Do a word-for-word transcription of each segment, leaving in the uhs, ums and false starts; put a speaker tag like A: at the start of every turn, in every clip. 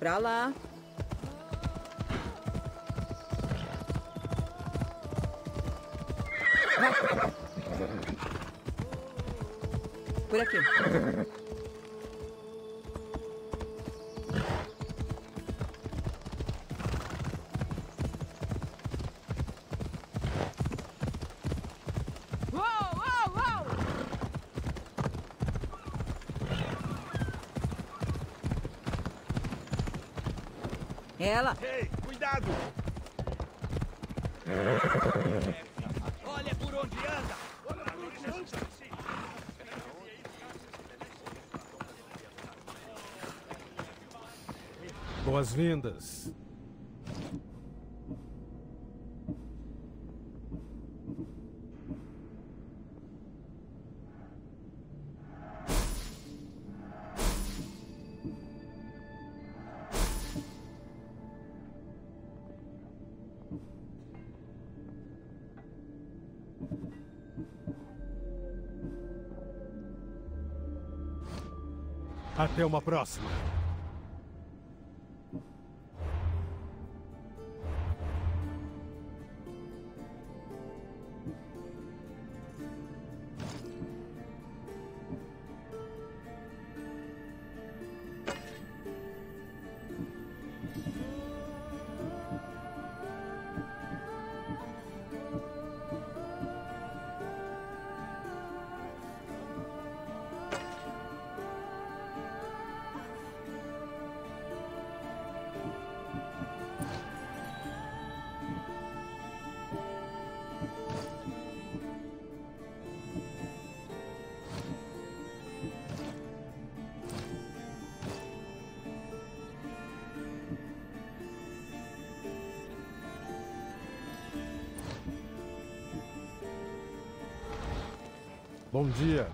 A: Pra lá. Vai. Por aqui. Ela.
B: Ei, cuidado! Olha por onde anda!
C: Boas-vindas. Até uma próxima. Bom dia.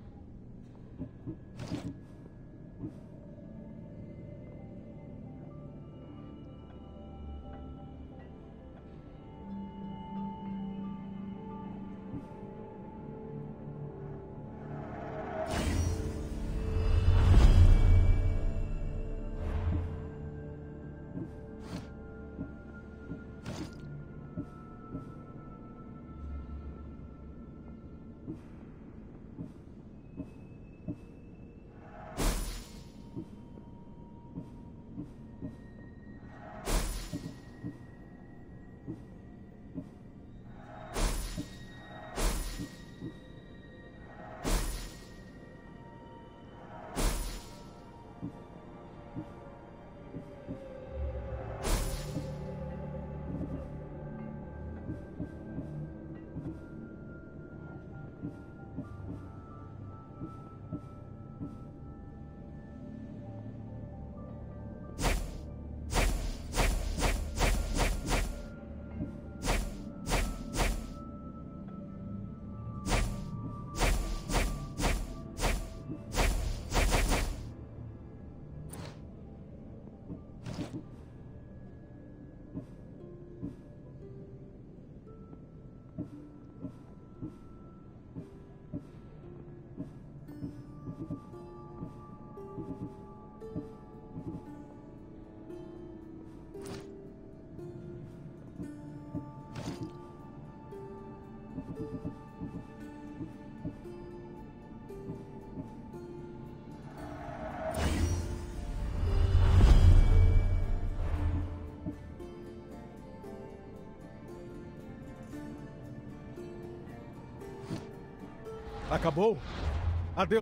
C: Acabou? Adeus.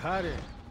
C: Harry.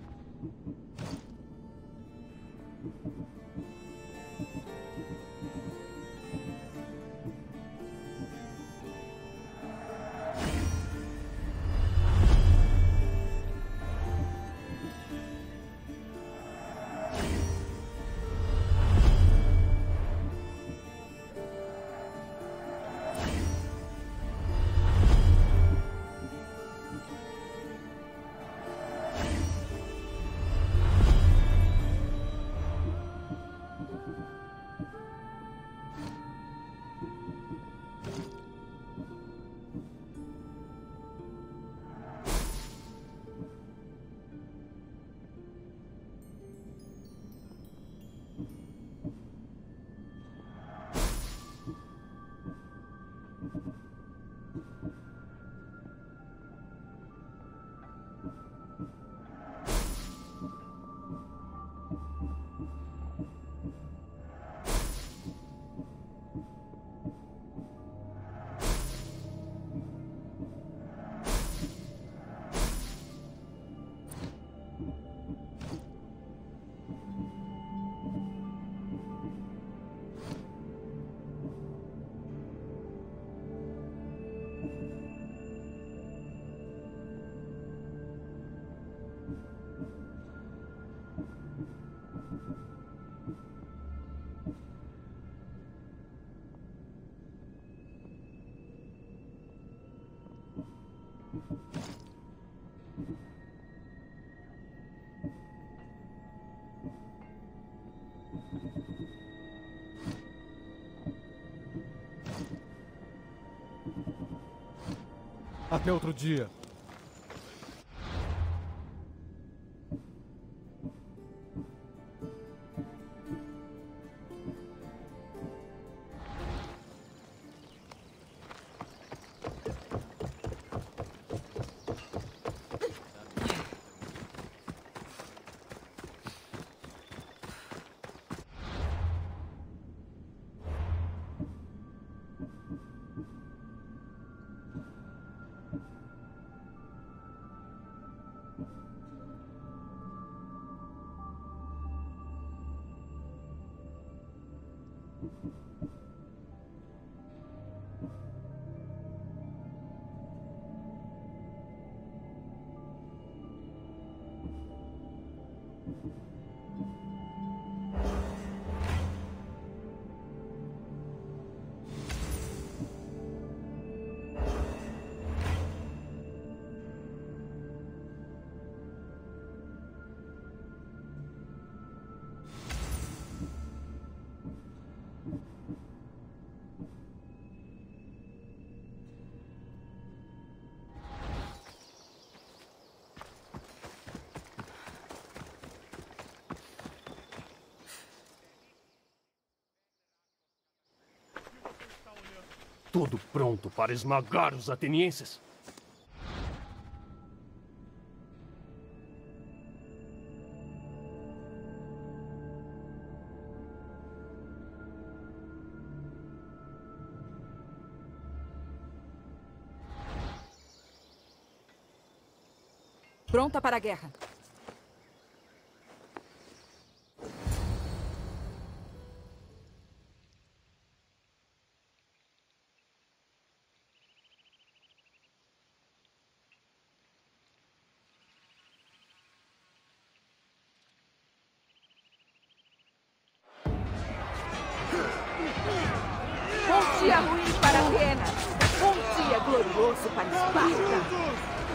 C: Até outro dia.
D: Tudo pronto para esmagar os atenienses.
A: Pronta para a guerra. Bom dia ruim para Atenas. Bom dia glorioso para Esparta.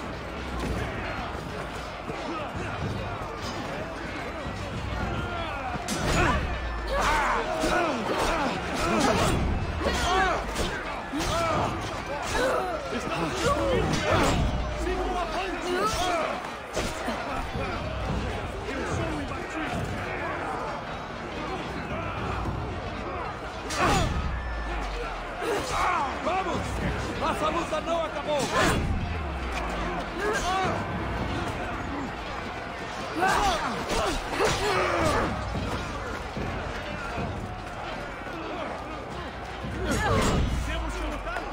B: Vamos! Nossa luta não acabou! Temos que lutar!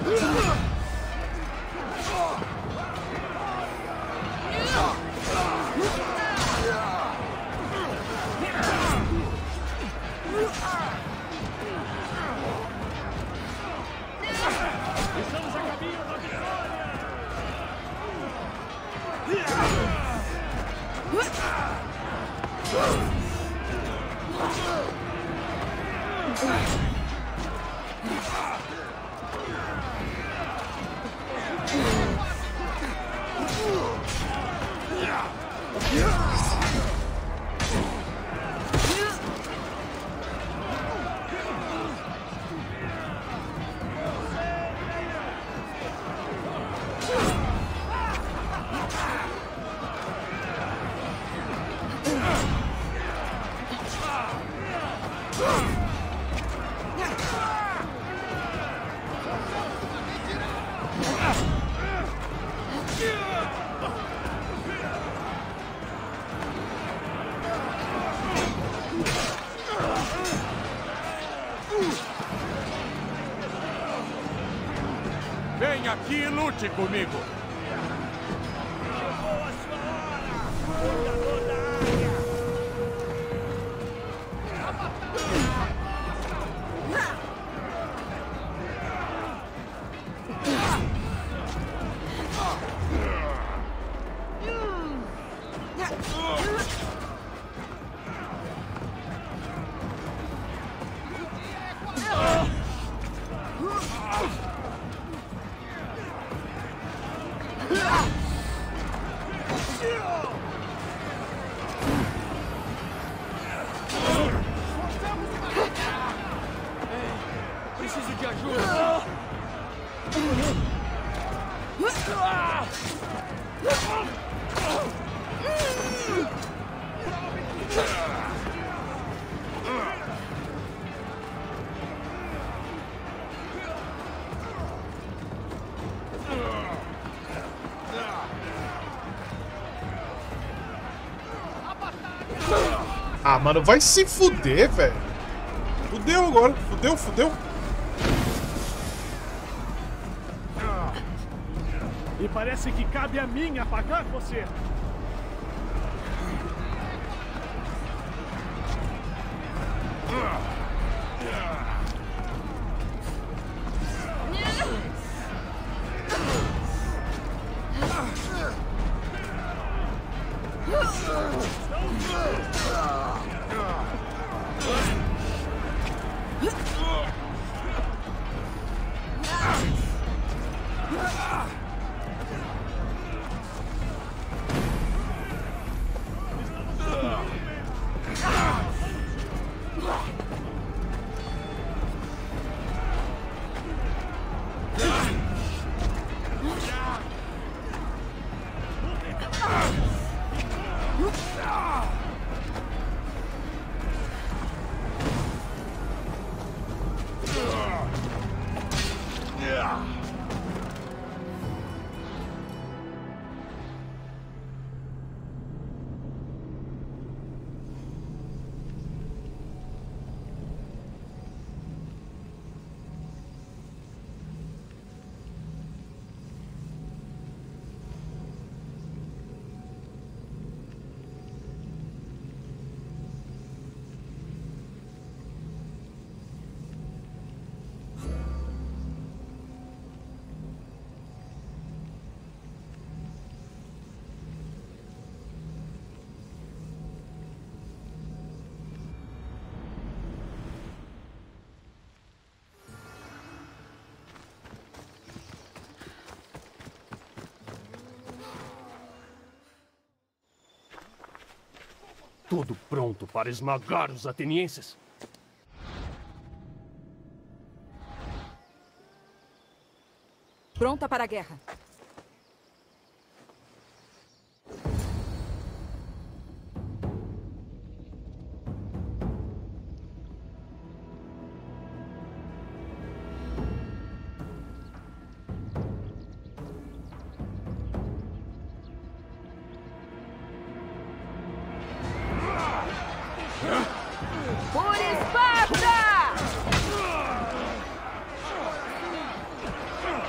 B: Estamos a caminho da vitória! Vem aqui e lute comigo! Preciso de ajuda!
E: Ah, mano, vai se fuder, velho. Fudeu agora. Fudeu, fudeu.
B: E parece que cabe a mim apagar você.
D: Tudo pronto para esmagar os atenienses.
A: Pronta para a guerra.
F: Por Esparta!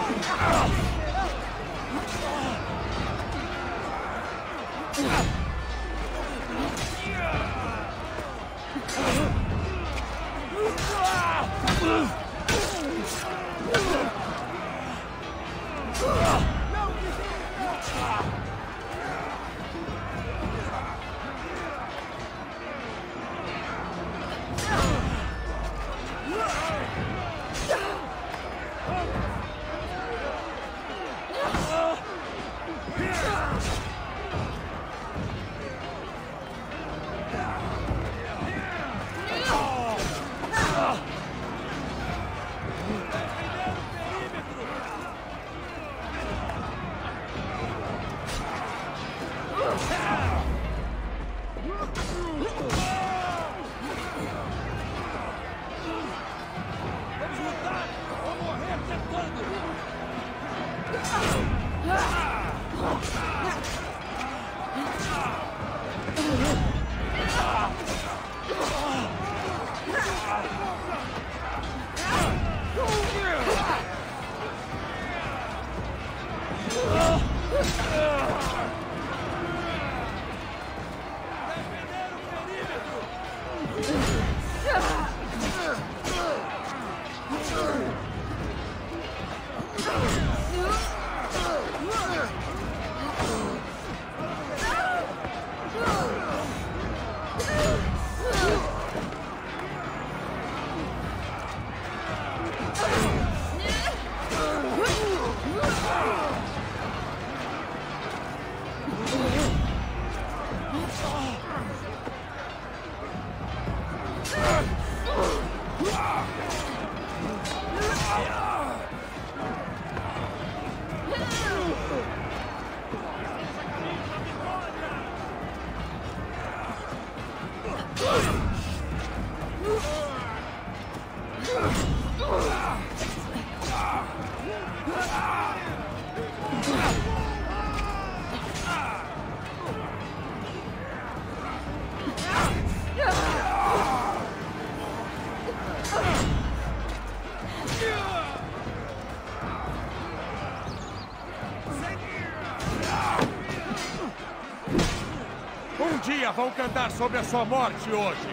F: Vão cantar sobre a sua morte hoje.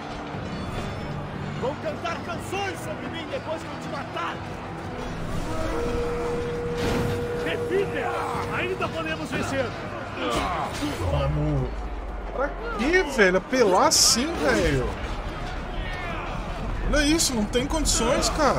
B: Vão cantar canções sobre mim depois que eu te matar. Peter, ainda podemos vencer.
E: Mano, pra que, velho? Apelar assim, velho? Olha isso, não tem condições, cara.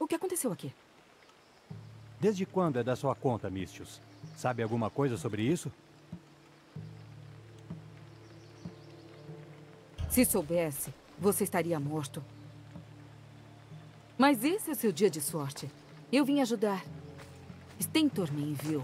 G: que aconteceu aqui?
H: Desde quando é da sua conta, Misthios? Sabe alguma coisa sobre isso?
G: Se soubesse, você estaria morto. Mas esse é o seu dia de sorte. Eu vim ajudar. Stentor me enviou.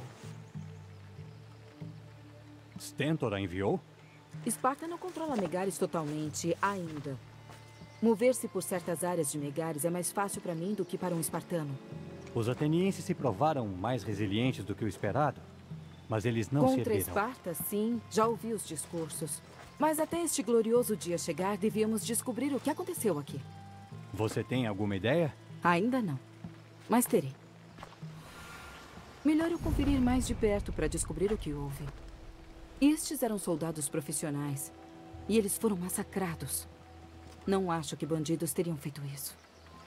H: Stentor a enviou?
G: Esparta não controla Megaris totalmente, ainda. Mover-se por certas áreas de Megaris é mais fácil para mim do que para um espartano.
H: Os atenienses se provaram mais resilientes do que o esperado, mas eles não
G: Contra
H: cederam.
G: Esparta, sim, já ouvi os discursos. Mas até este glorioso dia chegar, devíamos descobrir o que aconteceu aqui.
H: Você tem alguma ideia?
G: Ainda não, mas terei. Melhor eu conferir mais de perto para descobrir o que houve. Estes eram soldados profissionais, e eles foram massacrados. Não acho que bandidos teriam feito isso.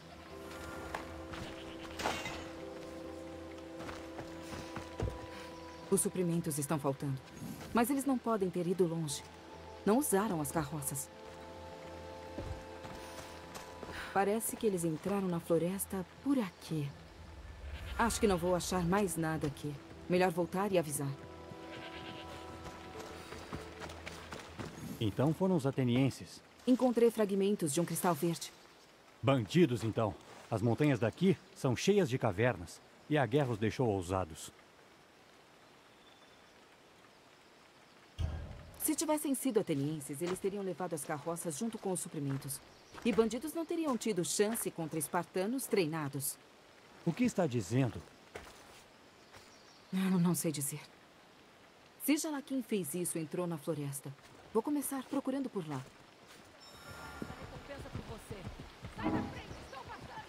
G: Os suprimentos estão faltando, mas eles não podem ter ido longe. Não usaram as carroças. Parece que eles entraram na floresta por aqui. Acho que não vou achar mais nada aqui. Melhor voltar e avisar.
H: Então foram os atenienses.
G: Encontrei fragmentos de um cristal verde.
H: Bandidos, então. As montanhas daqui são cheias de cavernas, e a guerra os deixou ousados.
G: Se tivessem sido atenienses, eles teriam levado as carroças junto com os suprimentos. E bandidos não teriam tido chance contra espartanos treinados.
H: O que está dizendo?
G: Eu não sei dizer. Seja lá quem fez isso, entrou na floresta. Vou começar procurando por lá.
A: Recompensa por você. Sai da frente, estou passando!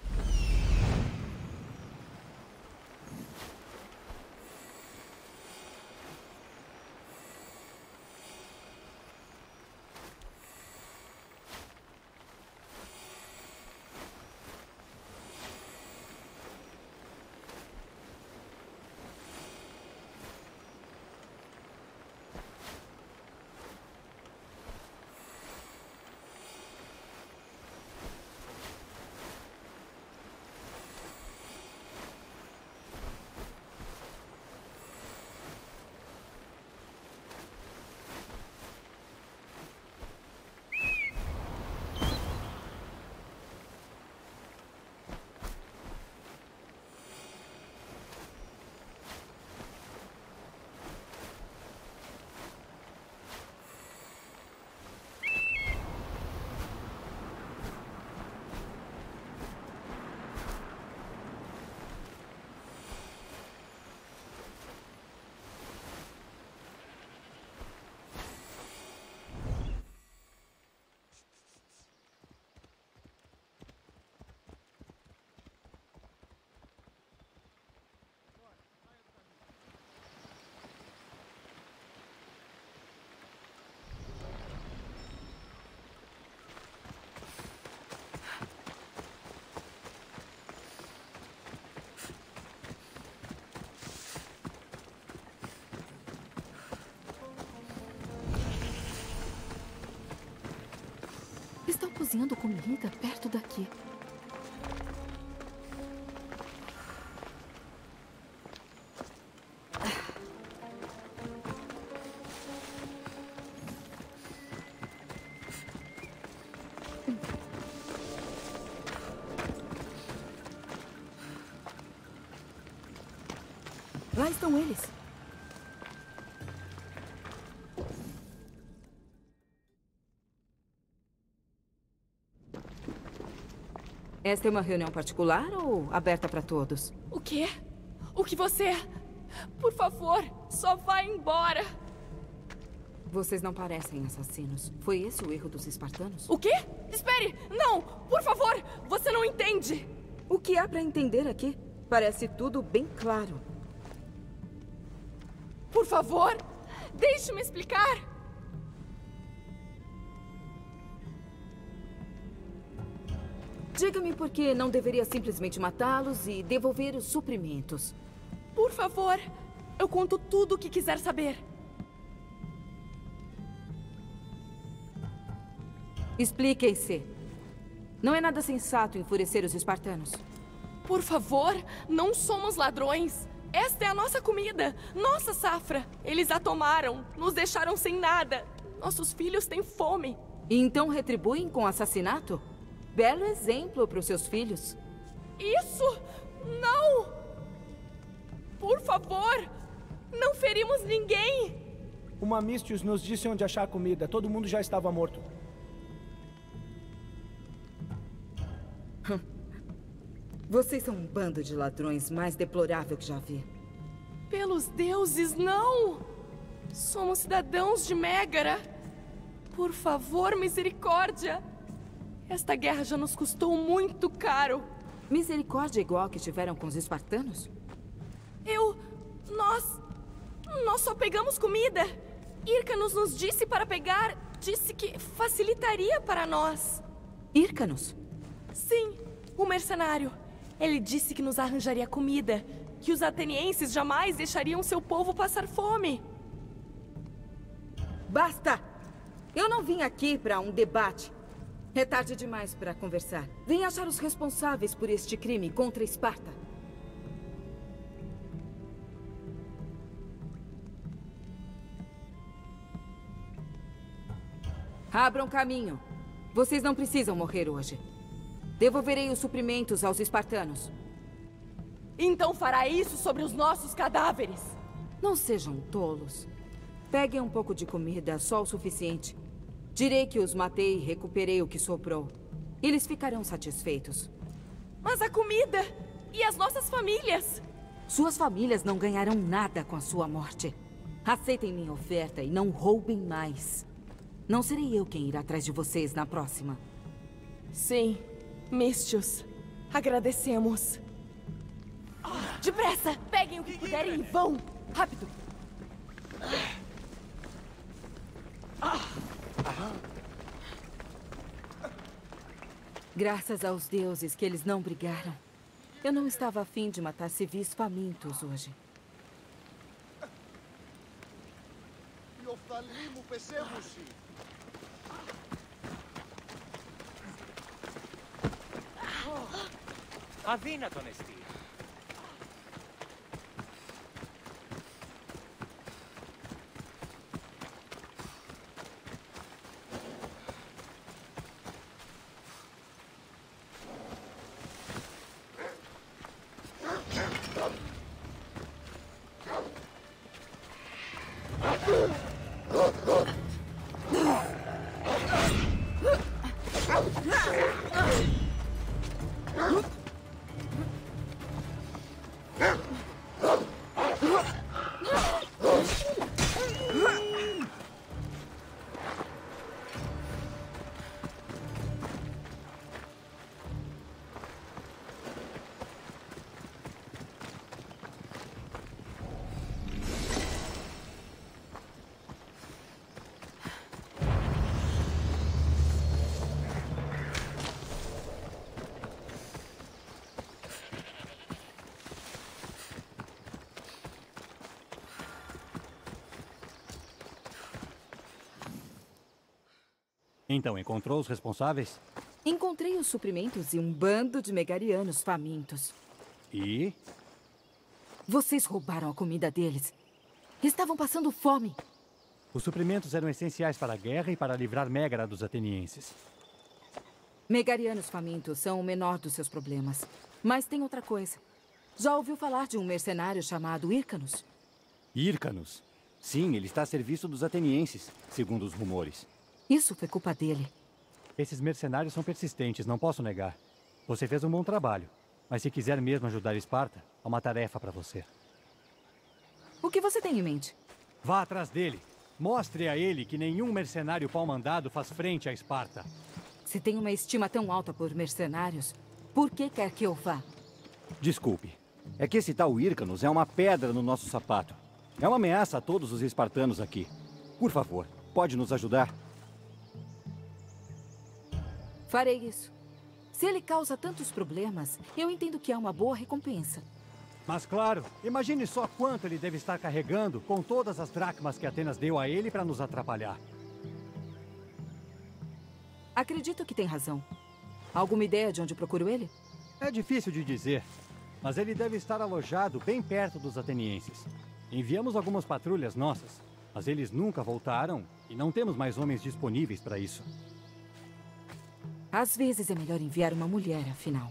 G: Estão cozinhando comida perto daqui. Lá estão eles. Esta é uma reunião particular ou aberta para todos?
I: O quê? O que você... Por favor, só vá embora.
G: Vocês não parecem assassinos. Foi esse o erro dos espartanos?
I: O quê? Espere! Não! Por favor! Você não entende!
G: O que há para entender aqui? Parece tudo bem claro.
I: Por favor, deixe-me explicar.
G: Diga-me por que não deveria simplesmente matá-los e devolver os suprimentos.
I: Por favor, eu conto tudo o que quiser saber.
G: Expliquem-se. Não é nada sensato enfurecer os espartanos.
I: Por favor, não somos ladrões. Esta é a nossa comida, nossa safra. Eles a tomaram, nos deixaram sem nada. Nossos filhos têm fome.
G: E então retribuem com assassinato? Belo exemplo para os seus filhos.
I: Isso? Não! Por favor, não ferimos ninguém.
B: Uma Mistius nos disse onde achar comida. Todo mundo já estava morto.
G: Vocês são um bando de ladrões mais deplorável que já vi.
I: Pelos deuses, não! Somos cidadãos de Mégara. Por favor, misericórdia. Esta guerra já nos custou muito caro.
G: Misericórdia igual que tiveram com os espartanos?
I: Eu... Nós... Nós só pegamos comida. Hyrcanus nos disse para pegar... Disse que facilitaria para nós.
G: Hyrcanus?
I: Sim, o mercenário. Ele disse que nos arranjaria comida. Que os atenienses jamais deixariam seu povo passar fome.
G: Basta! Eu não vim aqui para um debate. É tarde demais para conversar. Vim achar os responsáveis por este crime contra Esparta. Abram caminho. Vocês não precisam morrer hoje. Devolverei os suprimentos aos espartanos.
I: Então fará isso sobre os nossos cadáveres.
G: Não sejam tolos. Peguem um pouco de comida, só o suficiente. Direi que os matei e recuperei o que sobrou. Eles ficarão satisfeitos.
I: Mas a comida e as nossas famílias?
G: Suas famílias não ganharão nada com a sua morte. Aceitem minha oferta e não roubem mais. Não serei eu quem irá atrás de vocês na próxima.
I: Sim, Mistius. Agradecemos. Depressa! Peguem o que puderem e vão! Rápido!
G: Graças aos deuses que eles não brigaram. Eu não estava a fim de matar civis famintos hoje.
J: Αδύνατον εστί.
H: Então, encontrou os responsáveis?
G: Encontrei os suprimentos e um bando de megarianos famintos.
H: E?
G: Vocês roubaram a comida deles. Estavam passando fome.
H: Os suprimentos eram essenciais para a guerra e para livrar Mégara dos atenienses.
G: Megarianos famintos são o menor dos seus problemas. Mas tem outra coisa. Já ouviu falar de um mercenário chamado Hyrcanus?
H: Hyrcanus? Sim, ele está a serviço dos atenienses, segundo os rumores.
G: Isso foi culpa dele.
H: Esses mercenários são persistentes, não posso negar. Você fez um bom trabalho. Mas se quiser mesmo ajudar Esparta, há uma tarefa para você.
G: O que você tem em mente?
H: Vá atrás dele. Mostre a ele que nenhum mercenário pau-mandado faz frente a Esparta.
G: Se tem uma estima tão alta por mercenários, por que quer que eu vá?
K: Desculpe. É que esse tal Hyrcanus é uma pedra no nosso sapato. É uma ameaça a todos os espartanos aqui. Por favor, pode nos ajudar?
G: Farei isso. Se ele causa tantos problemas, eu entendo que há uma boa recompensa.
H: Mas claro, imagine só quanto ele deve estar carregando com todas as dracmas que Atenas deu a ele para nos atrapalhar.
G: Acredito que tem razão. Alguma ideia de onde procuro ele?
H: É difícil de dizer, mas ele deve estar alojado bem perto dos atenienses. Enviamos algumas patrulhas nossas, mas eles nunca voltaram e não temos mais homens disponíveis para isso.
G: Às vezes é melhor enviar uma mulher, afinal.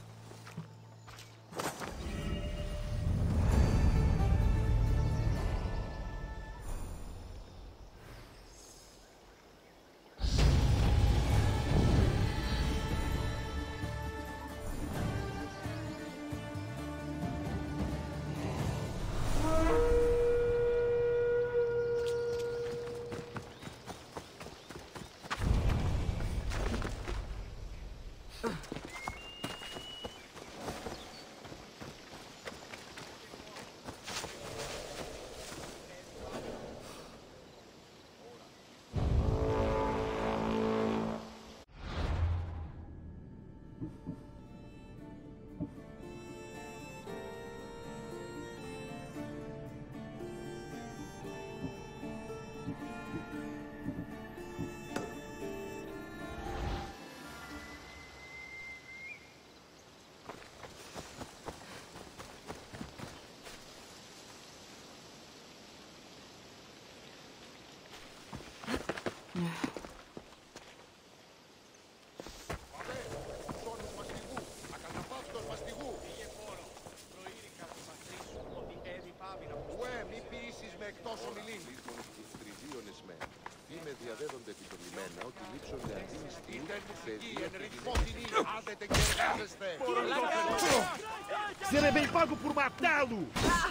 J: Εκτός ομιλήμης. Τριβίωνες με. Είμαι διαδέδονται επιτολμένα ότι λείψονται αντίμιστοι παιδεία άδετε και εργάζεστε.
B: Serei bem pago por matá-lo!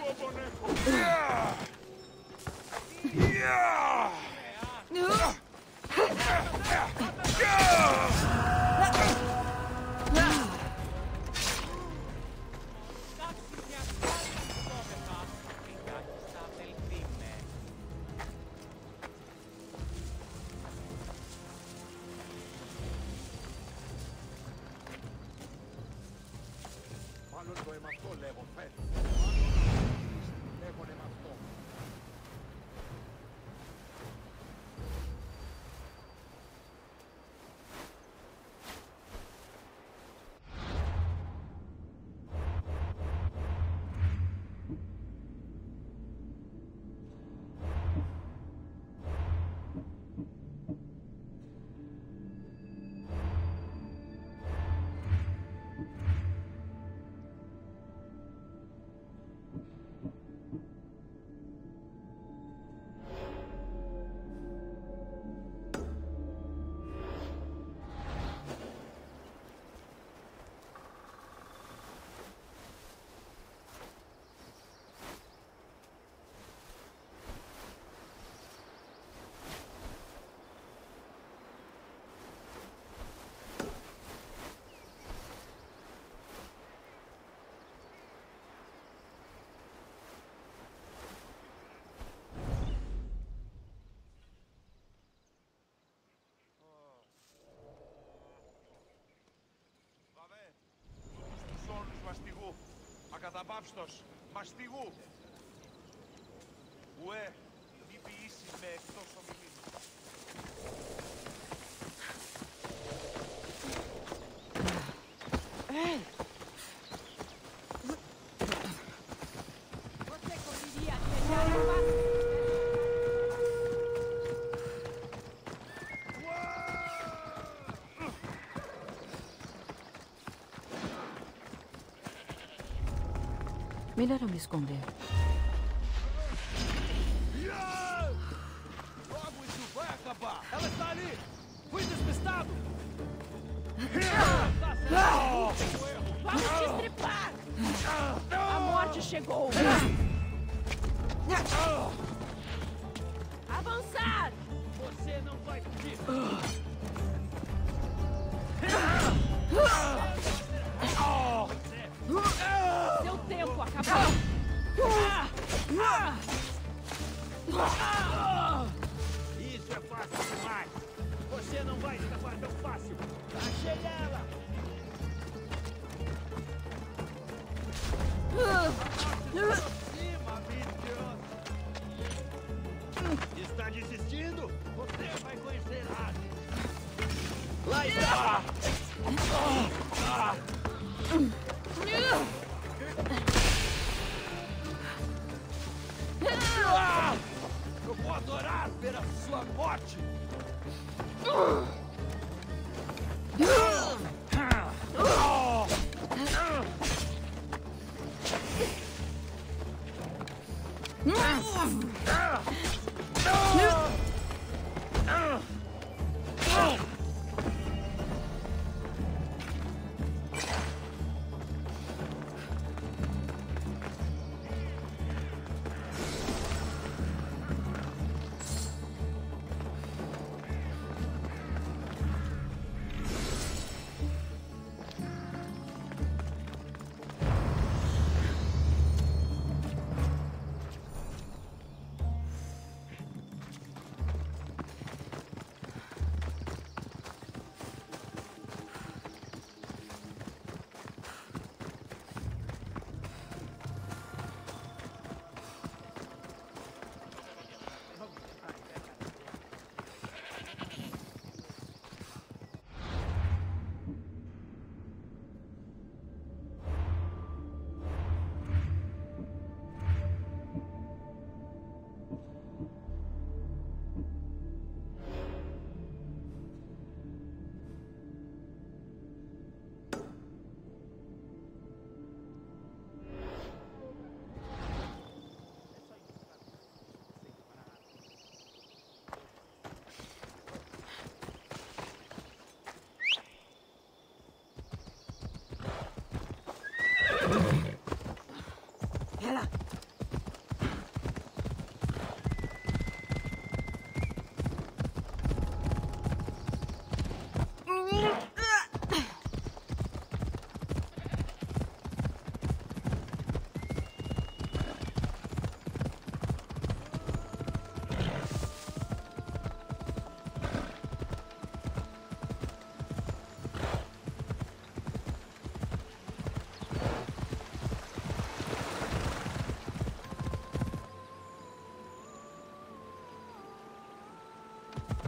J: Μάλλον το εμαυτό λέγω, φέτο. Λέγον εμαυτό.
F: Μαστιγού. Ακαταπαύστος. Μαστιγού. Ουέ, μη ποιήσεις με εκτός ομιλής.
A: Você conseguiria deixar eu passar?
G: Melhor eu me esconder.
B: Logo isso vai acabar! Ela está ali! Fui despistado!
A: Vamos te estripar! A morte chegou! Avançar!
B: Você não vai fugir!
A: Seu tempo acabou!
B: Isso é fácil demais! Você não vai escapar tão fácil! Achei ela! Cima, mentiroso! Está desistindo? Você vai conhecer Hades! Lá está!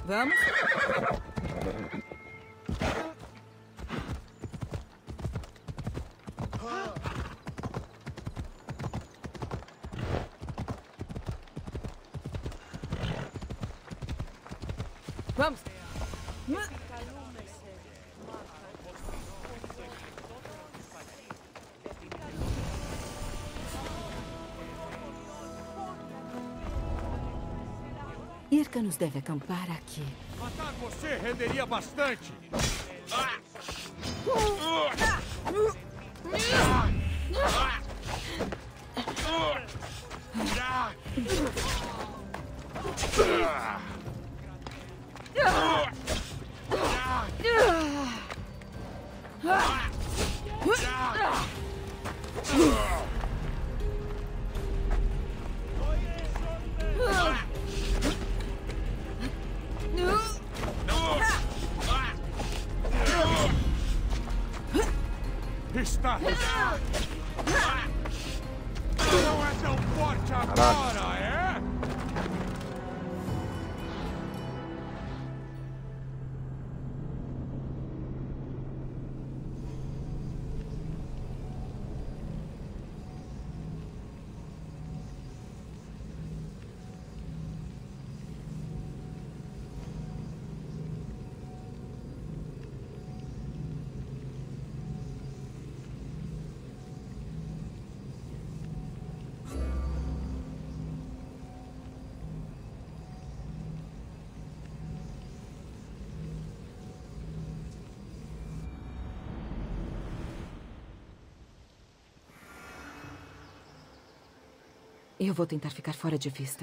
G: Vamos? Vamos. Hyrcanus deve acampar aqui.
F: Matar você renderia bastante. Está. Não é tão forte agora, é?
G: Eu vou tentar ficar fora de vista.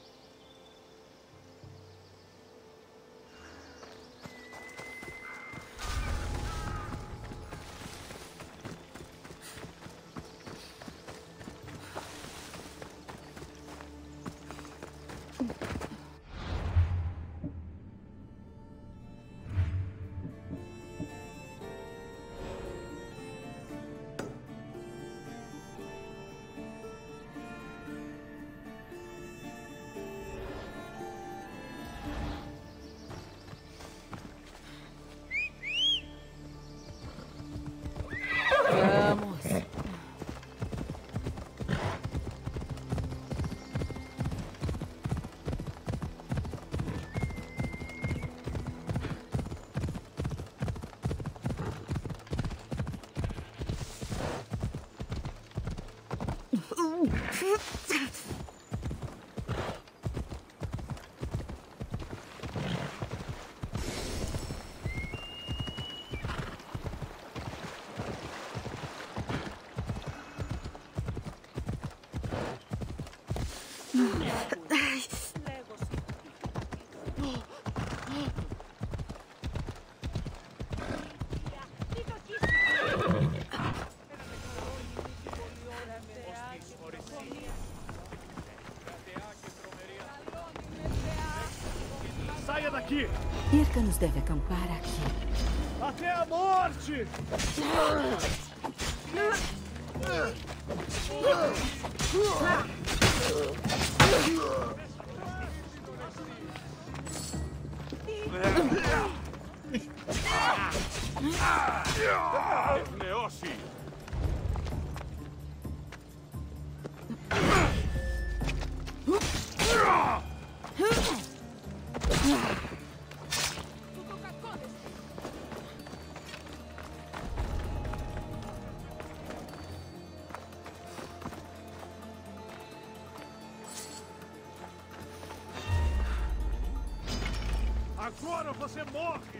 F: Saia daqui!
G: Hyrcanus deve acampar aqui.
F: Até a morte! Neossi! Agora você morre!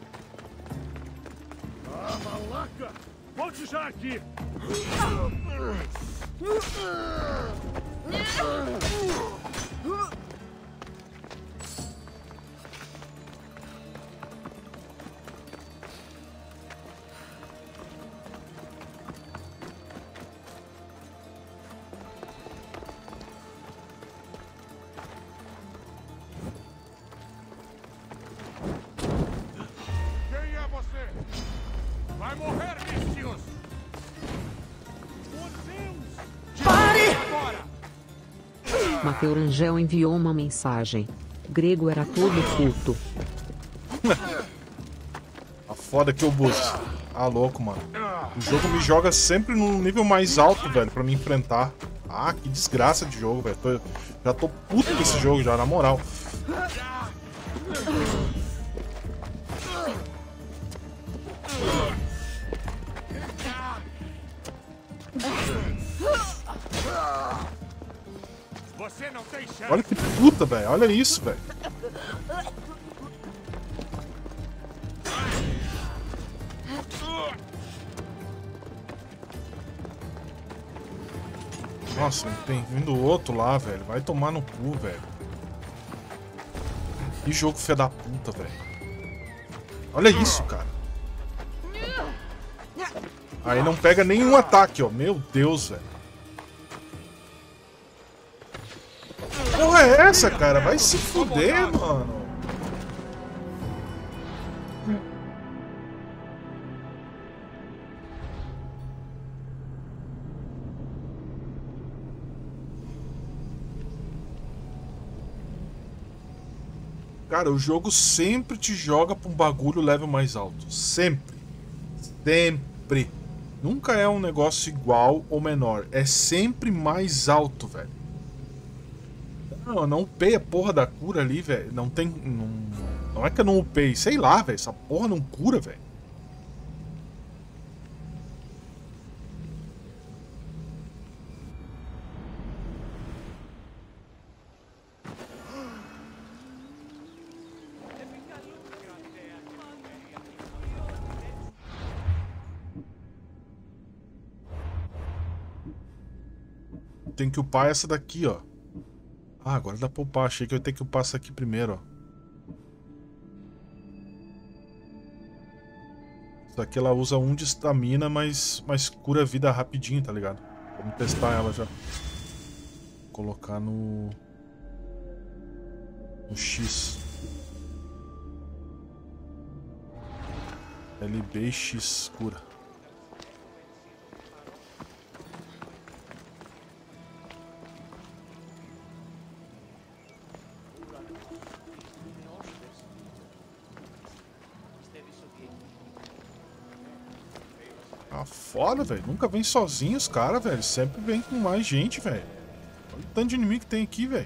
F: Ah, malaca! Volte já aqui! Vai morrer, Misthios! Por Deus!
L: Pare! Mateu Rangel enviou uma mensagem.
G: grego era todo culto.
E: A foda que eu busco. Ah, louco, mano. O jogo me joga sempre num nível mais alto, velho, pra me enfrentar. Ah, que desgraça de jogo, velho. Tô- Já tô puto com esse jogo já, na moral.
F: Você não tem chance.
E: Olha que puta, velho. Olha isso, velho. Nossa, tem vindo outro lá, velho. Vai tomar no cu, velho. Que jogo fé da puta, velho. Olha isso, cara. Aí não pega nenhum ataque, ó. Meu Deus, velho. Porra é essa, cara? Vai se fuder, mano. Cara, o jogo sempre te joga pra um bagulho level mais alto. Sempre. Sempre. Nunca é um negócio igual ou menor. É sempre mais alto, velho. Não, eu não upei a porra da cura ali, velho. Não tem... Não, não é que eu não upei. Sei lá, velho. Essa porra não cura, velho. Tem que upar essa daqui, ó. Ah, agora dá pra upar. Achei que eu ia ter que upar essa aqui primeiro, ó. Essa aqui ela usa um de estamina, mas, mas cura a vida rapidinho, tá ligado? Vamos testar ela já. Vou colocar no... No X. L B e X cura. Ah, foda, velho. Nunca vem sozinho os caras, velho. Sempre vem com mais gente, velho. Olha o tanto de inimigo que tem aqui, velho.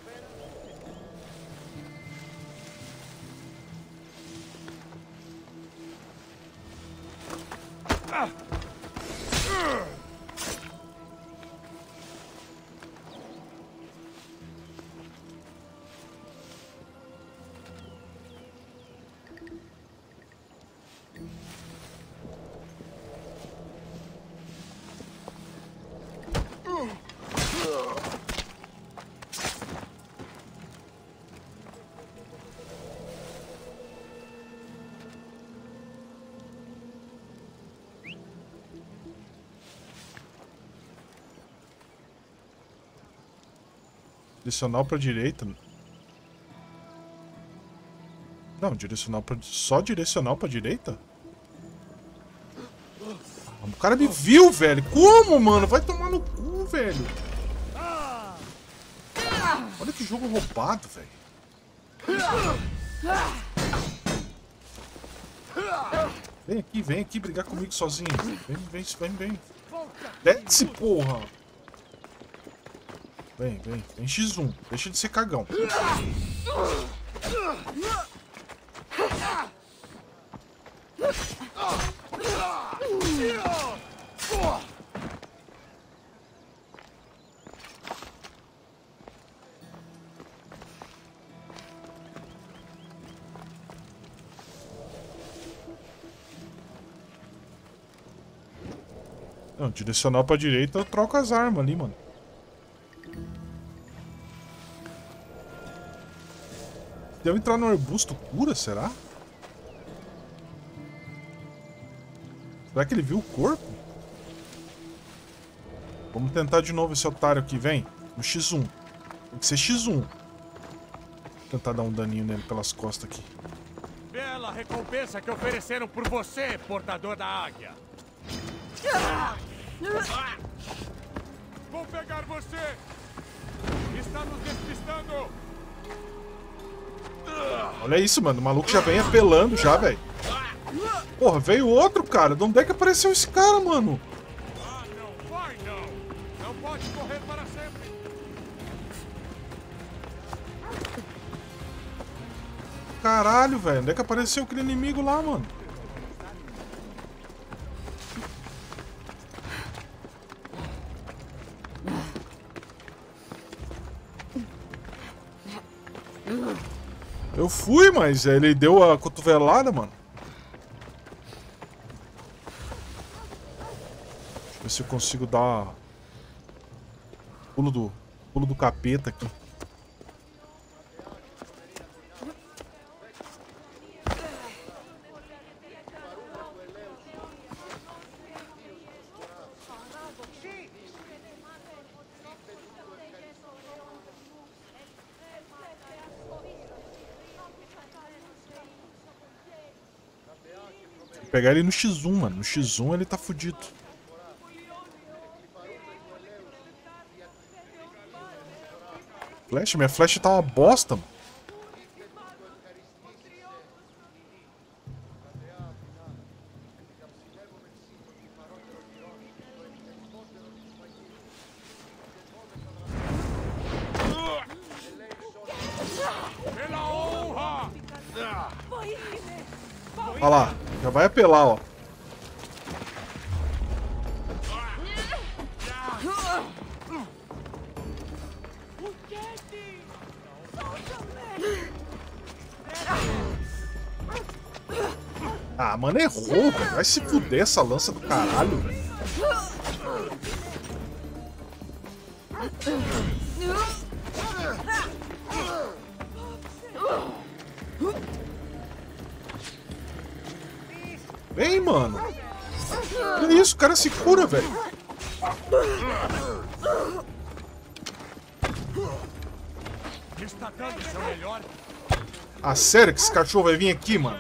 E: Direcional pra direita. Não, direcional pra... Só direcional pra direita? O cara me viu, velho. Como, mano? Vai tomar no cu, velho. Olha que jogo roubado, velho. Vem aqui, vem aqui brigar comigo sozinho. Vem, vem, vem, vem. Desce, porra. Vem, vem. Vem X um. Deixa de ser cagão. Não, direcional pra direita eu troco as armas ali, mano. Se eu entrar no arbusto cura, será? Será que ele viu o corpo? Vamos tentar de novo esse otário aqui, vem. No X um. Tem que ser X um. Vou tentar dar um daninho nele pelas costas aqui.
F: Bela recompensa que ofereceram por você, portador da águia. Vou pegar você! Está nos despistando!
E: Olha isso, mano. O maluco já vem apelando já, velho. Porra, veio outro, cara. De onde é que apareceu esse cara, mano?
F: Ah, não vai não. Não pode correr para sempre.
E: Caralho, velho. Onde é que apareceu aquele inimigo lá, mano? Eu fui, mas ele deu a cotovelada, mano. Deixa eu ver se eu consigo dar pulo do pulo do capeta aqui. Pegar ele no xis um, mano. No xis um ele tá fudido. Flash? Minha flecha tá uma bosta, mano.
F: Pela honra!
E: Olha lá. Já vai apelar, ó. Ah, mano, errou, velho. Vai se fuder essa lança do caralho, velho. Vem, mano. Que isso? O cara se cura, velho.
F: Está dando seu melhor.
E: Ah, sério que esse cachorro vai vir aqui, mano?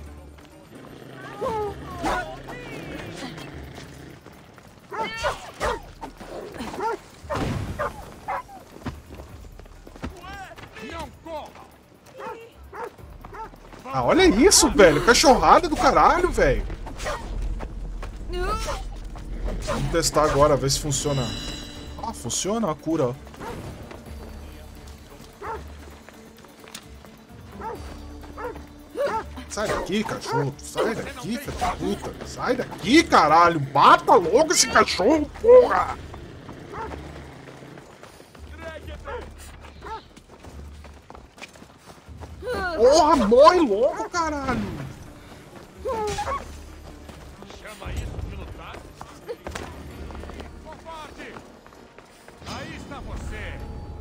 E: Ah, olha isso, velho. Cachorrada do caralho, velho. Vamos testar agora, ver se funciona. Ah, funciona a cura, ó. Sai daqui, cachorro. Sai daqui, filho da puta. Sai daqui, caralho. Mata logo esse cachorro, porra. Porra, morre logo, caralho.
F: Chama isso de lutar? Covarde! Aí está você.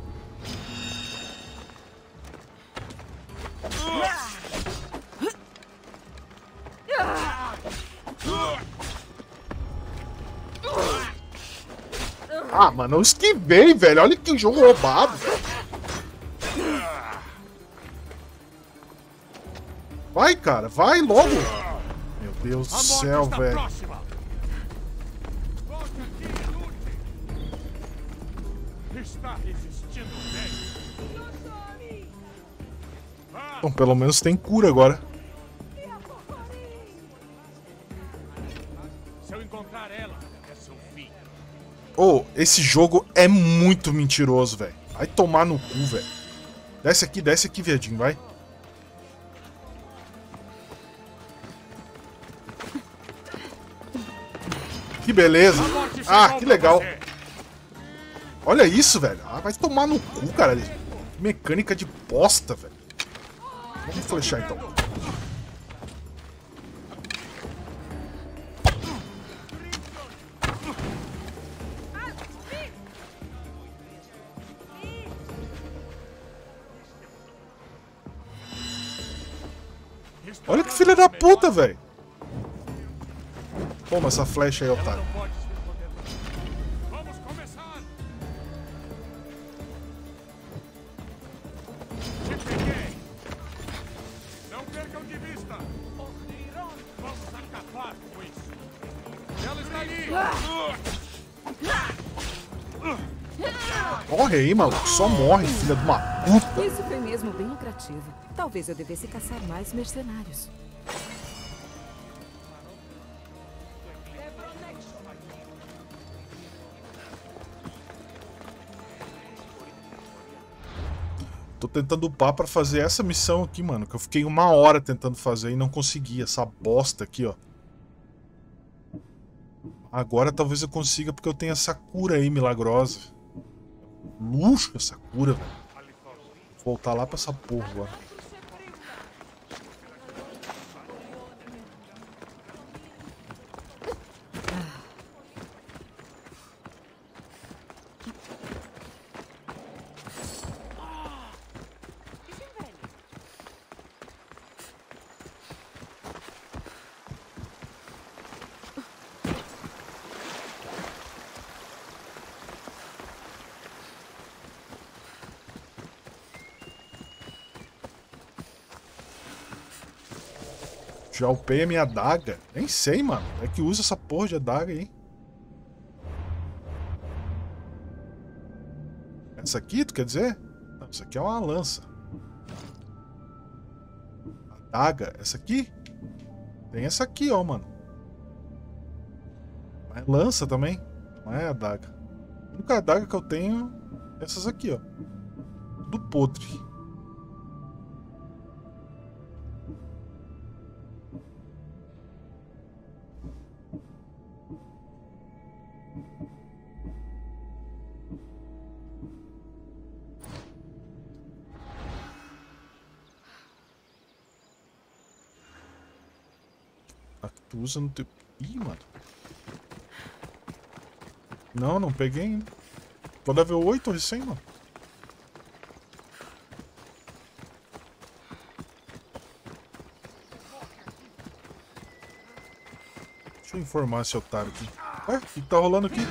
E: Ah, mano, eu esquivei, velho. Olha que jogo roubado, velho. Vai, cara, vai logo. Meu Deus do céu, velho.
F: Está resistindo bem.
E: Bom, pelo menos tem cura agora.
F: Se eu encontrar ela, é seu fim.
E: Oh, esse jogo é muito mentiroso, velho. Vai tomar no cu, velho. Desce aqui, desce aqui, viadinho, vai. Que beleza. Ah, que legal. Olha isso, velho. Ah, vai tomar no cu, cara. Mecânica de bosta, velho. Vamos flechar, então. Olha que filha da puta, velho. Toma essa flecha aí, otário.
F: Vamos começar. Te peguei. Não percam de vista. Vamos acabar com isso. Ela está ali.
E: Morre aí, maluco. Só morre, filha de uma puta.
G: Isso foi mesmo bem lucrativo. Talvez eu devesse caçar mais mercenários.
E: Tô tentando upar pra fazer essa missão aqui, mano. Que eu fiquei uma hora tentando fazer e não consegui. Essa bosta aqui, ó. Agora talvez eu consiga porque eu tenho essa cura aí milagrosa. Luxo essa cura, velho. Vou voltar lá pra essa porra agora. Já upei a minha adaga. Nem sei, mano. É que usa essa porra de adaga aí. Essa aqui, tu quer dizer? Não, isso aqui é uma lança. Adaga. Essa aqui? Tem essa aqui, ó, mano. É lança também. Não é adaga. A única adaga que eu tenho é essas aqui, ó. Do podre. Tu usa no teu... Ih, mano. Não, não peguei ainda. Tô level oito recém, mano. Deixa eu informar esse otário aqui. Ué, o que tá rolando aqui?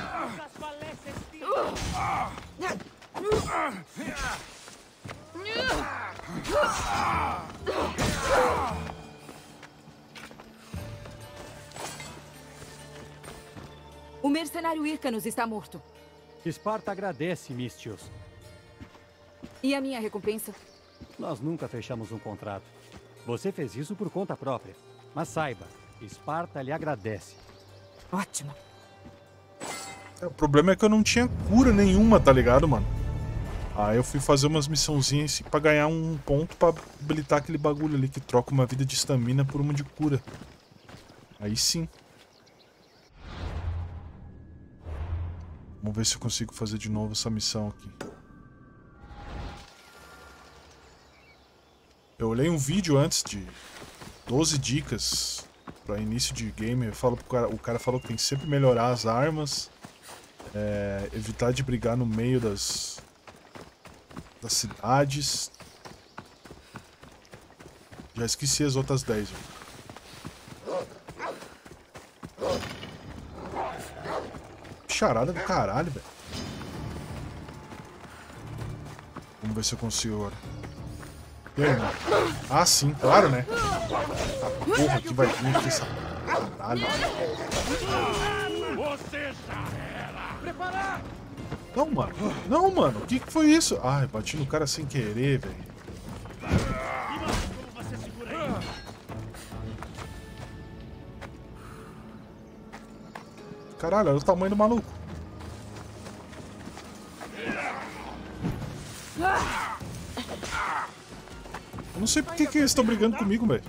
G: O mercenário Hyrcanus está morto.
H: Esparta agradece, Misthios.
G: E a minha recompensa?
H: Nós nunca fechamos um contrato. Você fez isso por conta própria. Mas saiba, Esparta lhe agradece.
G: Ótimo.
E: É, o problema é que eu não tinha cura nenhuma, tá ligado, mano? Aí eu fui fazer umas missãozinhas assim, pra ganhar um ponto pra habilitar aquele bagulho ali que troca uma vida de estamina por uma de cura. Aí sim. Vamos ver se eu consigo fazer de novo essa missão aqui. Eu olhei um vídeo antes de doze dicas para início de game. Eu falo pro cara, o cara falou que tem que sempre melhorar as armas, é, evitar de brigar no meio das, das cidades. Já esqueci as outras dez. Charada do caralho, velho. Vamos ver se eu consigo agora. E aí, mano? Ah, sim, claro, né? A porra que vai vir aqui essa caralho.
F: Você já era! Preparar!
E: Não, mano. Não, mano. O que que foi isso? Ai, bati no cara sem querer, velho.
F: Como você segura aí?
E: Caralho, olha o tamanho do maluco. Eu não sei por que que eles estão brigando comigo, velho.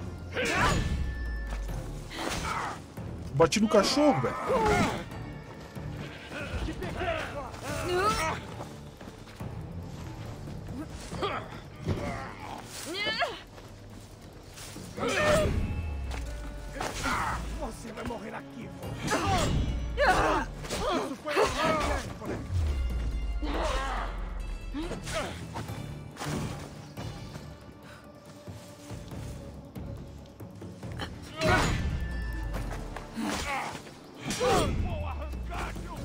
E: Bati no cachorro, velho.
F: Você vai morrer aqui. Isso foi horrível. Vou arrancar seu...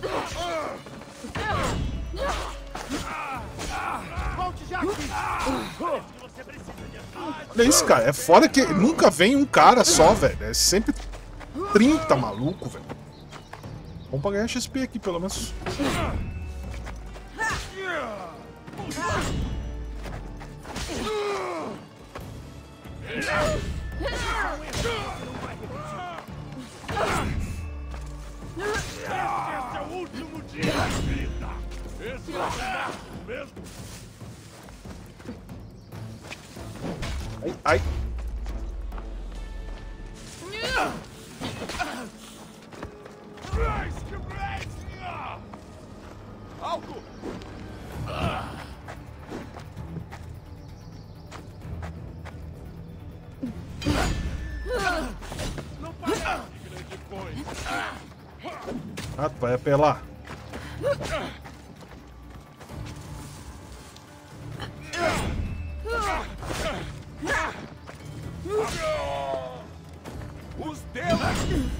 F: Volte já aqui. Você precisa de ajuda.
E: Olha isso, cara. É foda que nunca vem um cara só, velho. É sempre trinta maluco, velho. Vamos pra ganhar X P aqui, pelo menos.
B: Esse é o último dia da vida! Esse é o máximo mesmo!
E: Ai, ai.
B: Alto! Não parece grande coisa!
E: Ah, tu vai apelar.
B: Os deuses!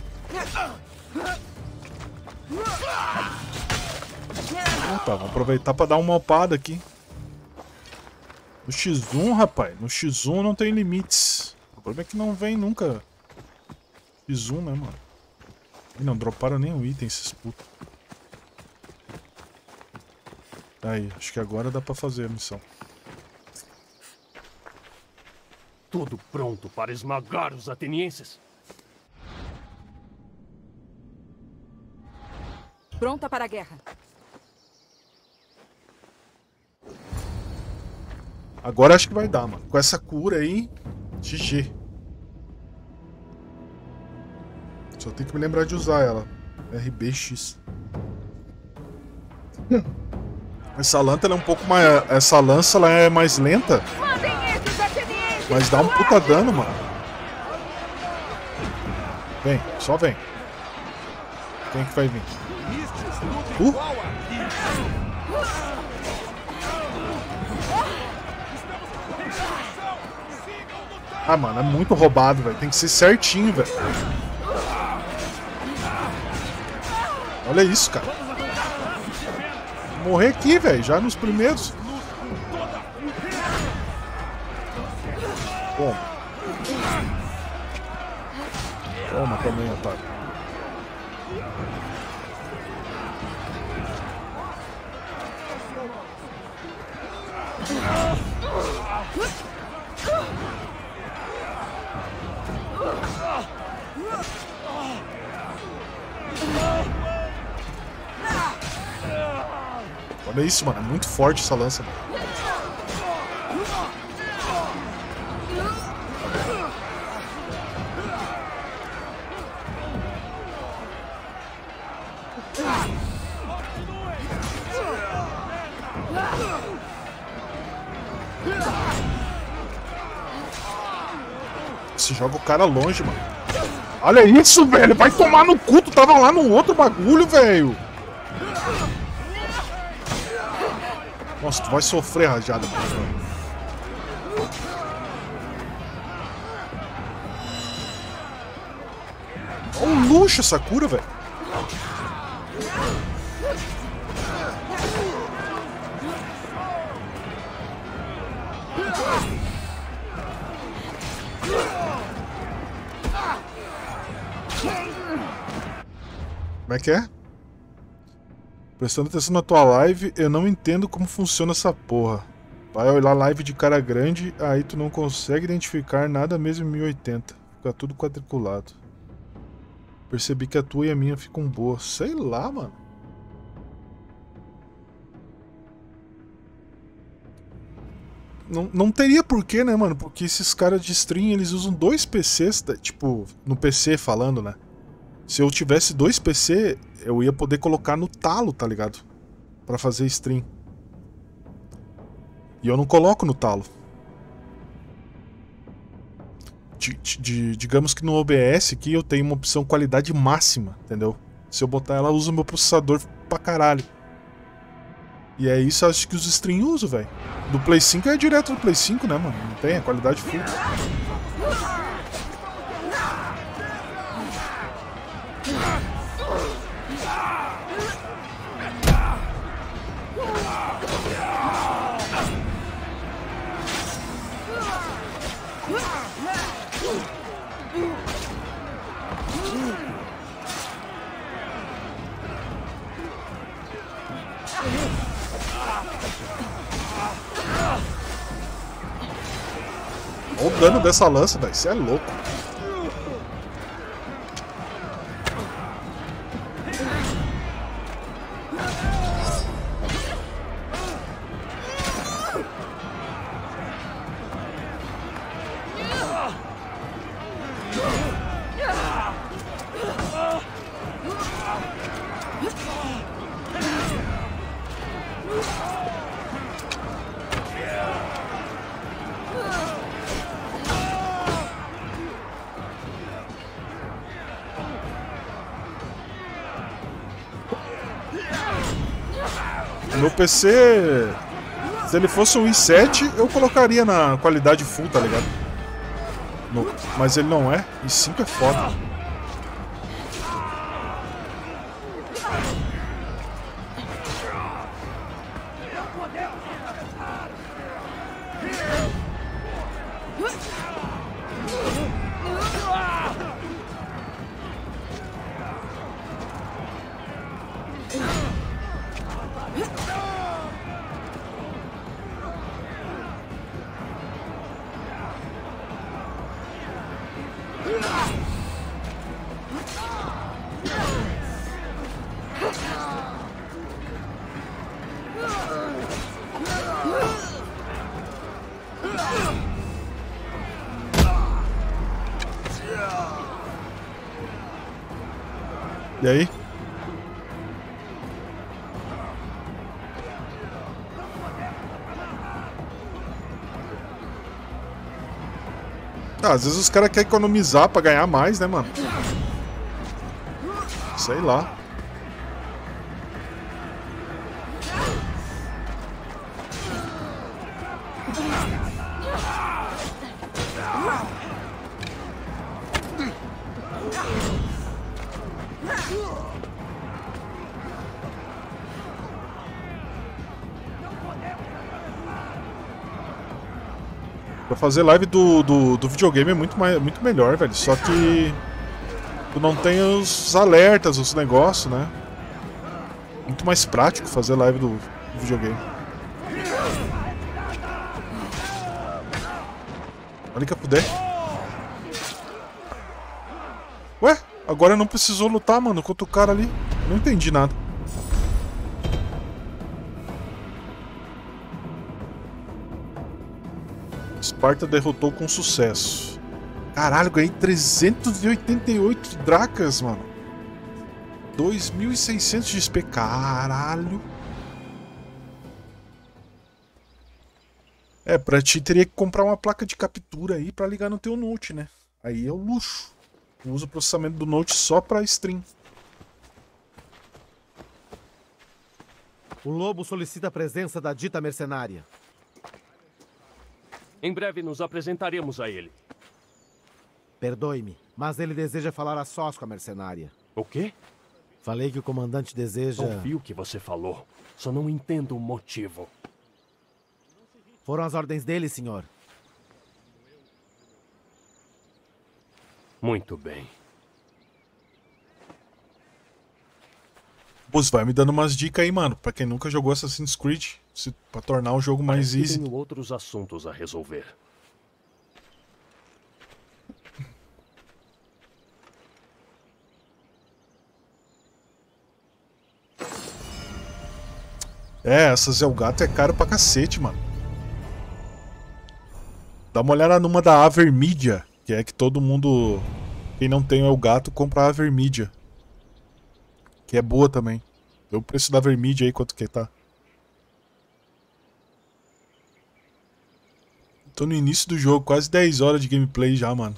E: Opa, vou aproveitar pra dar uma opada aqui. No X um, rapaz. No X um não tem limites. O problema é que não vem nunca X um, né, mano? Ih, não droparam nenhum item esses putos. Aí, acho que agora dá pra fazer a missão.
D: Tudo pronto para esmagar os atenienses.
G: Pronta para a guerra.
E: Agora acho que vai dar, mano. Com essa cura aí, G G. Só tem que me lembrar de usar ela. R B X. Essa lança ela é um pouco mais. Essa lança ela é mais lenta. Mas dá um puta dano, mano. Vem, só vem. Quem que vai vir? Uh! Ah, mano, é muito roubado, velho. Tem que ser certinho, velho. Olha isso, cara. Vou morrer aqui, velho. Já nos primeiros. Toma. Toma também, otário. Olha isso, mano. É muito forte essa lança, mano. Se joga o cara longe, mano. Olha isso, velho. Vai tomar no cu. Tu tava lá no outro bagulho, velho. Nossa, tu vai sofrer rajada, mano. Olha o luxo essa cura, velho. Como é que é? Prestando atenção na tua live, eu não entendo como funciona essa porra. Vai olhar live de cara grande, aí tu não consegue identificar nada mesmo em mil e oitenta. Fica tudo quadriculado. Percebi que a tua e a minha ficam boas. Sei lá, mano. Não, não teria porquê, né, mano? Porque esses caras de stream, eles usam dois P Cs, tipo, no P C falando, né? Se eu tivesse dois P C, eu ia poder colocar no talo, tá ligado? Pra fazer stream. E eu não coloco no talo. De, de, digamos que no O B S aqui eu tenho uma opção qualidade máxima, entendeu? Se eu botar ela, usa o meu processador pra caralho. E é isso, acho que os stream usam, velho. Do Play cinco é direto do Play cinco, né, mano? Não tem, é qualidade full. Olha o dano dessa lança, velho. Isso é louco. Meu P C, se ele fosse um i sete, eu colocaria na qualidade full, tá ligado? No, mas ele não é. i cinco é foda. E aí? Ah, às vezes os caras querem economizar pra ganhar mais, né, mano? Sei lá. Pra fazer live do, do, do videogame é muito, mais, muito melhor, velho. Só que tu não tem os alertas, os negócios, né? Muito mais prático fazer live do, do videogame. Olha que eu puder. Ué? Agora não precisou lutar, mano, contra o cara ali. Não entendi nada. Esparta derrotou com sucesso. Caralho, ganhei trezentos e oitenta e oito dracas, mano. dois mil e seiscentos de X P. Caralho. É, pra ti teria que comprar uma placa de captura aí pra ligar no teu Note, né? Aí é o luxo. Eu uso o processamento do Note só pra stream.
L: O lobo solicita a presença da dita mercenária.
D: Em breve nos apresentaremos a ele.
L: Perdoe-me, mas ele deseja falar a sós com a mercenária.
D: O quê?
L: Falei que o comandante deseja...
D: Ouvi o que você falou. Só não entendo o motivo.
L: Foram as ordens dele, senhor.
D: Muito bem.
E: Pô, vai me dando umas dicas aí, mano. Pra quem nunca jogou Assassin's Creed, se, pra tornar o jogo mais
D: Parece que
E: easy.
D: tenho outros assuntos a resolver.
E: É, essa Zelgato é caro pra cacete, mano. Dá uma olhada numa da Avermídia, que é que todo mundo, quem não tem o Elgato, compra a Avermídia. Que é boa também. Vê o preço da Avermídia aí, quanto que tá. Tô no início do jogo, quase dez horas de gameplay já, mano.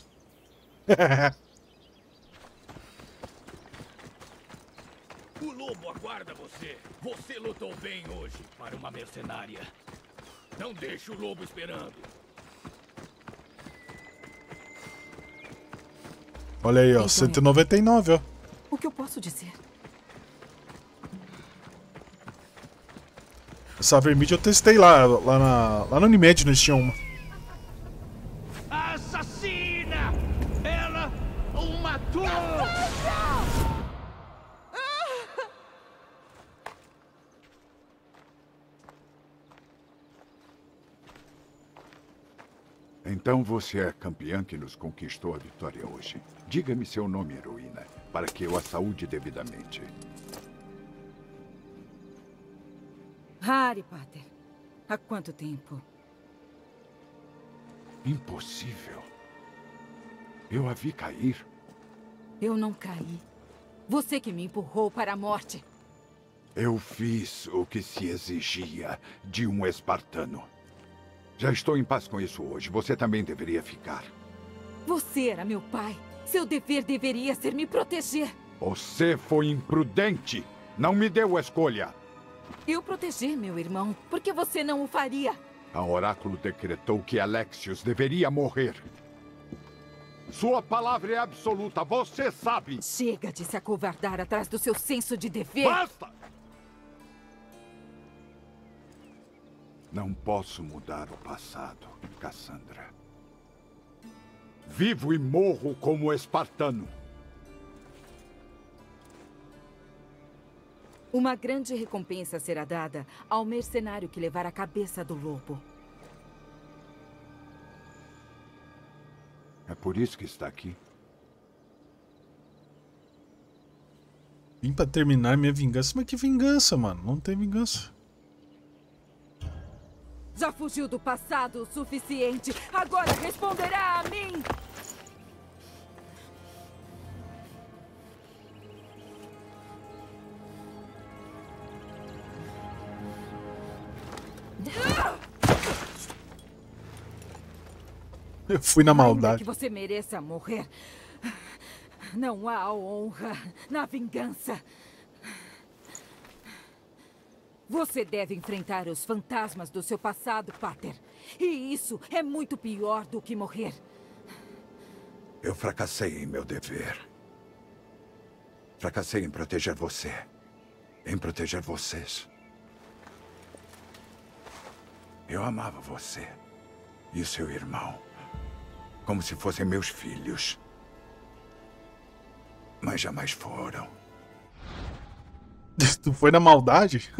B: O lobo aguarda você. Você lutou bem hoje para uma mercenária. Não deixe o lobo esperando.
E: Olha aí, ó,
G: Então,
E: cento e noventa e nove, ó.
G: O que eu posso dizer?
E: Essa Avermídia eu testei lá, lá, na, lá no Unimed nós tinha uma.
B: Assassina! Ela o matou!
M: Então você é a campeã que nos conquistou a vitória hoje. Diga-me seu nome, heroína, para que eu a saúde devidamente.
G: Harry Potter. Há quanto tempo?
M: Impossível. Eu a vi cair.
G: Eu não caí. Você que me empurrou para a morte.
M: Eu fiz o que se exigia de um espartano. Já estou em paz com isso hoje. Você também deveria ficar.
G: Você era meu pai. Seu dever deveria ser me proteger.
M: Você foi imprudente. Não me deu a escolha.
G: Eu protegi meu irmão. Por que você não o faria?
M: A Oráculo decretou que Alexios deveria morrer. Sua palavra é absoluta. Você sabe.
G: Chega de se acovardar atrás do seu senso de dever.
M: Basta! Não posso mudar o passado, Cassandra. Vivo e morro como espartano.
G: Uma grande recompensa será dada ao mercenário que levar a cabeça do lobo.
M: É por isso que está aqui.
E: Vim pra terminar minha vingança. Mas que vingança, mano? Não tem vingança.
G: Já fugiu do passado o suficiente. Agora responderá a mim.
E: Eu fui na maldade.
G: Ainda que você mereça morrer, não há honra na vingança. Você deve enfrentar os fantasmas do seu passado, Pater. E isso é muito pior do que morrer.
M: Eu fracassei em meu dever. Fracassei em proteger você. Em proteger vocês. Eu amava você e o seu irmão como se fossem meus filhos. Mas jamais foram.
E: Tu foi na maldade?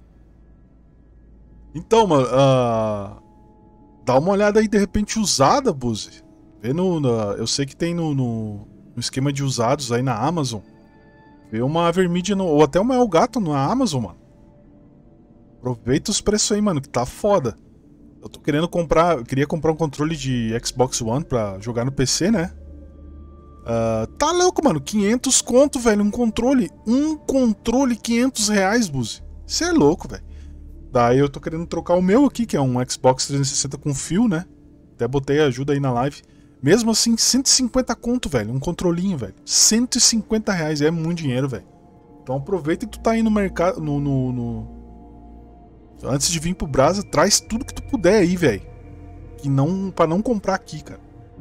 E: Então, mano, uh, dá uma olhada aí de repente usada, Buzi. Vê no, no, eu sei que tem no, no, no esquema de usados aí na Amazon. Vê uma Vermídia no, ou até uma El Gato na Amazon, mano. Aproveita os preços aí, mano, que tá foda. Eu tô querendo comprar, eu queria comprar um controle de Xbox One pra jogar no P C, né? Uh, tá louco, mano, quinhentos conto, velho, um controle. Um controle, quinhentos reais, Buzi. Você é louco, velho. Daí eu tô querendo trocar o meu aqui, que é um Xbox trezentos e sessenta com fio, né? Até botei ajuda aí na live. Mesmo assim, cento e cinquenta conto, velho. Um controlinho, velho. cento e cinquenta reais. É muito dinheiro, velho. Então aproveita que tu tá aí no mercado. No, no, no... Antes de vir pro Brasa, traz tudo que tu puder aí, velho. Que não, pra não comprar aqui, cara.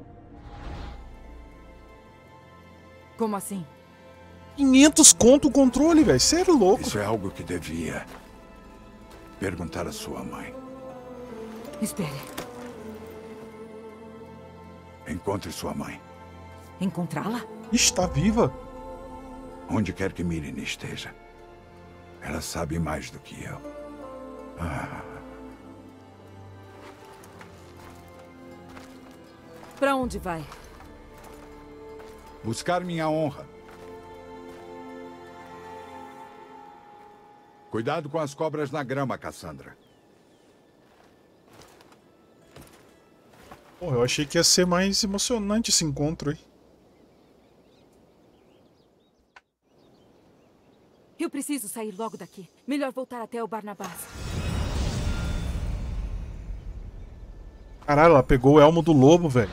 G: Como assim?
E: quinhentos conto o controle, velho. Você é louco.
M: Isso é algo que devia perguntar à sua mãe.
G: Espere.
M: Encontre sua mãe.
G: Encontrá-la?
E: Está viva.
M: Onde quer que Myrine esteja. Ela sabe mais do que eu. Ah.
G: Pra onde vai?
M: Buscar minha honra. Cuidado com as cobras na grama, Cassandra.
E: Pô, eu achei que ia ser mais emocionante esse encontro aí.
G: Eu preciso sair logo daqui. Melhor voltar até o Barnabás.
E: Caralho, ela pegou o elmo do lobo, velho.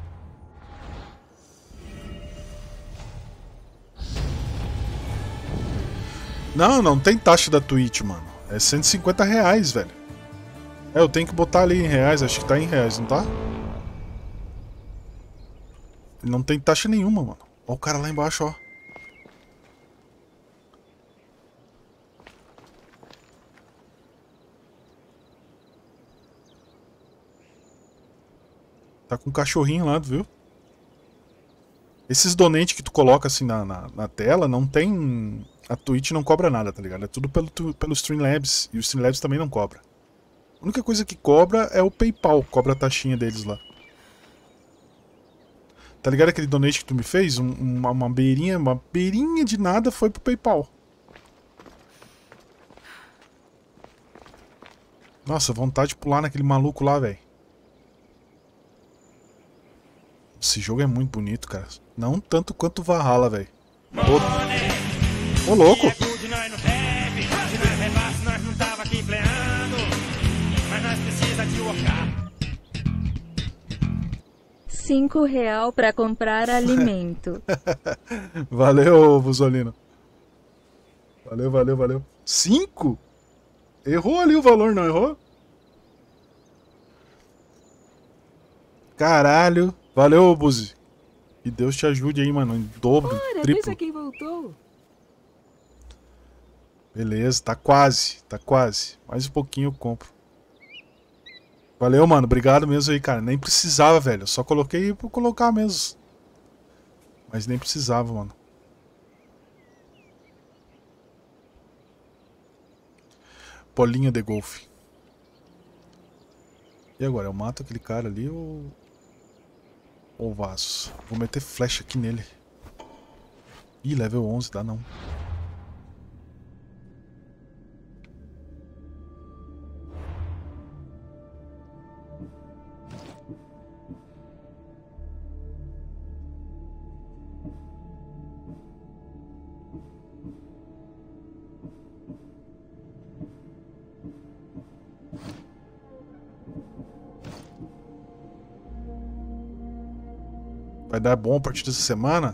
E: Não, não tem taxa da Twitch, mano. É cento e cinquenta reais, velho. É, eu tenho que botar ali em reais. Acho que tá em reais, não tá? Não tem taxa nenhuma, mano. Olha o cara lá embaixo, ó. Tá com um cachorrinho lá, viu? Esses donates que tu coloca assim na, na, na tela, não tem... A Twitch não cobra nada, tá ligado? É tudo pelo, pelo Streamlabs. E o Streamlabs também não cobra. A única coisa que cobra é o PayPal. Cobra a taxinha deles lá. Tá ligado aquele donate que tu me fez? Um, uma, uma beirinha, uma beirinha de nada foi pro PayPal. Nossa, vontade de pular naquele maluco lá, velho. Esse jogo é muito bonito, cara. Não tanto quanto o Valhalla, velho. Ô, ô, louco!
N: Cinco real pra comprar alimento.
E: Valeu, Buzolino. Valeu, valeu, valeu. Cinco? Errou ali o valor, não errou? Caralho. Valeu, Buzi. Que Deus te ajude aí, mano. Em dobro,
A: Ora,
E: triplo.
A: veja quem voltou.
E: Beleza, tá quase. Tá quase. Mais um pouquinho eu compro. Valeu, mano. Obrigado mesmo aí, cara. Nem precisava, velho. Eu só coloquei por colocar mesmo. Mas nem precisava, mano. Bolinha de golfe. E agora? Eu mato aquele cara ali ou... Ou vaso? Vou meter flecha aqui nele. Ih, level onze, dá não. Vai dar bom a partir dessa semana?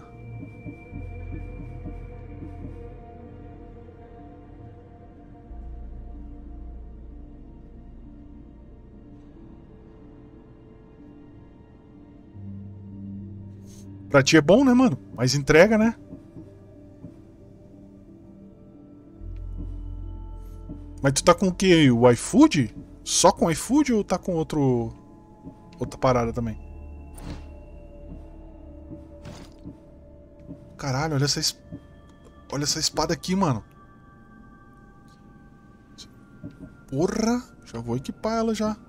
E: Pra ti é bom, né, mano? Mas entrega, né? Mas tu tá com o que? O iFood? Só com o iFood ou tá com outro... outra parada também? Caralho, olha essa es... olha essa espada aqui, mano. Porra, já vou equipar ela já.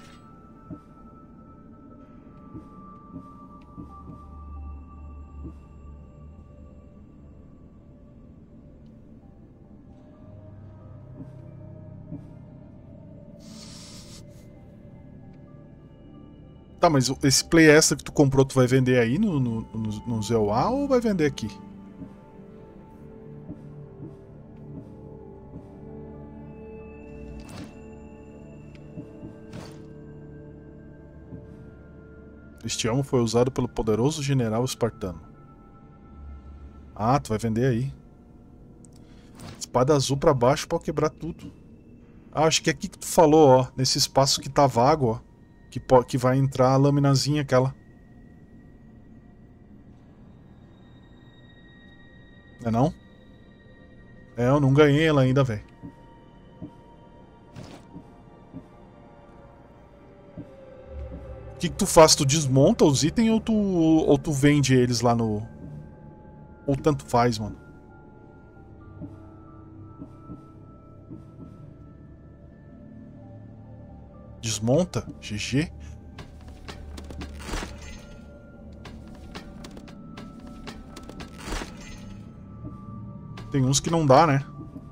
E: Tá, mas esse Play Extra que tu comprou, tu vai vender aí no, no, no, no Z O A ou vai vender aqui? Este elmo foi usado pelo poderoso general espartano. Ah, tu vai vender aí. Espada azul pra baixo pra quebrar tudo. Ah, acho que é aqui que tu falou, ó. Nesse espaço que tá vago, ó. Que, que vai entrar a laminazinha aquela. Não é não? É, eu não ganhei ela ainda, velho. O que que tu faz? Tu desmonta os itens ou tu, ou tu vende eles lá no... Ou tanto faz, mano? Desmonta? G G. Tem uns que não dá, né?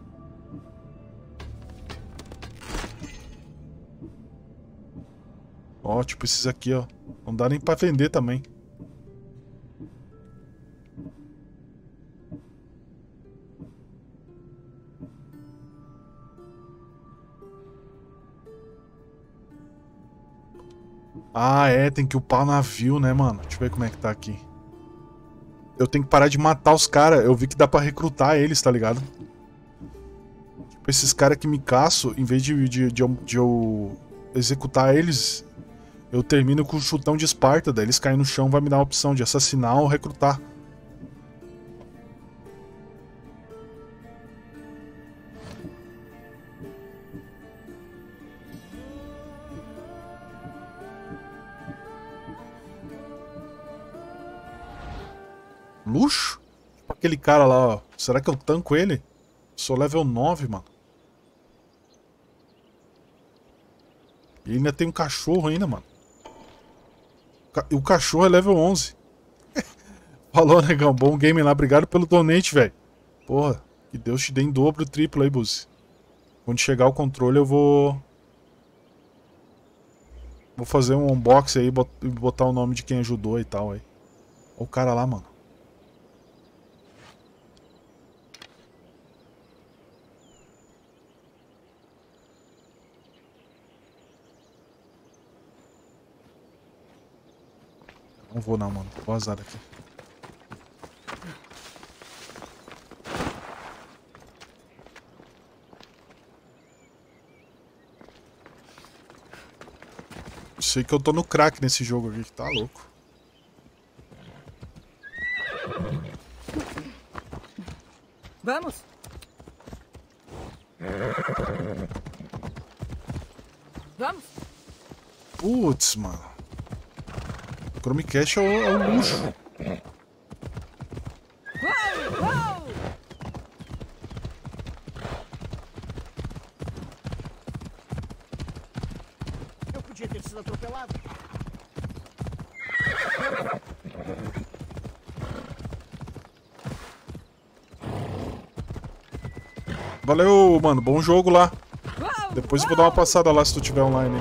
E: Ó, tipo esses aqui, ó. Não dá nem pra vender também. Ah, é, tem que upar o navio, né, mano? Deixa eu ver como é que tá aqui. Eu tenho que parar de matar os caras. Eu vi que dá pra recrutar eles, tá ligado? Tipo, esses caras que me caçam, em vez de, de, de, eu, de eu executar eles, eu termino com o chutão de Esparta. Daí eles caem no chão, vai me dar a opção de assassinar ou recrutar. Luxo? Tipo aquele cara lá, ó. Será que eu tanco ele? Sou level nove, mano. E ainda tem um cachorro ainda, mano. O cachorro é level onze. Falou, negão. Bom game lá. Obrigado pelo donate, velho. Porra, que Deus te dê em dobro, triplo aí, Buzi. Quando chegar o controle, eu vou... Vou fazer um unboxing aí e botar o nome de quem ajudou e tal aí. Olha o cara lá, mano. Não vou não, mano. Vou vazar daqui. Sei que eu tô no crack nesse jogo aqui, que tá louco.
G: Vamos? Vamos?
E: Putz, mano. Chromecast é o, é o luxo.
A: Uou, uou!
L: Eu podia ter sido atropelado.
E: Valeu, mano. Bom jogo lá. Depois eu vou dar uma passada lá se tu tiver online.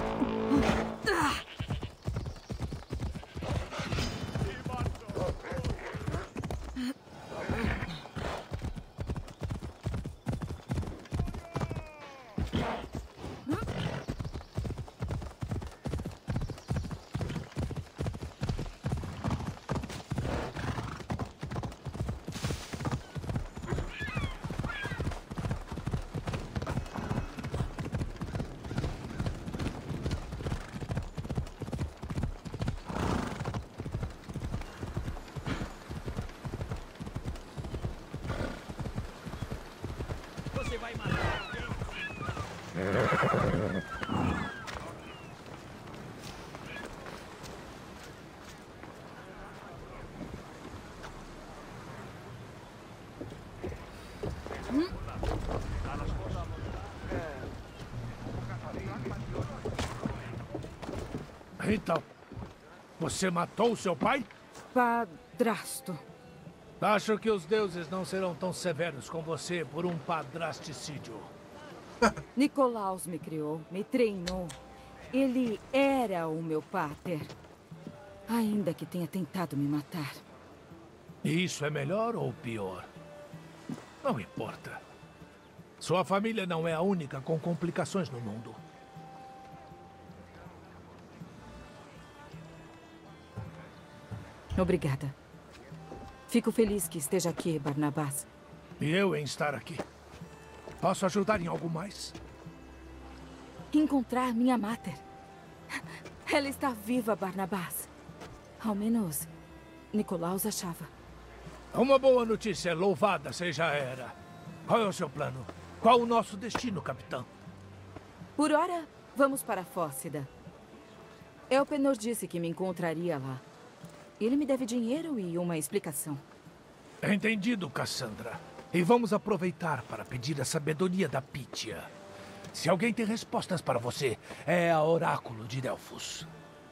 B: Você vai matar alguém?
F: Então, você matou o seu pai?
G: Padrasto.
F: Acho que os deuses não serão tão severos com você por um padrasticídio.
G: Nicolaus me criou, me treinou. Ele era o meu pater. Ainda que tenha tentado me matar.
F: E isso é melhor ou pior? Não importa. Sua família não é a única com complicações no mundo.
G: Obrigada. Fico feliz que esteja aqui, Barnabás.
F: E eu em estar aqui. Posso ajudar em algo mais?
G: Encontrar minha mater. Ela está viva, Barnabás. Ao menos, Nicolaus achava.
F: Uma boa notícia, louvada seja a era. Qual é o seu plano? Qual o nosso destino, capitão?
G: Por ora, vamos para a Fócida. Elpenor disse que me encontraria lá. Ele me deve dinheiro e uma explicação.
F: Entendido, Cassandra. E vamos aproveitar para pedir a sabedoria da Pítia. Se alguém tem respostas para você, é a Oráculo de Delfos.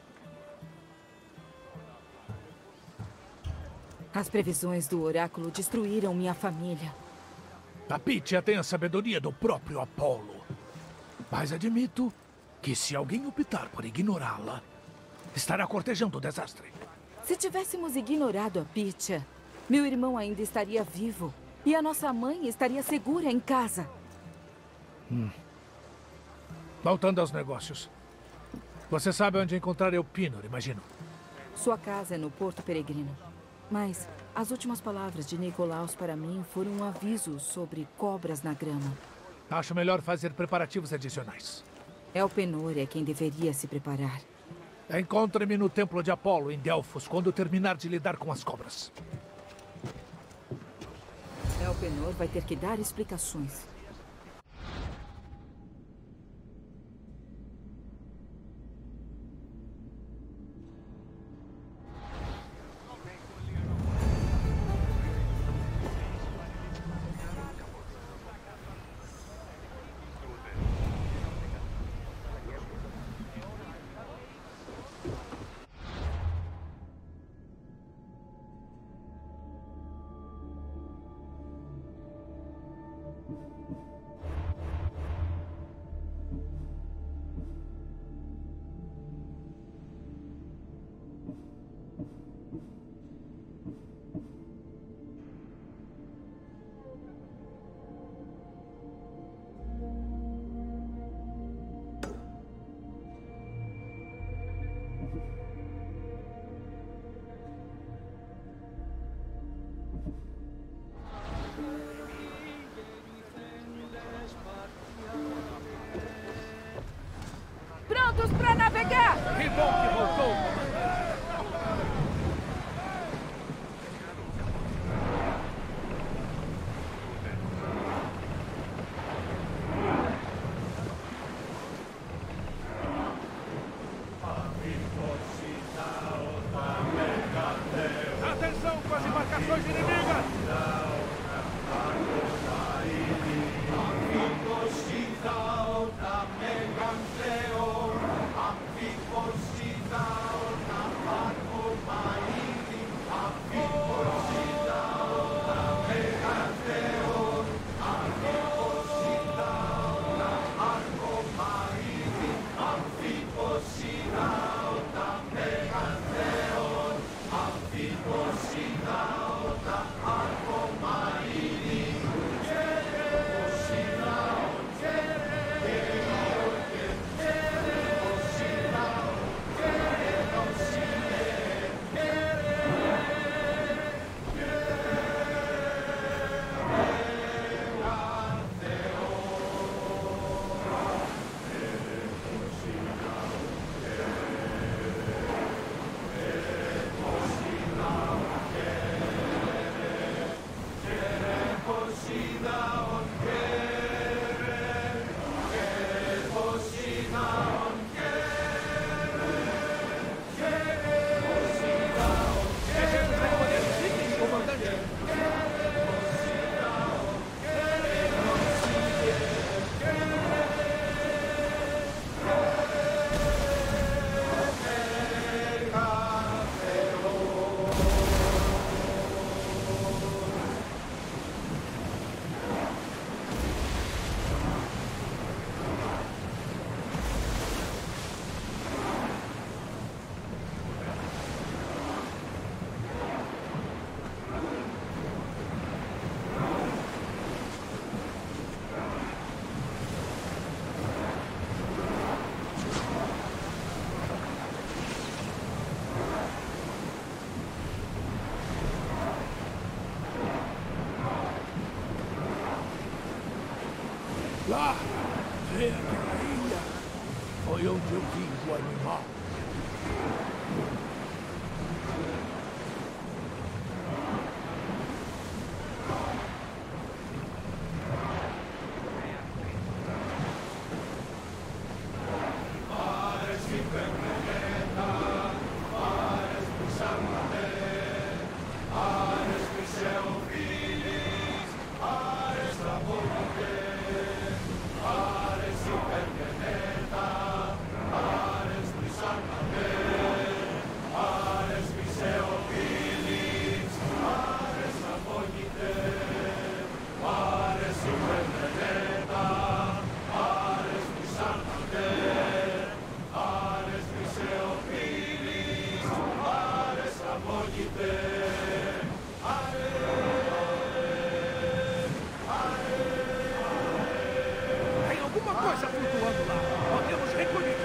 G: As previsões do Oráculo destruíram minha família.
F: A Pítia tem a sabedoria do próprio Apolo. Mas admito que se alguém optar por ignorá-la, estará cortejando o desastre.
G: Se tivéssemos ignorado a Pítia, meu irmão ainda estaria vivo. E a nossa mãe estaria segura em casa.
F: Hum. Voltando aos negócios. Você sabe onde encontrar Elpenor, imagino.
G: Sua casa é no Porto Peregrino. Mas as últimas palavras de Nicolaus para mim foram um aviso sobre cobras na grama.
F: Acho melhor fazer preparativos adicionais.
G: Elpenor é quem deveria se preparar.
F: Encontre-me no Templo de Apolo, em Delfos, quando terminar de lidar com as cobras.
G: Elpenor vai ter que dar explicações.
F: bom que voltou, comandante. Atenção com as embarcações inimigas! Lá, vê aquela ilha. Foi onde eu vi o animal. Tem alguma coisa flutuando lá. Podemos recolher.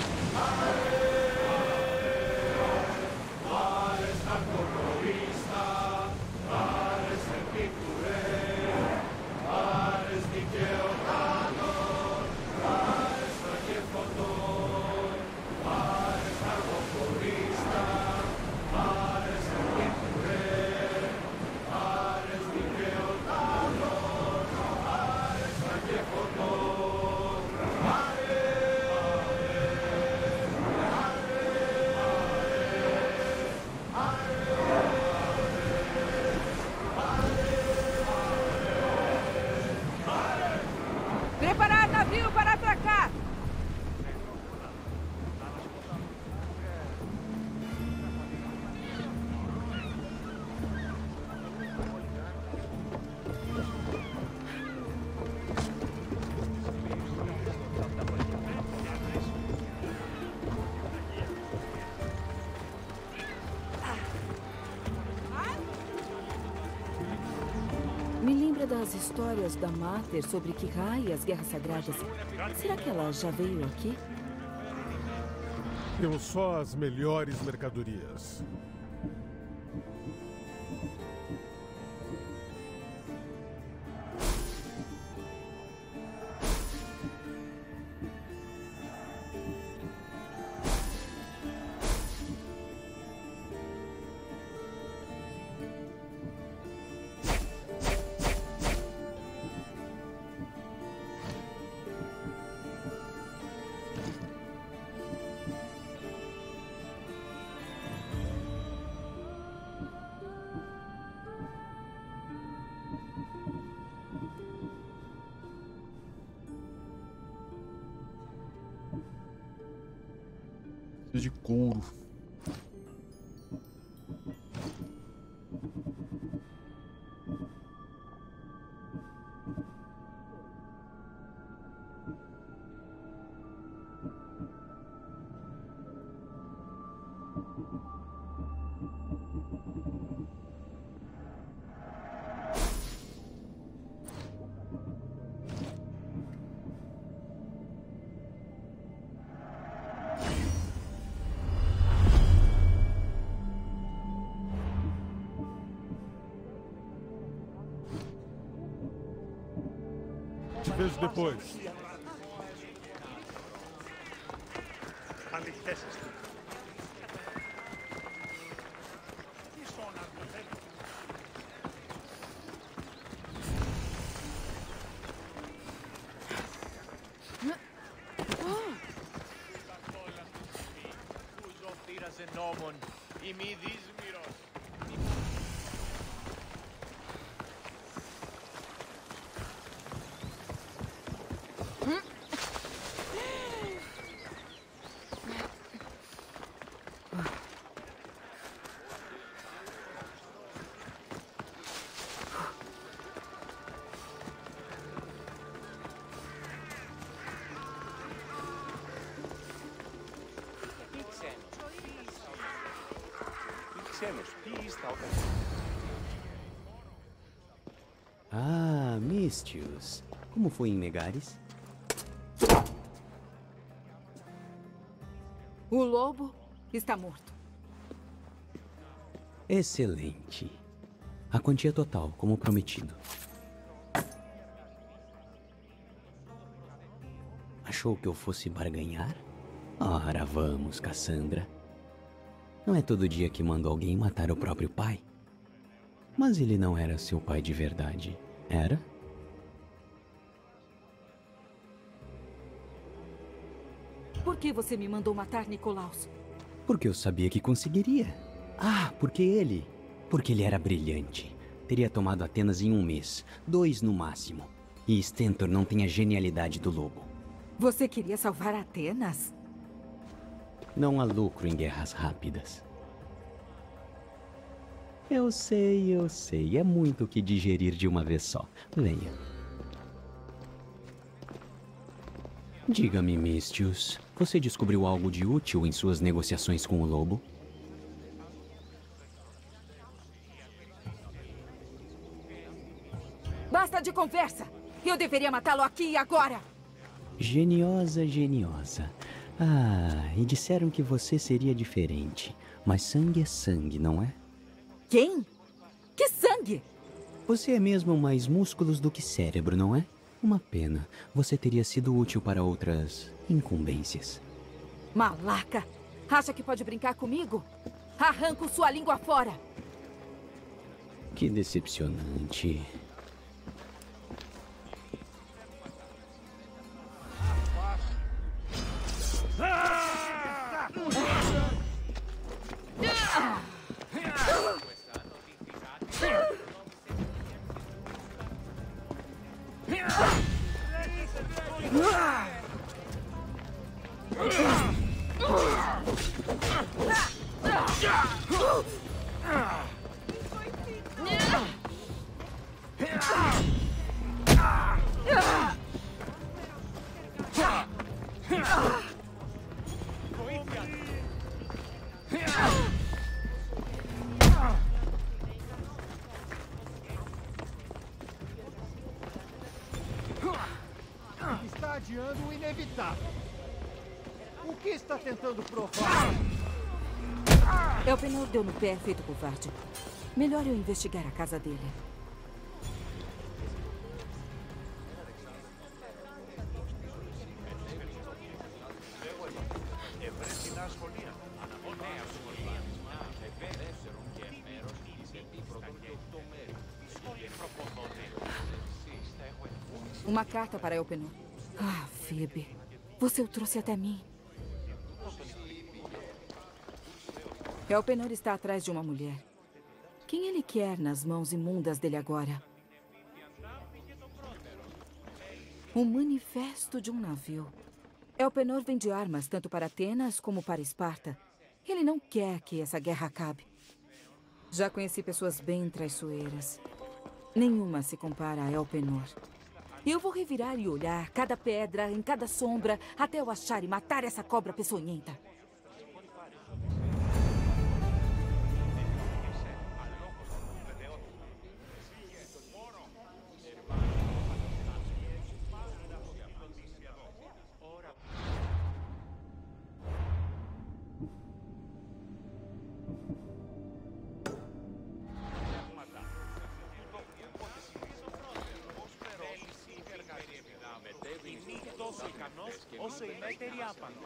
A: Preparar navio para atracar!
G: Me lembra das histórias da Mater sobre Kihai e as Guerras Sagradas. Será que ela já veio aqui?
C: Temos só as melhores mercadorias.
E: De couro.
C: Te vejo depois.
O: Ah, Misthios. Como foi em Megaris?
G: O lobo está morto.
O: Excelente. A quantia total, como prometido. Achou que eu fosse barganhar? Ora, vamos, Cassandra. Não é todo dia que mando alguém matar o próprio pai. Mas ele não era seu pai de verdade, era?
G: Por que você me mandou matar Nicolaus?
O: Porque eu sabia que conseguiria. Ah, porque ele... Porque ele era brilhante. Teria tomado Atenas em um mês. Dois no máximo. E Stentor não tem a genialidade do lobo.
G: Você queria salvar Atenas?
O: Não há lucro em guerras rápidas. Eu sei, eu sei. É muito o que digerir de uma vez só. Venha. Diga-me, Misthios, você descobriu algo de útil em suas negociações com o lobo?
G: Basta de conversa! Eu deveria matá-lo aqui e agora!
O: Geniosa, geniosa. Ah, e disseram que você seria diferente. Mas sangue é sangue, não é?
G: Quem? Que sangue?
O: Você é mesmo mais músculos do que cérebro, não é? Uma pena. Você teria sido útil para outras incumbências.
G: Malaca! Acha que pode brincar comigo? Arranco sua língua fora!
O: Que decepcionante.
P: Está adiando o inevitável. O que está tentando provar?
G: Elpenor deu no pé, feito covarde. Melhor eu investigar a casa dele. Uma carta para Elpenor. Ah, Phoebe. Você o trouxe até mim. Elpenor está atrás de uma mulher. Quem ele quer nas mãos imundas dele agora? Um manifesto de um navio. Elpenor vende armas tanto para Atenas como para Esparta. Ele não quer que essa guerra acabe. Já conheci pessoas bem traiçoeiras. Nenhuma se compara a Elpenor. Eu vou revirar e olhar cada pedra, em cada sombra, até eu achar e matar essa cobra peçonhenta.
Q: Όσο η μέτερη άπανο.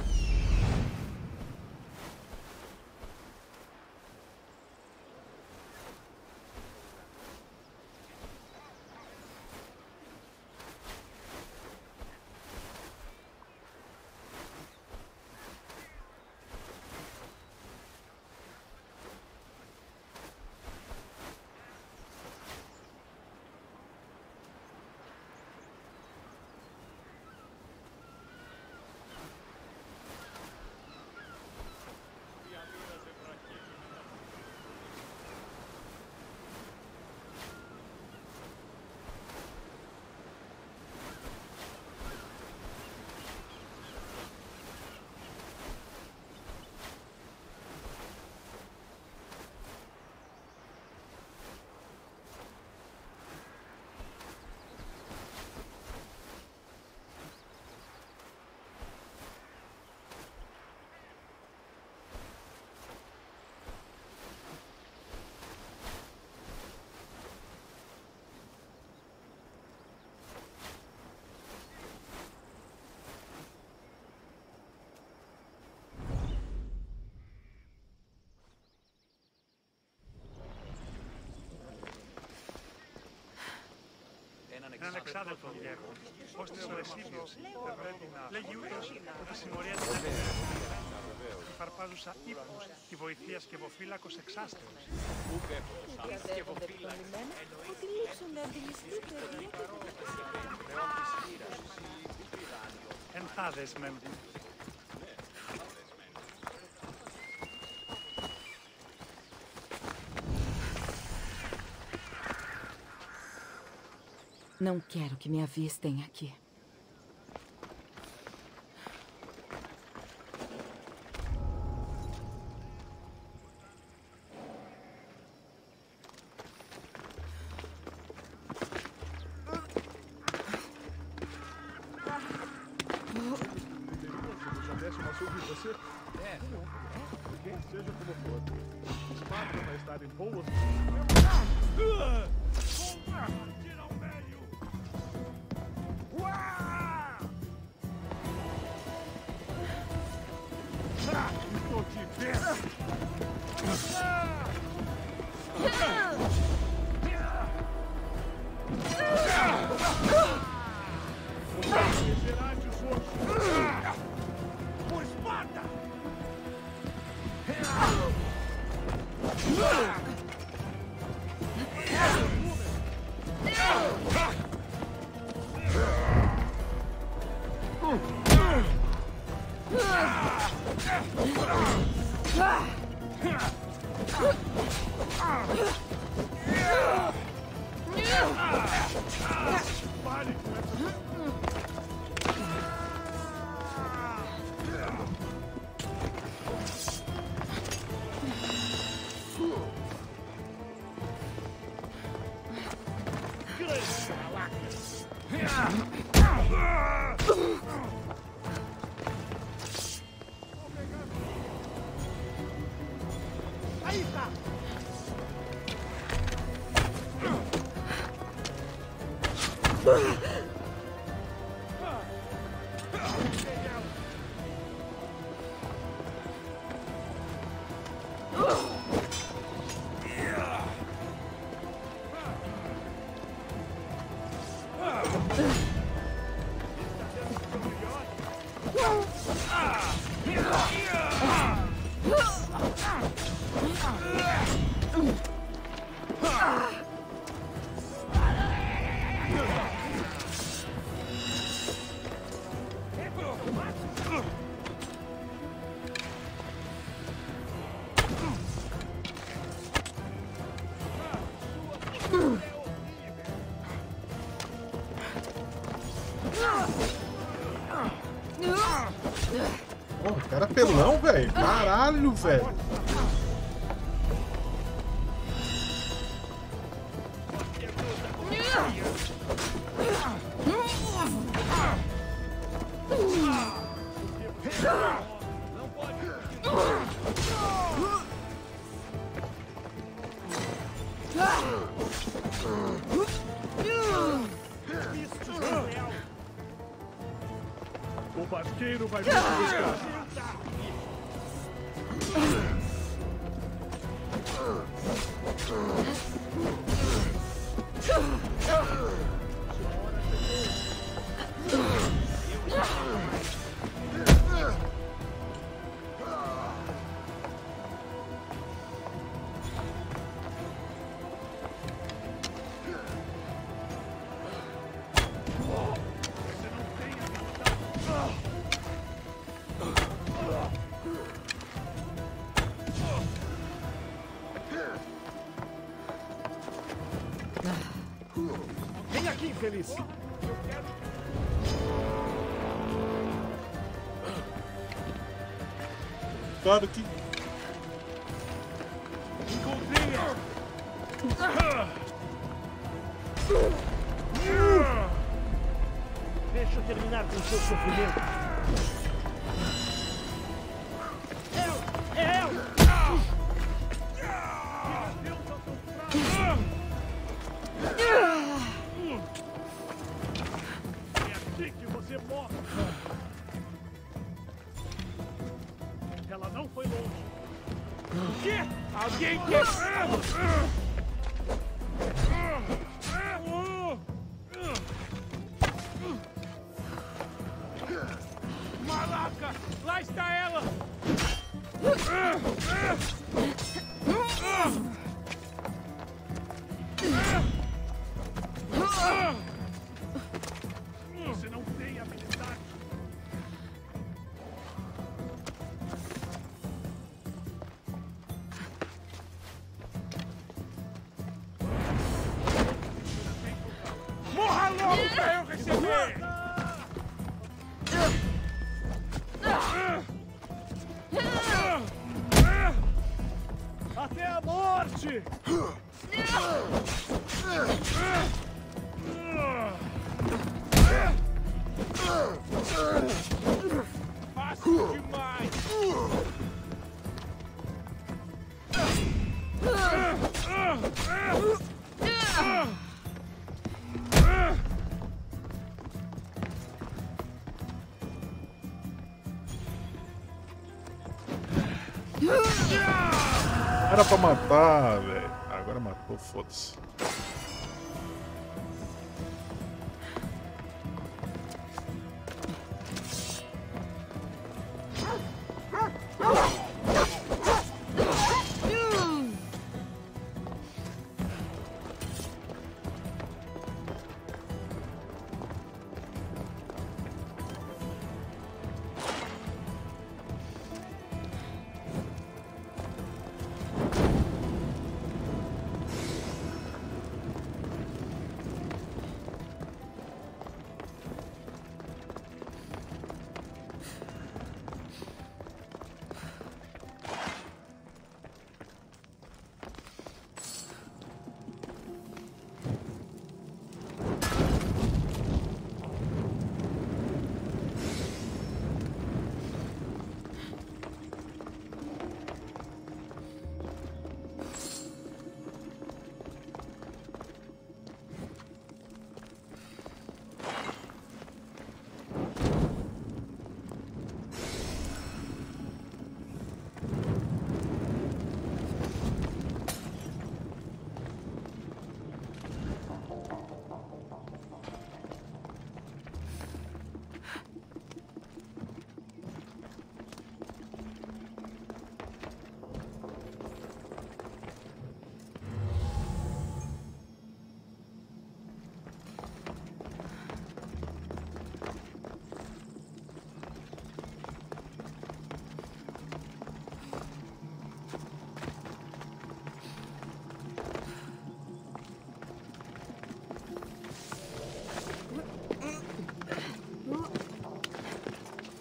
R: Έναν εξάδελφο διέχω, ώστε στο Εσίδιο δεν πρέπει να λέγει ούτως ότι η συμμορία της η φαρπάζουσα ύπνους, τη βοηθεία σκευοφύλακος εξάστεως.
A: Ότι λείψουν να αντιληφθείτε
R: Εν θα δεσμεύουν.
G: Não quero que me avistem aqui.
C: Seja como for, Esparta vai estar em boas. Tira o meio! Estou te vendo! Será-te os outros! Por Esparta! Aí tá!
E: Oh, o cara é pelão, velho. Caralho, velho.
C: O barqueiro vai vir te buscar. Vem aqui, infeliz.
E: Claro que...
C: Encontrei-a. Deixa eu terminar com o seu sofrimento. É ela! É aqui que você morre. Ela não foi longe. O quê? Alguém quer... Malaca! Lá está ela! Você não tem habilidade. Morra logo pra eu receber! Até a morte! Fácil demais!
E: Era pra matar, velho. Agora matou, foda-se.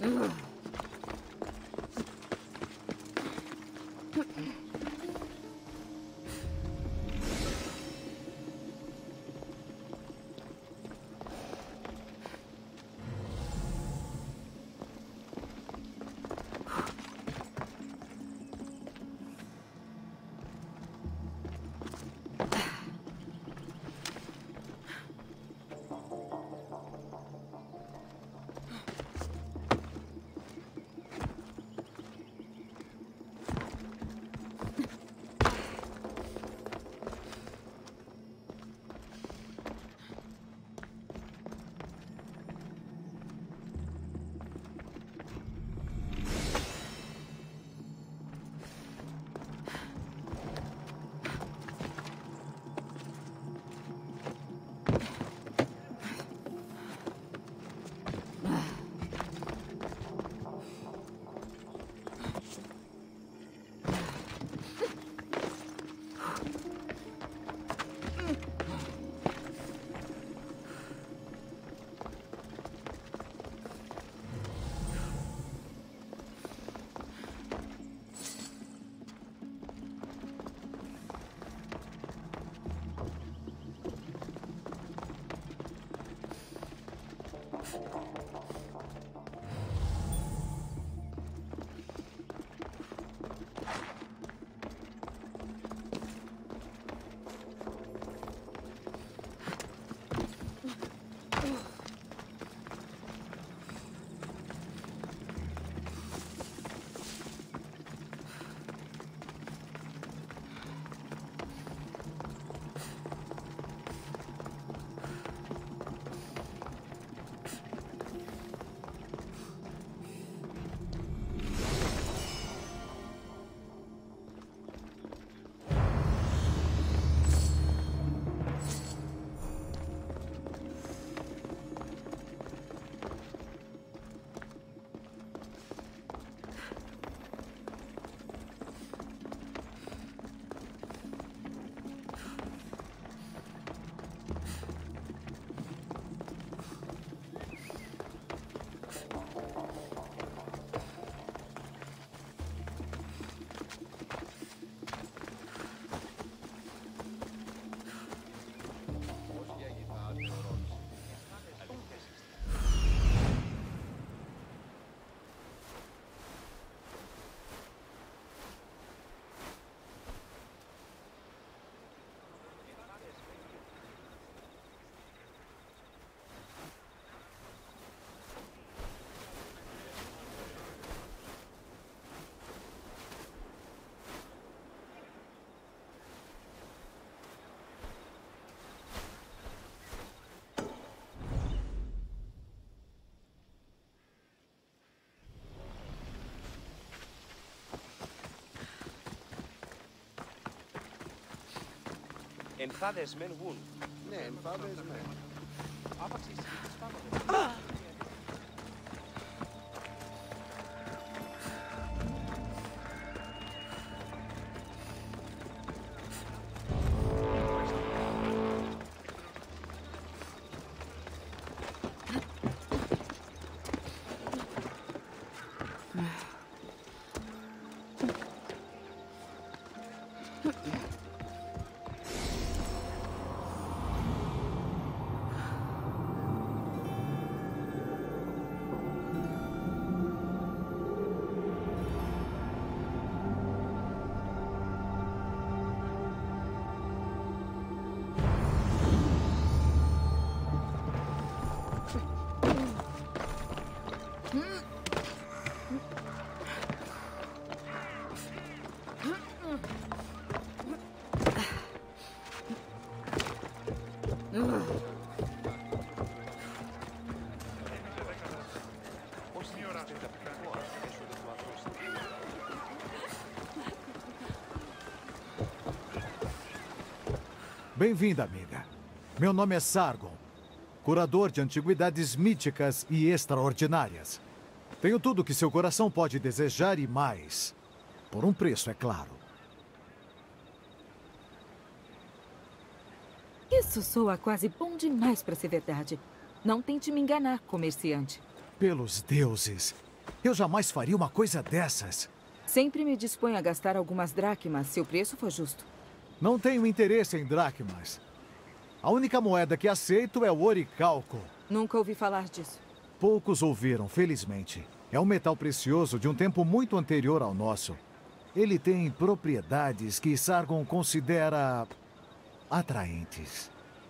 Q: Εμφάδεσμεν γουν.
J: Ναι, εμφάδεσμεν.
Q: Άπαξ η συζήτηση πάνω.
P: Bem-vinda, amiga. Meu nome é Sargon, curador de antiguidades míticas e extraordinárias. Tenho tudo o que seu coração pode desejar e mais. Por um preço, é claro.
G: Isso soa quase bom demais para ser verdade. Não tente me enganar, comerciante.
P: Pelos deuses, Eu jamais faria uma coisa dessas.
G: Sempre me disponho a gastar algumas dracmas se o preço for justo.
P: Não tenho interesse em dracmas. A única moeda que aceito é o oricalco.
G: Nunca ouvi falar disso.
P: Poucos ouviram, felizmente. É um metal precioso de um tempo muito anterior ao nosso. Ele tem propriedades que Sargon considera atraentes.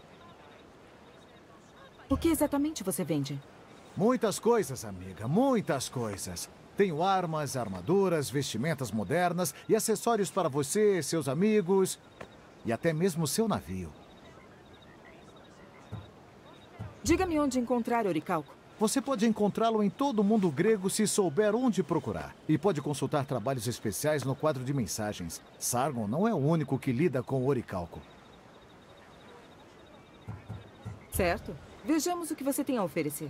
G: O que exatamente você vende?
P: Muitas coisas, amiga, muitas coisas. Tenho armas, armaduras, vestimentas modernas e acessórios para você, seus amigos e até mesmo seu navio.
G: Diga-me onde encontrar oricalco.
P: Você pode encontrá-lo em todo o mundo grego se souber onde procurar. E pode consultar trabalhos especiais no quadro de mensagens. Sargon não é o único que lida com oricalco.
G: Certo. Vejamos o que você tem a oferecer.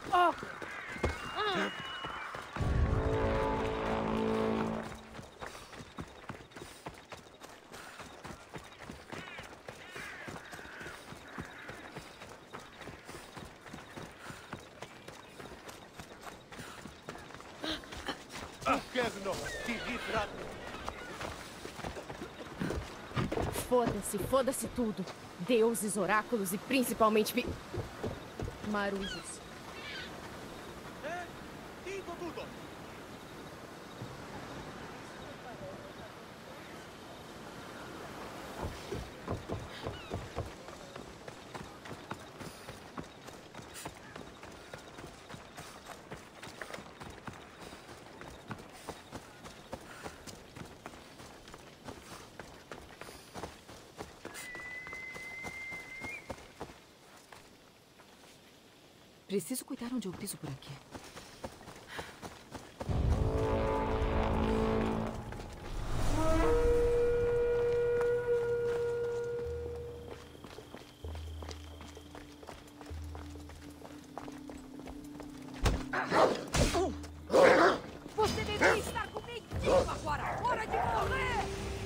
A: Oh.
I: Foda-se, foda-se tudo. Deuses, oráculos e principalmente... vi- marujos.
G: Preciso cuidar onde eu piso por aqui.
A: Você devia estar comigo agora! Hora de morrer!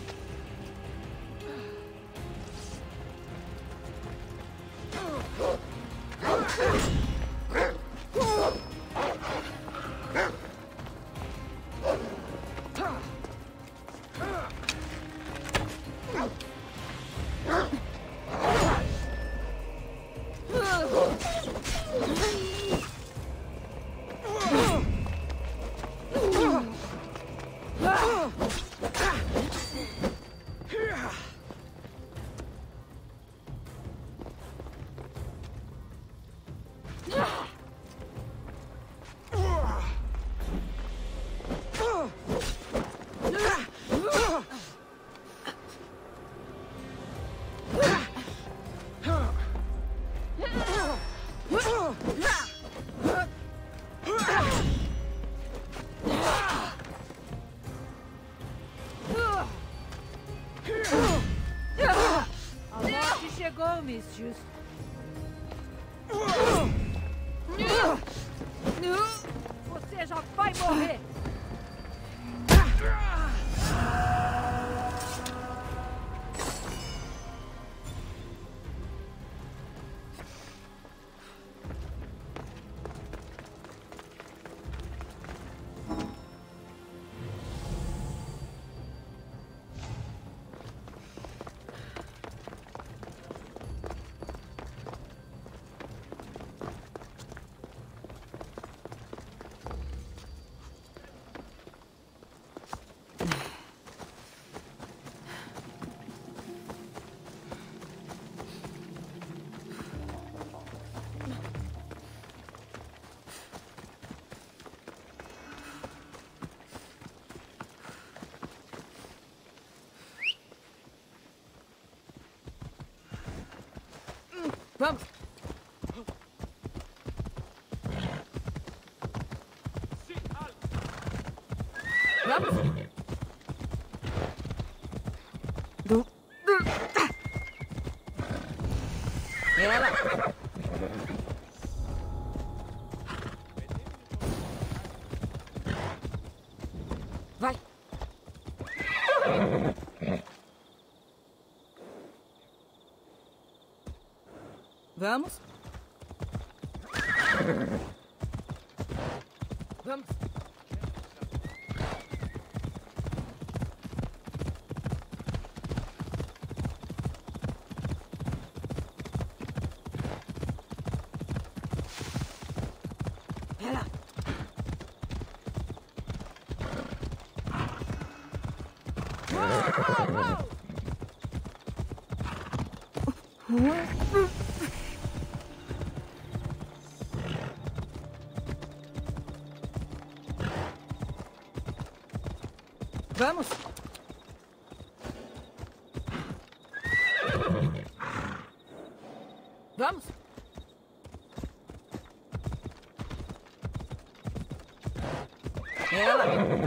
A: A morte chegou, Mistius. Você já vai morrer! Vamos! Vamos! Do... Ela! Vai! Vamos? Vamos. Ela. Vamos! Vamos! Ela!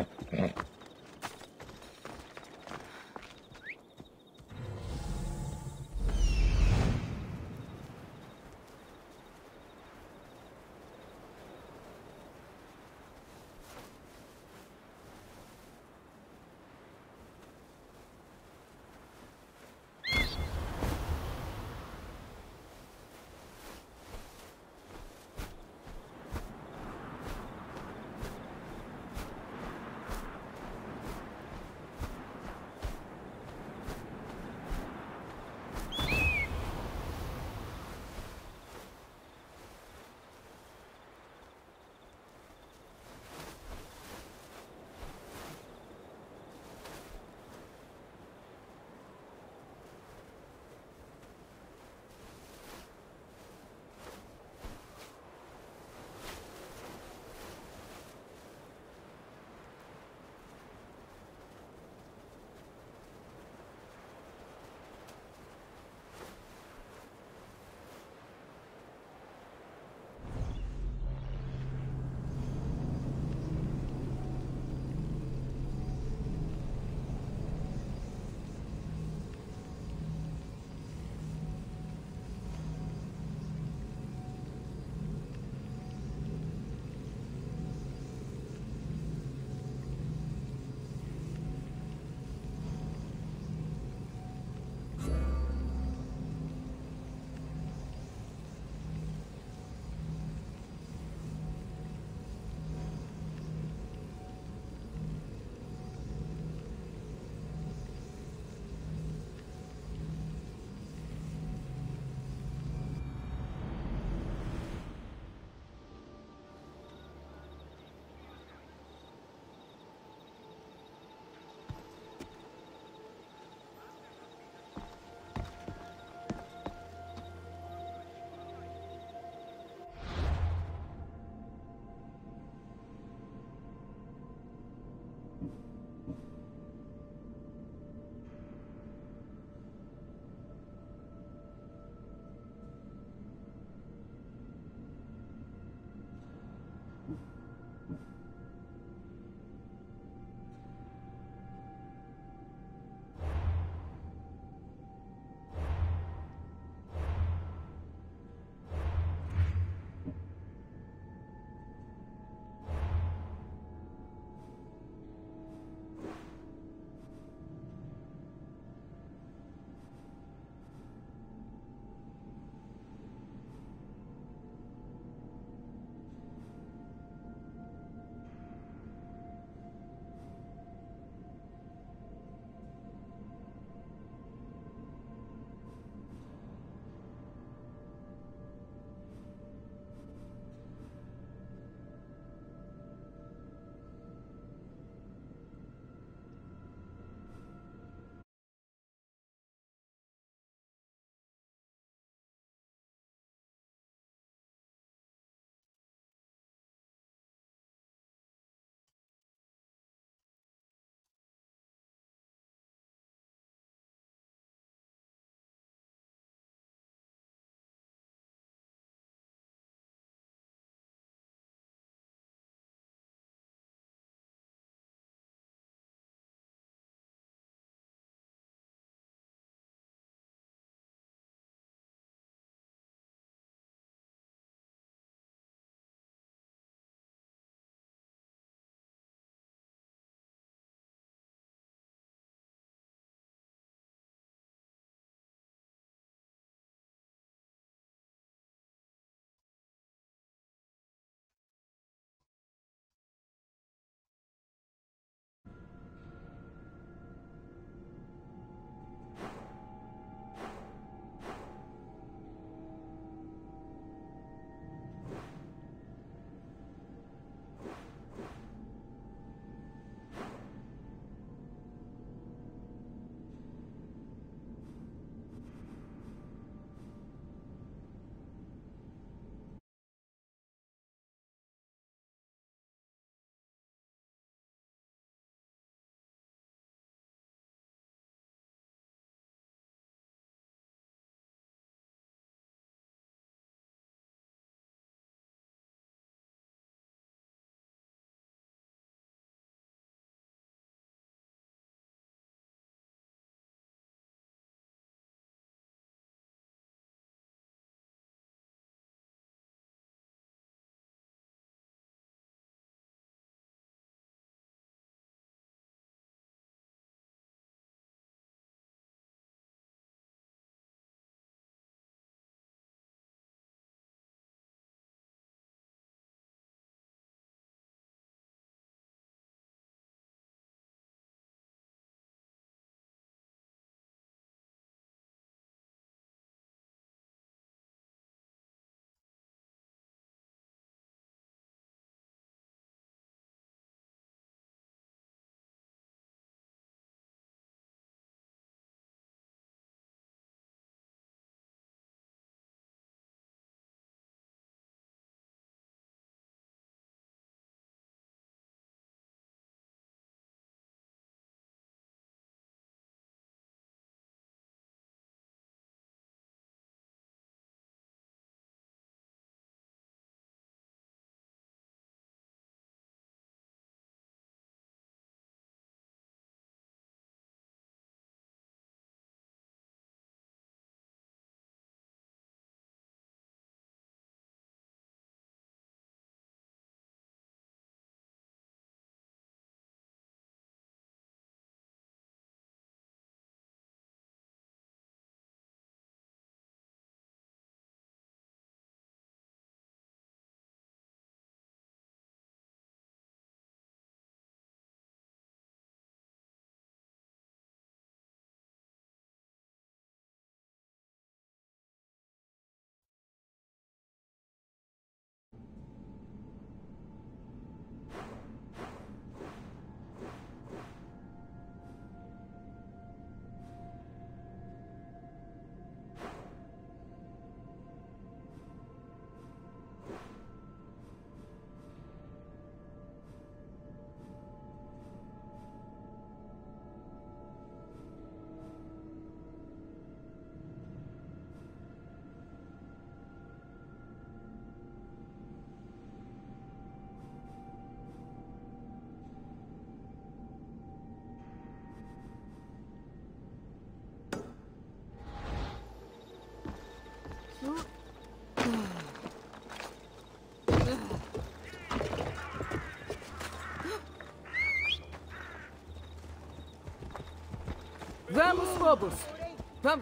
A: Vamos, lobos. Vamos.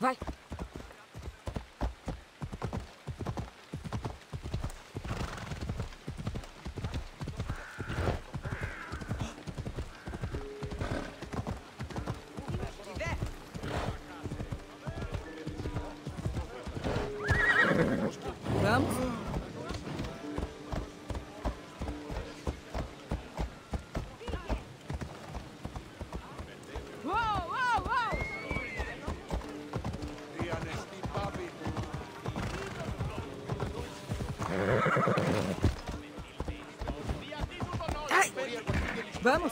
G: Vai. Vamos.
A: Uou, uou, uou!
G: Ai. Vamos.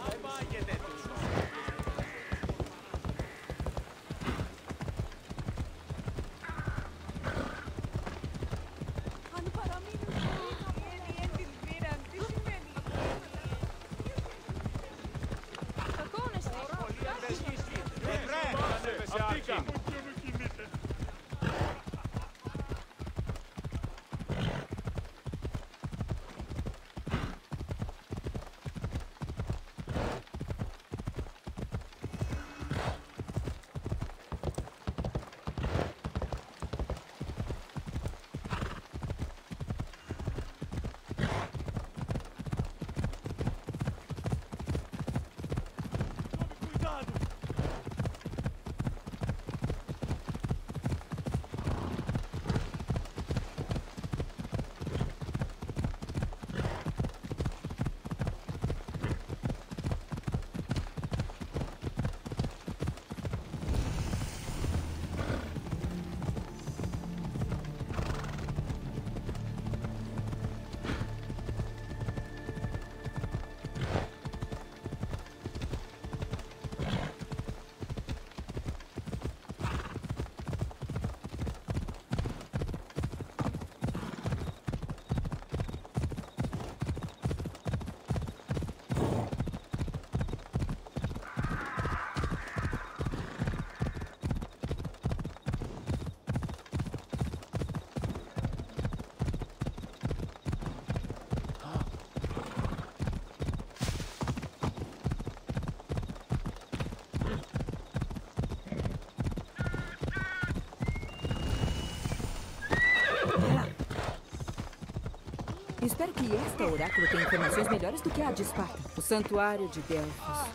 G: Espero que esta oráculo tenha informações melhores do que a de Esparta. O santuário de Delfos.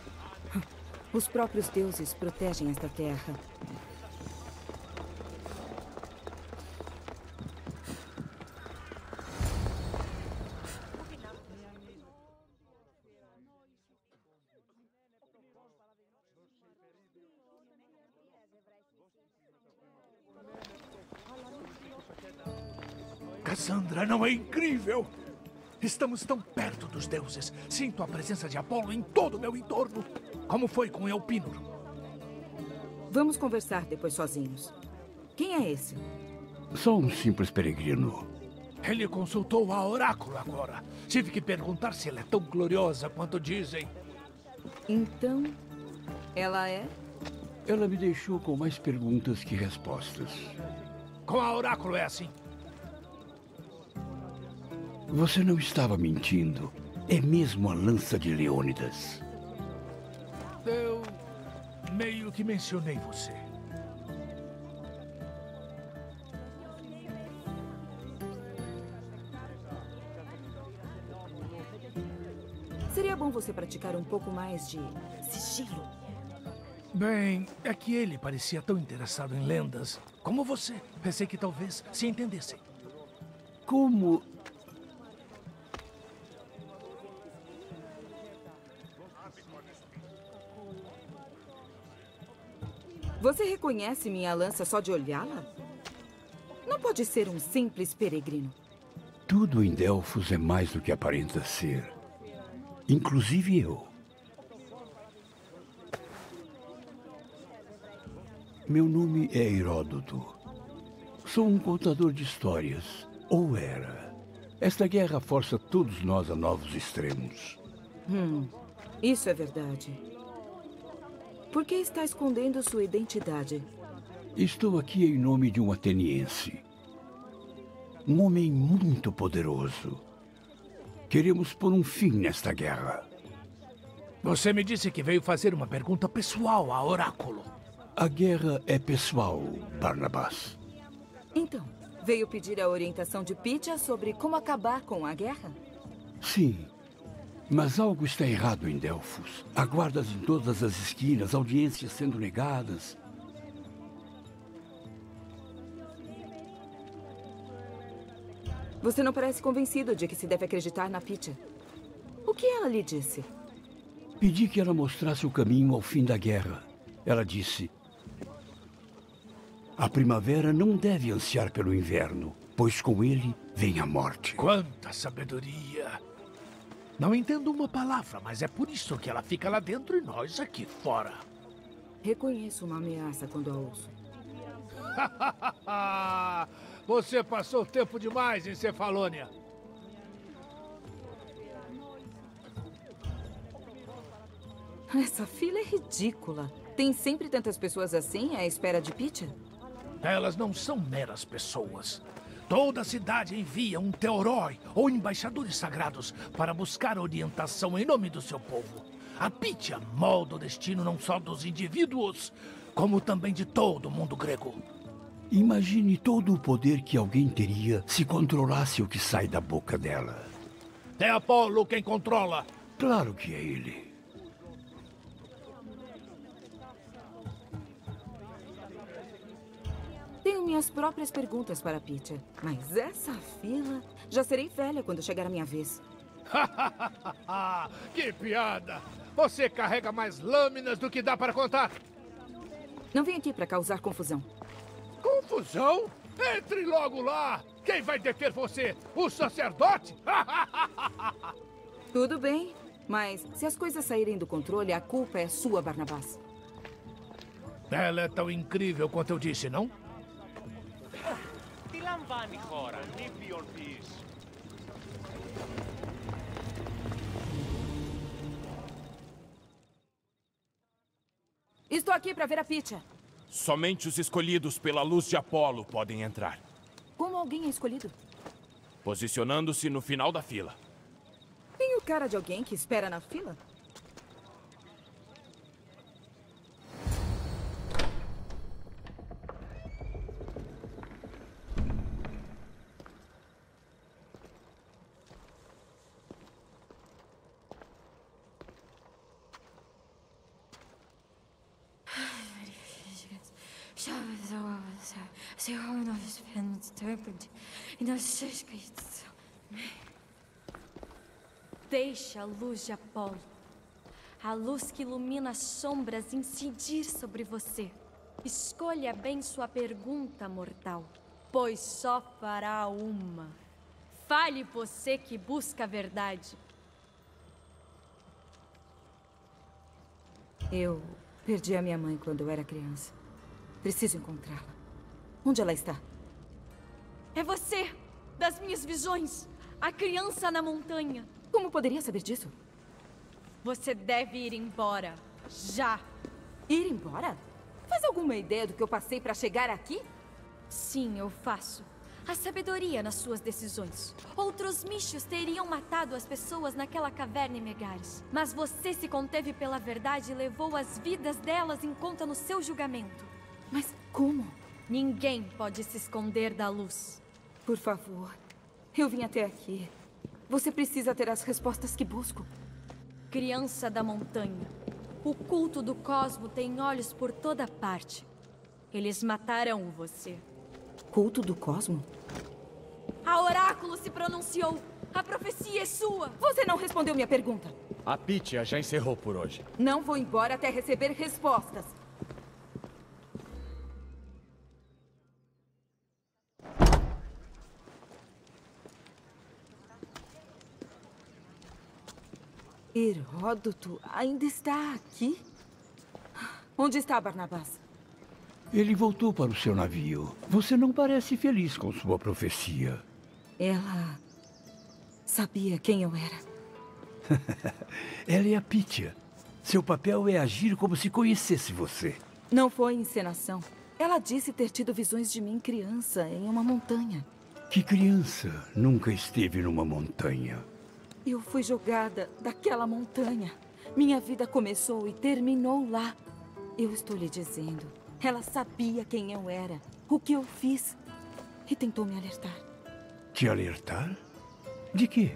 G: Os próprios deuses protegem esta terra.
F: Cassandra, não é incrível? Estamos tão perto dos deuses. Sinto a presença de Apolo em todo o meu entorno. Como foi com Elpínor?
G: Vamos conversar depois sozinhos. Quem é esse?
S: Só um simples peregrino.
F: Ele consultou a oráculo agora. Tive que perguntar se ela é tão gloriosa quanto dizem.
G: Então, ela é?
S: Ela me deixou com mais perguntas que respostas.
F: Com a oráculo é assim.
S: Você não estava mentindo. É mesmo a lança de Leônidas.
F: Eu meio que mencionei você.
G: Seria bom você praticar um pouco mais de sigilo.
F: Bem, é que ele parecia tão interessado em lendas como você. Pensei que talvez se entendessem.
S: Como...
G: Você reconhece minha lança só de olhá-la? Não pode ser um simples peregrino.
S: Tudo em Delfos é mais do que aparenta ser. Inclusive eu. Meu nome é Heródoto. Sou um contador de histórias. Ou era. Esta guerra força todos nós a novos extremos.
G: Hum, isso é verdade. Por que está escondendo sua identidade?
S: Estou aqui em nome de um ateniense. Um homem muito poderoso. Queremos pôr um fim nesta guerra.
F: Você me disse que veio fazer uma pergunta pessoal a oráculo.
S: A guerra é pessoal, Barnabás.
G: Então, veio pedir a orientação de Pitya sobre como acabar com a guerra?
S: Sim. Mas algo está errado em Delfos. Há guardas em todas as esquinas, audiências sendo negadas.
G: Você não parece convencido de que se deve acreditar na Pitya. O que ela lhe disse?
S: Pedi que ela mostrasse o caminho ao fim da guerra. Ela disse: a primavera não deve ansiar pelo inverno, pois com ele vem a morte.
F: Quanta sabedoria! Não entendo uma palavra, mas é por isso que ela fica lá dentro e nós aqui fora.
G: Reconheço uma ameaça quando a ouço.
F: Você passou tempo demais em Cefalônia.
G: Essa fila é ridícula. Tem sempre tantas pessoas assim à espera de Pitya?
F: Elas não são meras pessoas. Toda a cidade envia um teorói ou embaixadores sagrados para buscar orientação em nome do seu povo. A Pitya molda o destino não só dos indivíduos, como também de todo o mundo grego.
S: Imagine todo o poder que alguém teria se controlasse o que sai da boca dela.
F: É Apolo quem controla.
S: Claro que é ele.
G: Tenho minhas próprias perguntas para Pitya, mas essa fila... Já serei velha quando chegar a minha vez.
F: Que piada! Você carrega mais lâminas do que dá para contar.
G: Não vim aqui para causar confusão.
F: Confusão? Entre logo lá! Quem vai deter você? O sacerdote?
G: Tudo bem, mas se as coisas saírem do controle, a culpa é sua, Barnabás.
F: Ela é tão incrível quanto eu disse, não?
G: Estou aqui para ver a Pitya.
T: Somente os escolhidos pela luz de Apolo podem entrar.
G: Como alguém é escolhido?
T: Posicionando-se no final da fila.
G: Tenho cara de alguém que espera na fila?
I: Deixa a luz de Apolo, a luz que ilumina as sombras, incidir sobre você. Escolha bem sua pergunta, mortal, pois só fará uma. Fale você que busca a verdade.
G: Eu perdi a minha mãe quando eu era criança. Preciso encontrá-la. Onde ela está?
I: É você, das minhas visões, a criança na montanha.
G: Como poderia saber disso?
I: Você deve ir embora, já.
G: Ir embora? Faz alguma ideia do que eu passei para chegar aqui?
I: Sim, eu faço. A sabedoria nas suas decisões. Outros Michos teriam matado as pessoas naquela caverna em Megares. Mas você se conteve pela verdade e levou as vidas delas em conta no seu julgamento.
G: Mas como?
I: Ninguém pode se esconder da luz.
G: Por favor, eu vim até aqui. Você precisa ter as respostas que busco.
I: Criança da montanha. O culto do cosmo tem olhos por toda parte. Eles matarão você.
G: Culto do cosmo?
I: A oráculo se pronunciou. A profecia é sua.
G: Você não respondeu minha pergunta.
T: A Pitya já encerrou por hoje.
G: Não vou embora até receber respostas. Heródoto ainda está aqui? Onde está Barnabás?
S: Ele voltou para o seu navio. Você não parece feliz com sua profecia.
G: Ela sabia quem eu era.
S: Ela é a Pitya. Seu papel é agir como se conhecesse você.
G: Não foi encenação. Ela disse ter tido visões de mim criança em uma montanha.
S: Que criança nunca esteve numa montanha?
G: Eu fui jogada daquela montanha. Minha vida começou e terminou lá. Eu estou lhe dizendo, Ela sabia quem eu era, o que eu fiz, e tentou me alertar.
S: Te alertar? De quê?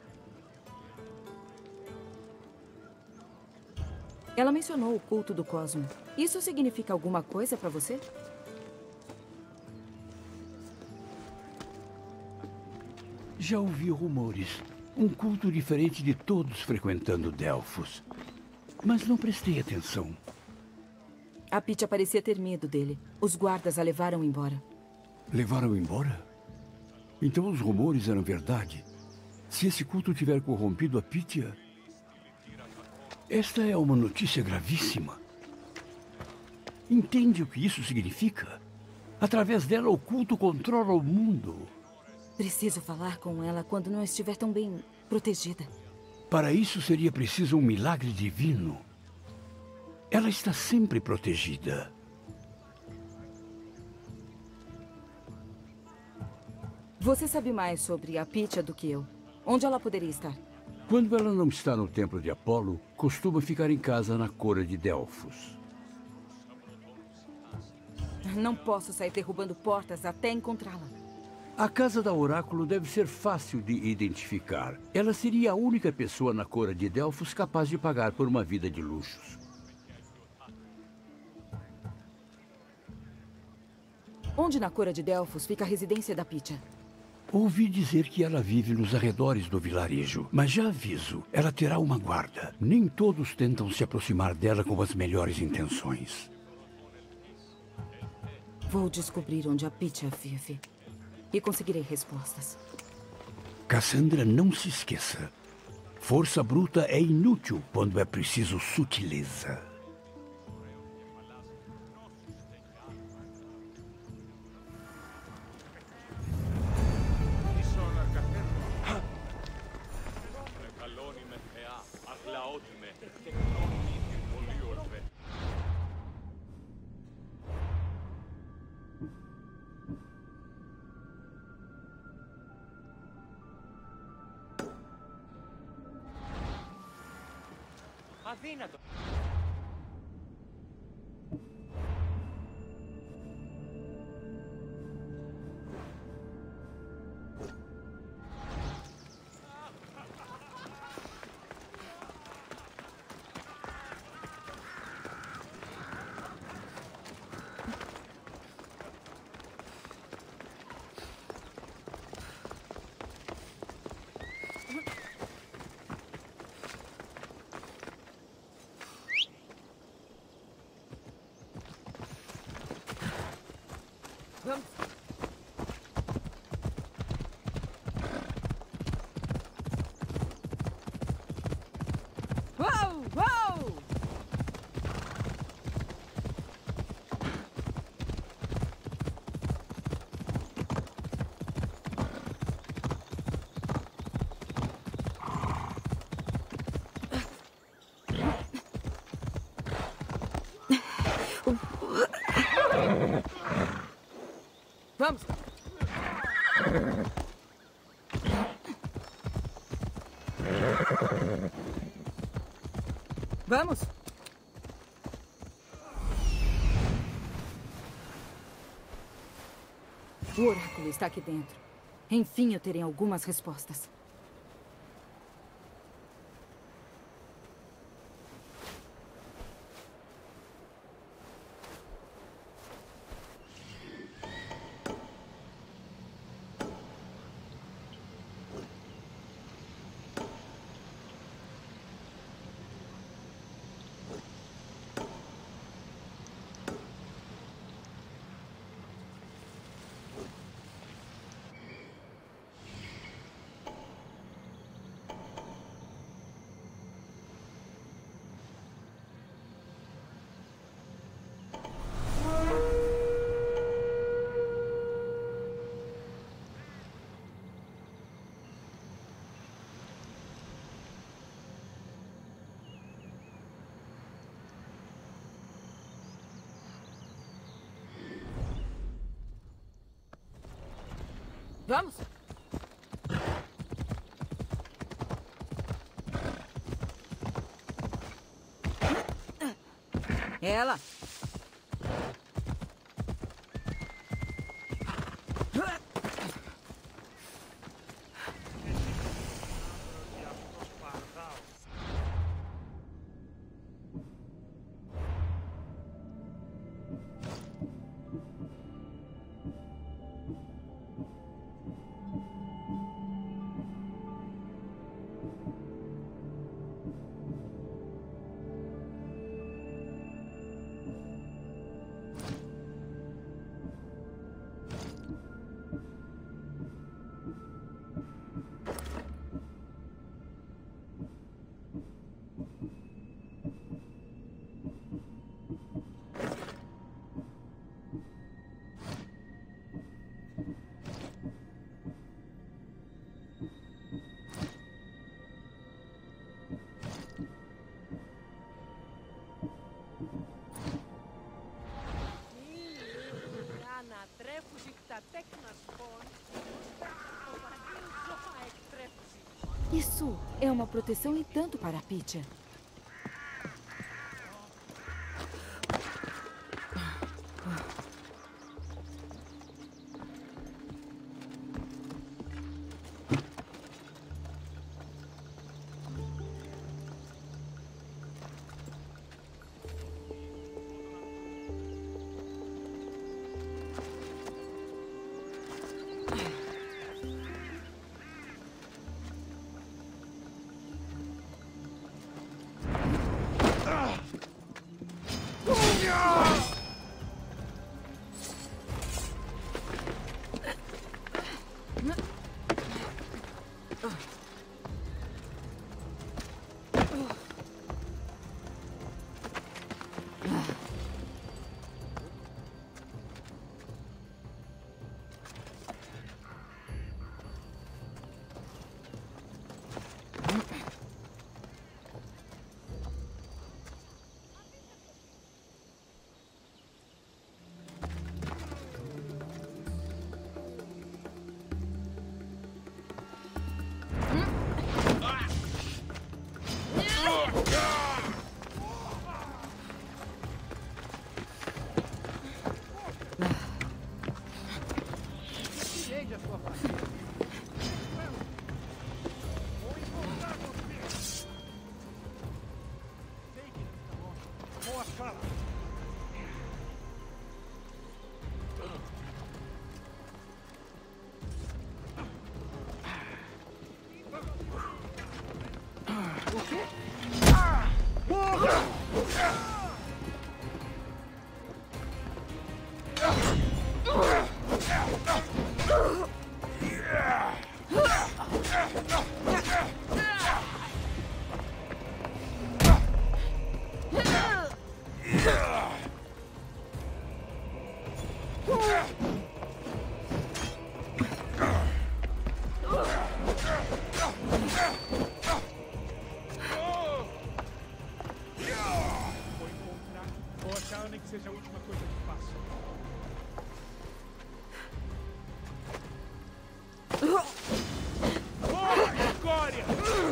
G: Ela mencionou o culto do Cosmo. Isso significa alguma coisa pra você?
S: Já ouvi rumores. Um culto diferente de todos frequentando Delfos. Mas não prestei atenção.
G: A Pitya parecia ter medo dele. Os guardas a levaram embora.
S: Levaram embora? Então os rumores eram verdade. Se esse culto tiver corrompido a Pitya... Esta é uma notícia gravíssima. Entende o que isso significa? Através dela, o culto controla o mundo.
G: Preciso falar com ela quando não estiver tão bem protegida.
S: Para isso seria preciso um milagre divino. Ela está sempre protegida.
G: Você sabe mais sobre a Pitya do que eu. Onde ela poderia estar?
S: Quando ela não está no templo de Apolo, costuma ficar em casa na Cora de Delfos.
G: Não posso sair derrubando portas até encontrá-la.
S: A casa da Oráculo deve ser fácil de identificar. Ela seria a única pessoa na Cora de Delfos capaz de pagar por uma vida de luxos.
G: Onde na Cora de Delfos fica a residência da Pitya?
S: Ouvi dizer que ela vive nos arredores do vilarejo, mas já aviso, ela terá uma guarda. Nem todos tentam se aproximar dela com as melhores intenções.
G: Vou descobrir onde a Pitya vive e conseguirei respostas.
S: Cassandra, não se esqueça. Força bruta é inútil quando é preciso sutileza.
Q: Αδύνατο.
A: Uou, uou! Vamos! Vamos!
G: O oráculo está aqui dentro. Enfim, eu terei algumas respostas.
A: Vamos!
G: Ela! Isso é uma proteção e tanto para a Pitya.
C: Seja a última coisa que faço. Oh, escória!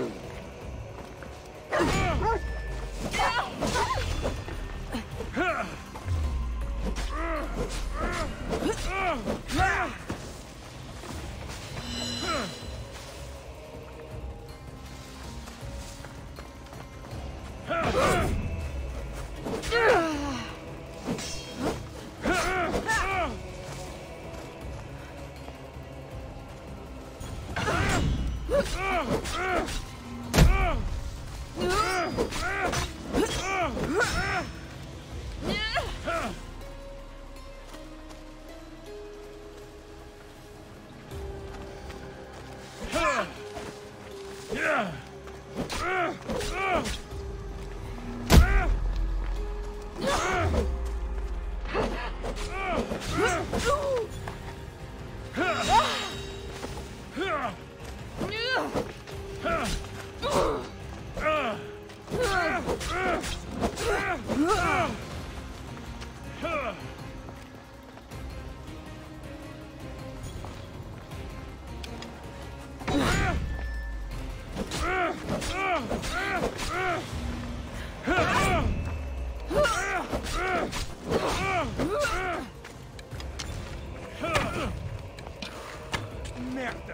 C: Merda!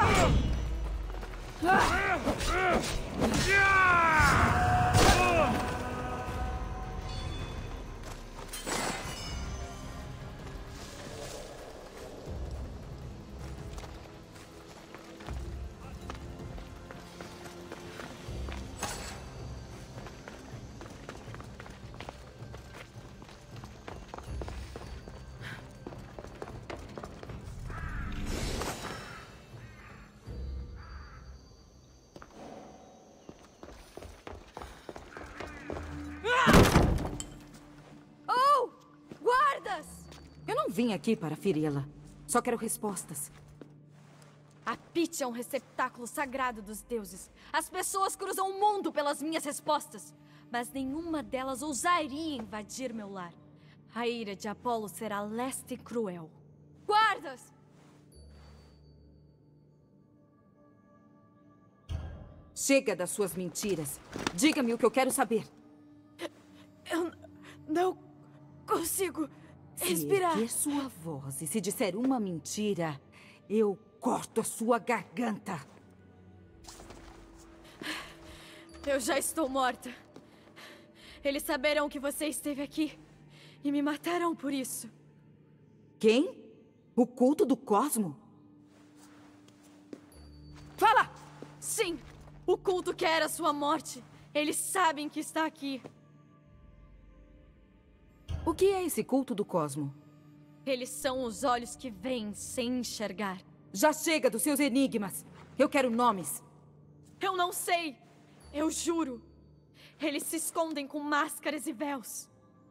G: Vim aqui para feri-la. Só quero respostas.
I: A Pitya é um receptáculo sagrado dos deuses. As pessoas cruzam o mundo pelas minhas respostas. Mas nenhuma delas ousaria invadir meu lar. A ira de Apolo será lesta e cruel. Guarda!
U: certas!
G: Chega das suas mentiras. Diga-me o que eu quero saber.
U: Eu não consigo respirar.
G: Se erguer sua voz e se disser uma mentira, eu corto a sua garganta.
U: Eu já estou morta. Eles saberão que você esteve aqui e me matarão por isso.
G: Quem? O culto do Cosmo?
U: Fala! Sim! O culto quer a sua morte. Eles sabem que está aqui.
G: O que é esse culto do Cosmo?
U: Eles são os olhos que veem sem enxergar.
G: Já chega dos seus enigmas. Eu quero nomes.
U: Eu não sei. Eu juro. Eles se escondem com máscaras e véus.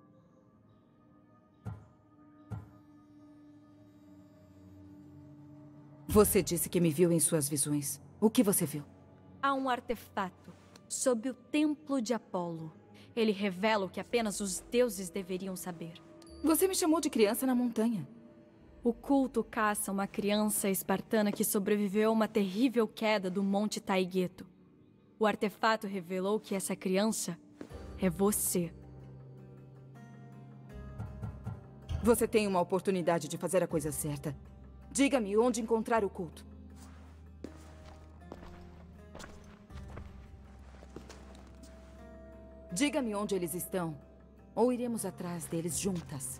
G: Você disse que me viu em suas visões. O que você viu?
U: Há um artefato sob o templo de Apolo. Ele revela o que apenas os deuses deveriam saber.
G: Você me chamou de criança na montanha.
U: O culto caça uma criança espartana que sobreviveu a uma terrível queda do Monte Taygeto. O artefato revelou que essa criança é você.
G: Você tem uma oportunidade de fazer a coisa certa. Diga-me onde encontrar o culto. Diga-me onde eles estão, ou iremos atrás deles juntas.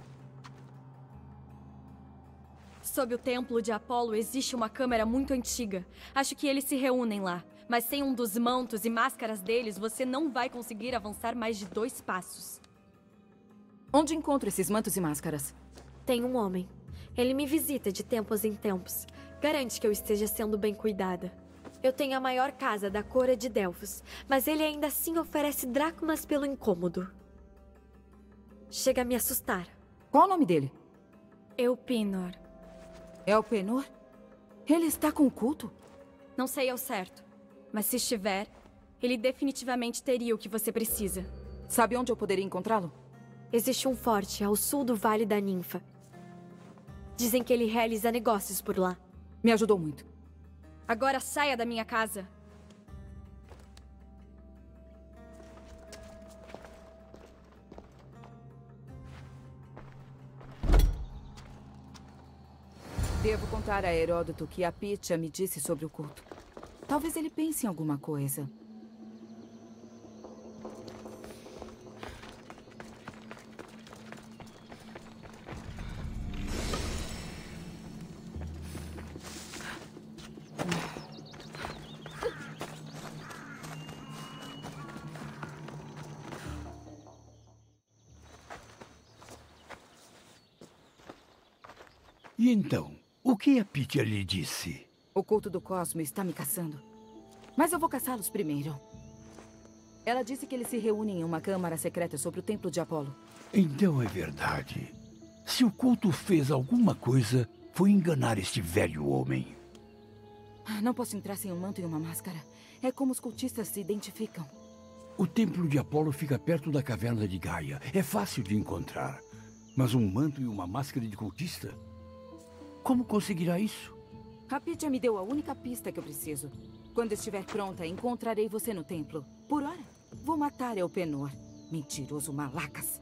U: Sob o templo de Apolo existe uma câmara muito antiga. Acho que eles se reúnem lá. Mas sem um dos mantos e máscaras deles, você não vai conseguir avançar mais de dois passos.
G: Onde encontro esses mantos e máscaras?
U: Tem um homem. Ele me visita de tempos em tempos. Garante que eu esteja sendo bem cuidada. Eu tenho a maior casa da Cora de Delfos, mas ele ainda assim oferece dracmas pelo incômodo. Chega a me assustar.
G: Qual o nome dele?
U: Elpenor.
G: Elpenor? Ele está com o culto?
U: Não sei ao certo, mas se estiver, ele definitivamente teria o que você precisa.
G: Sabe onde eu poderia encontrá-lo?
U: Existe um forte ao sul do Vale da Ninfa. Dizem que ele realiza negócios por lá.
G: Me ajudou muito.
U: Agora saia da minha casa.
G: Devo contar a Heródoto que a Pitya me disse sobre o culto. Talvez ele pense em alguma coisa.
S: E então, o que a Pitya lhe disse?
G: O culto do Cosmo está me caçando. Mas eu vou caçá-los primeiro. Ela disse que eles se reúnem em uma câmara secreta sobre o templo de Apolo.
S: Então é verdade. Se o culto fez alguma coisa, foi enganar este velho homem.
G: Não posso entrar sem um manto e uma máscara. É como os cultistas se identificam.
S: O templo de Apolo fica perto da caverna de Gaia. É fácil de encontrar. Mas um manto e uma máscara de cultista? Como conseguirá isso?
G: A Pitya me deu a única pista que eu preciso. Quando estiver pronta, encontrarei você no templo. Por hora, vou matar Elpenor. Mentiroso malacas.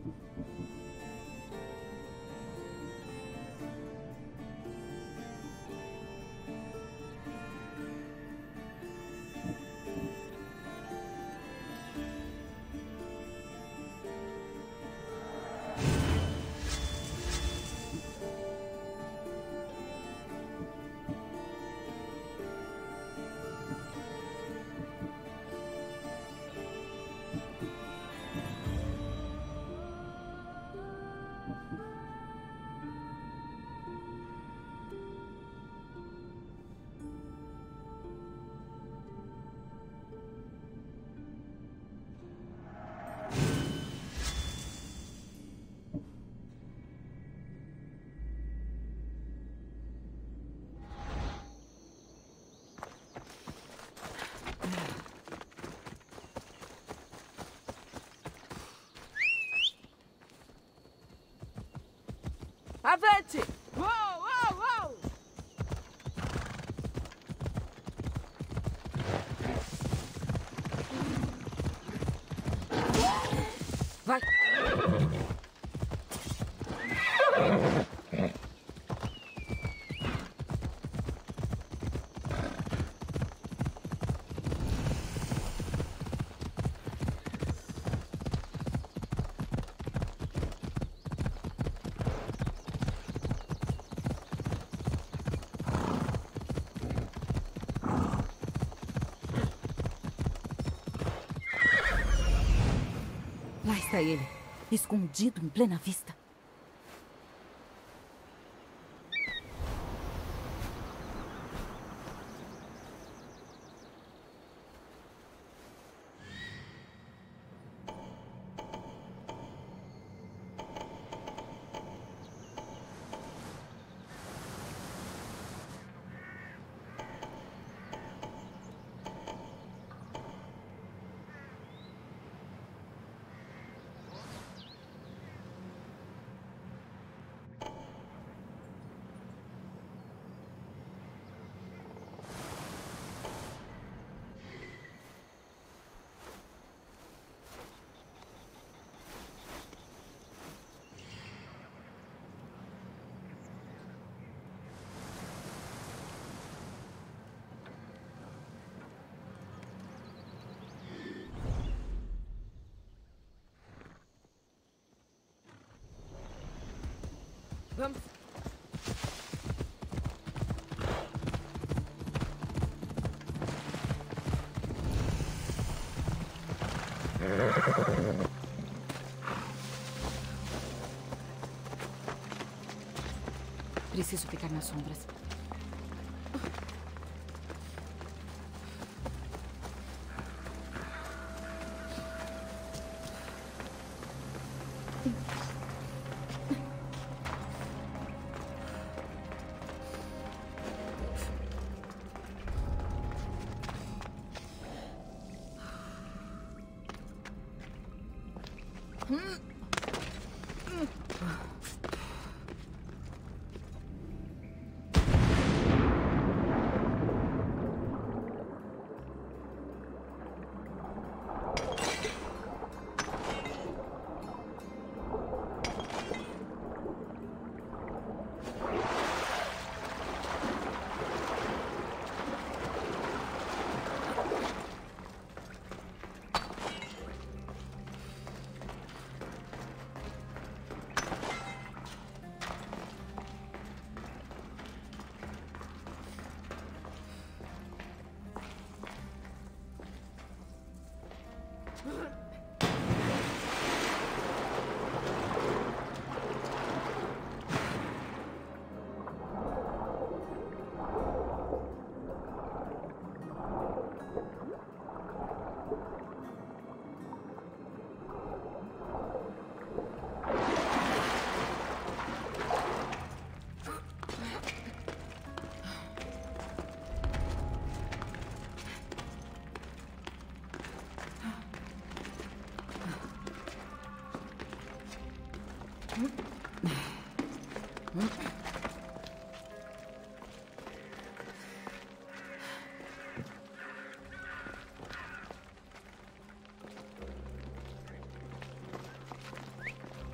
A: Avante! Uou, uou, uou! Vai!
G: Lá está ele, escondido em plena vista.
A: Vamos.
G: Preciso ficar nas sombras.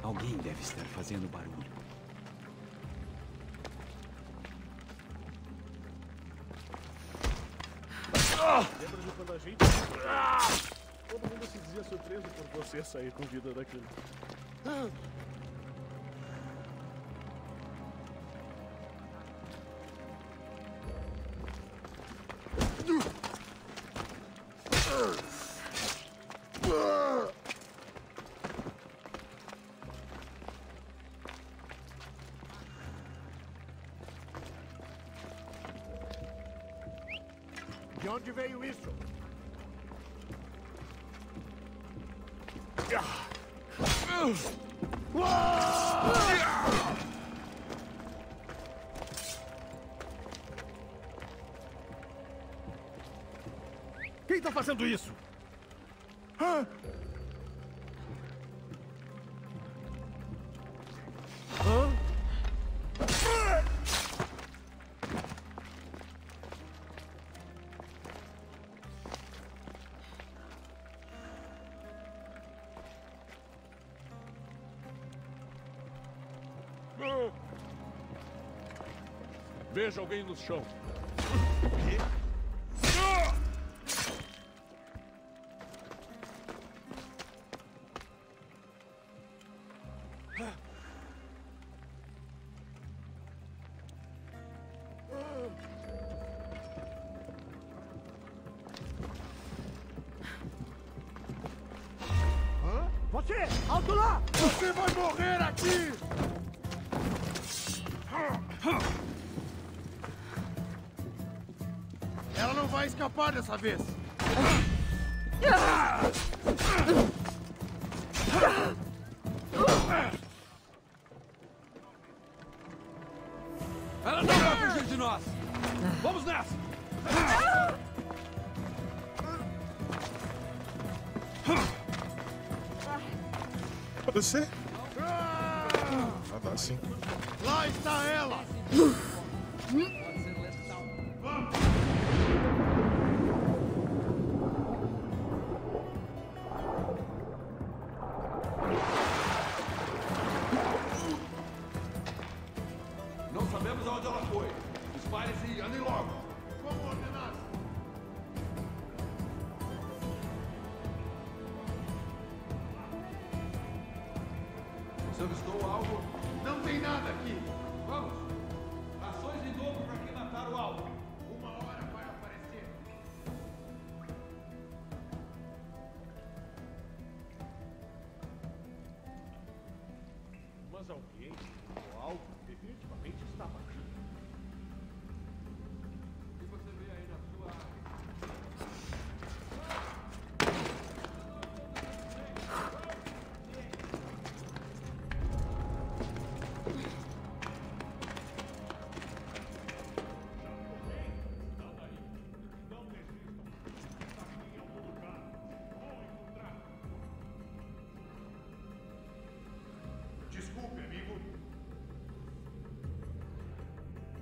K: Alguém deve estar fazendo barulho.
C: Lembra de quando a gente... Todo mundo se dizia surpreso por você sair com vida daquilo.
D: De onde veio isso? Quem está fazendo isso? Hã? Hã?
C: Veja alguém no chão.
D: Você! Alto lá! Você vai morrer aqui! Ela não vai escapar dessa vez!
B: Ela não vai fugir de nós! Vamos nessa!
E: Pode ser? Ah, dá sim.
D: Lá está ela!
B: Não sabemos aonde ela foi. Espalhem-se e andem logo.
D: Como ordenar?
B: Você avistou algo?
D: Não tem nada aqui!
B: Vamos! Ações em dobro para quem matar o alvo.
D: Uma hora vai aparecer.
C: Mas alguém, ou algo, definitivamente estava aqui.
B: O que você vê aí na sua área?
D: Desculpe, amigo.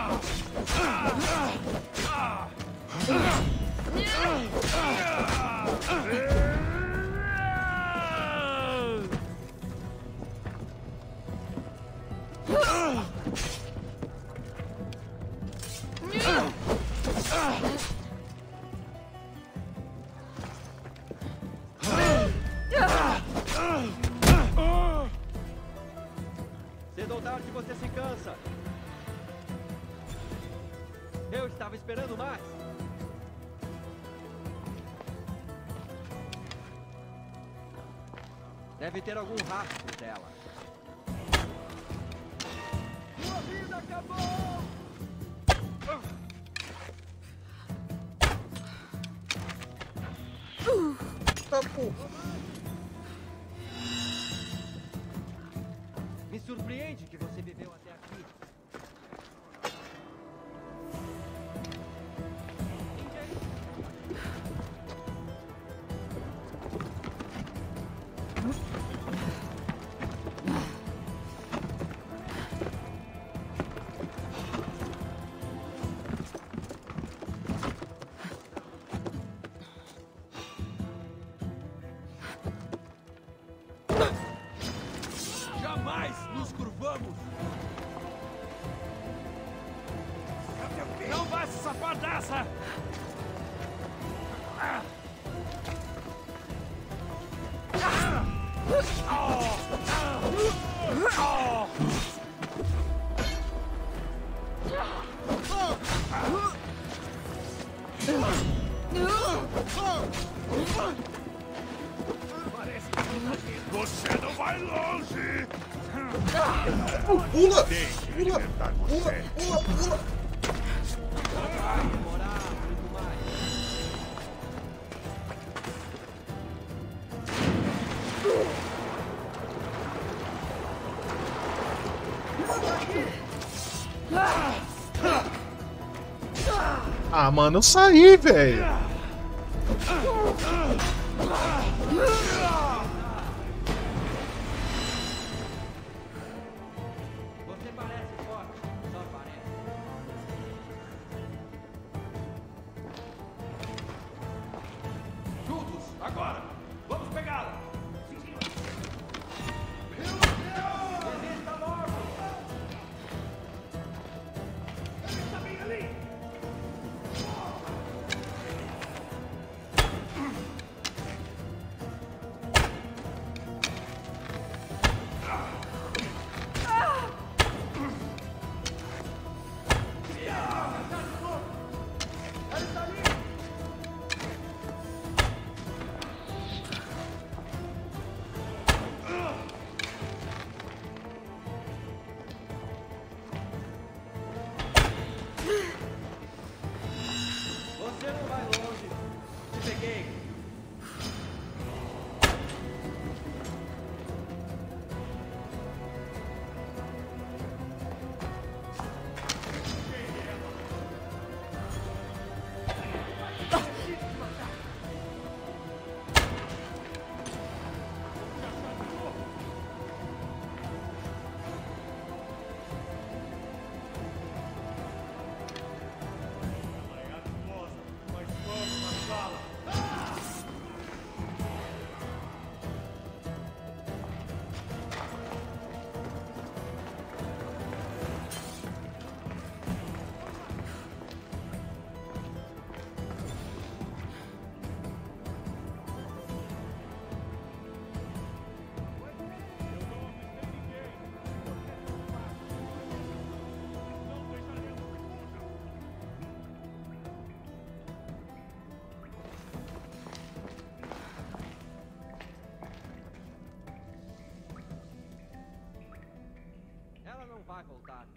H: Cedo ou tarde você se cansa. Eu estava esperando mais. Deve ter algum rastro dela. Sua vida acabou!
E: Tá porra.
H: Me surpreende que você viveu até aqui.
B: Jamais nos curvamos!
F: Não vai se safar dessa!
B: Você não vai longe!
E: Pula! Pula! Pula! Pula! Pula! Ah, mano, eu saí, velho.
H: Você parece forte, só parece.
B: Juntos, agora! Vamos pegá-la!
H: Resista logo!
B: Ele está bem ali!
H: Você não vai longe. Te peguei. Ela não vai voltar.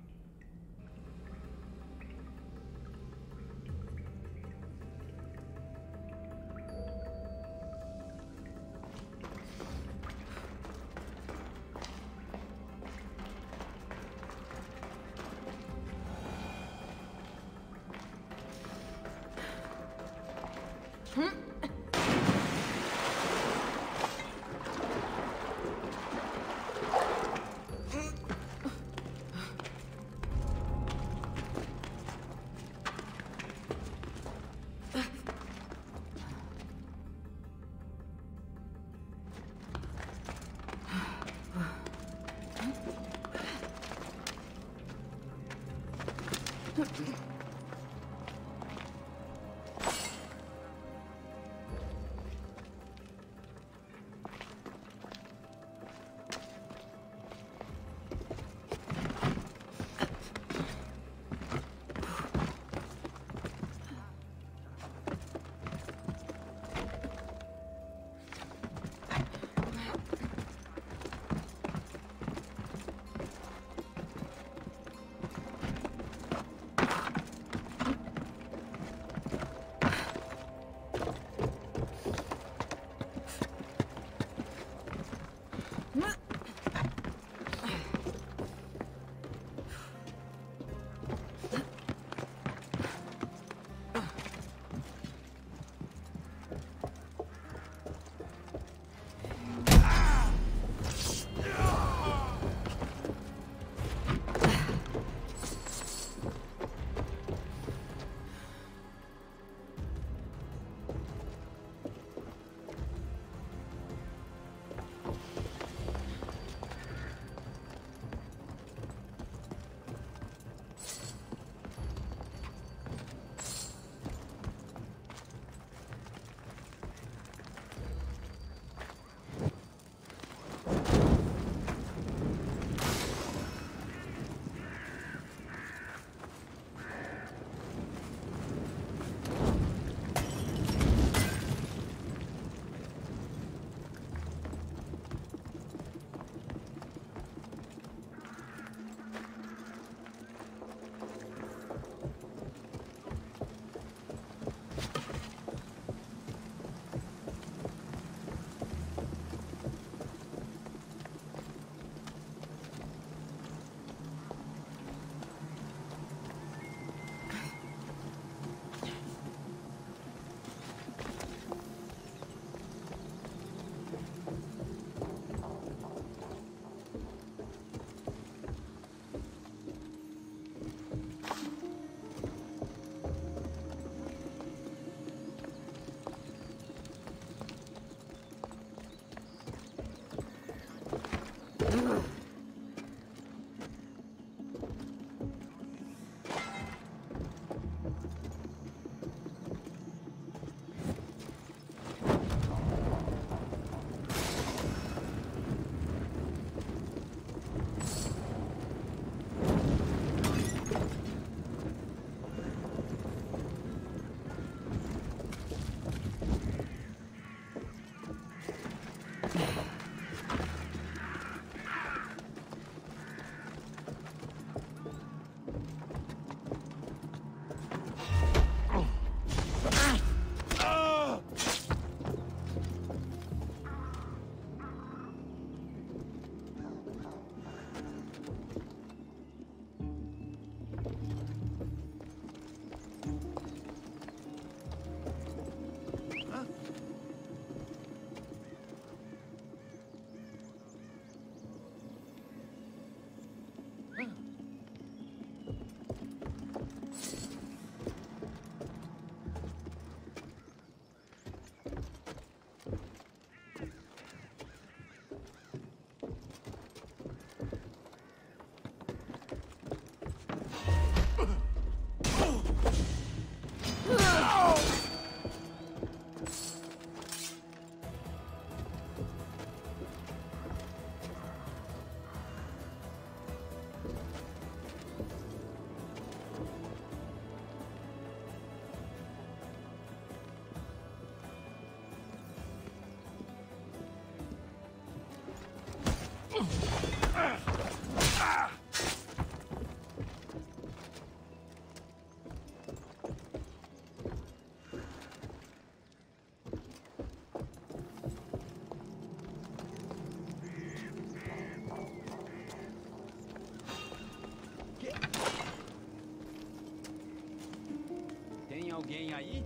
K: alguém aí?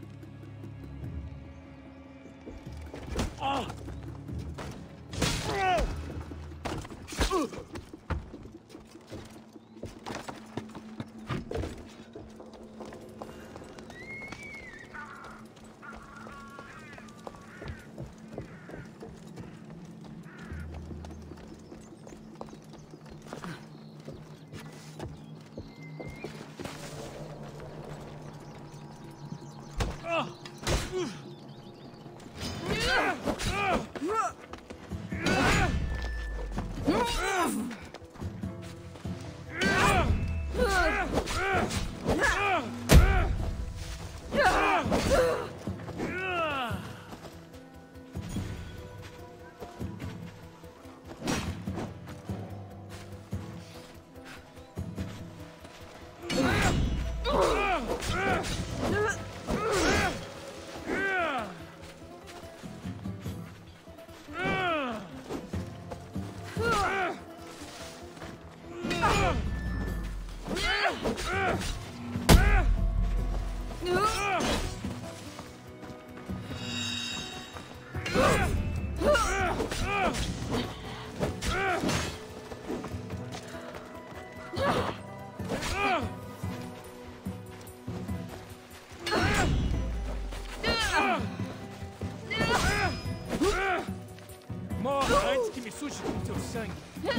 B: Ah! Morra antes que me suje com seu sangue.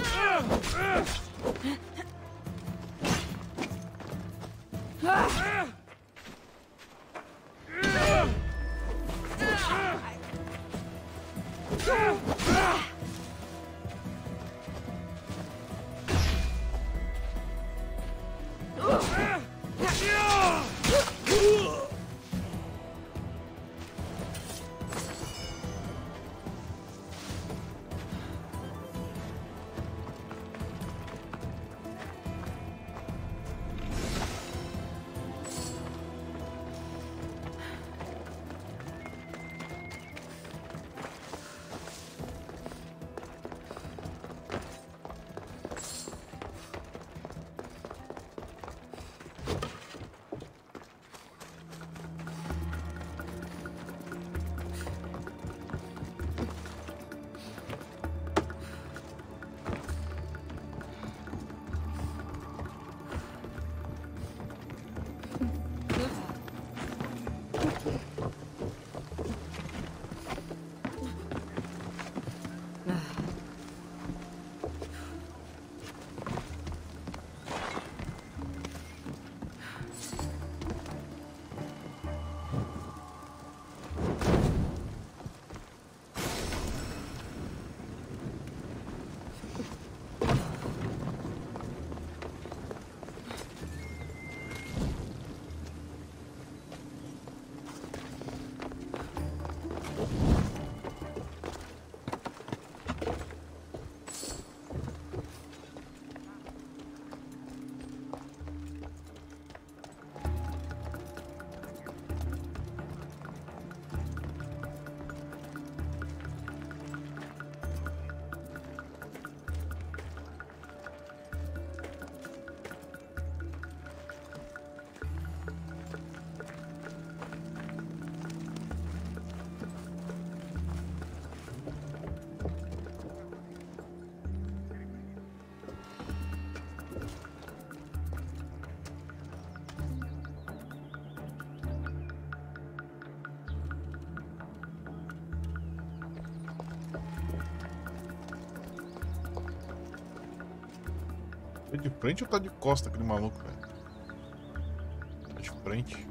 E: Tá de frente ou tá de costa aquele maluco, velho? Tá de frente.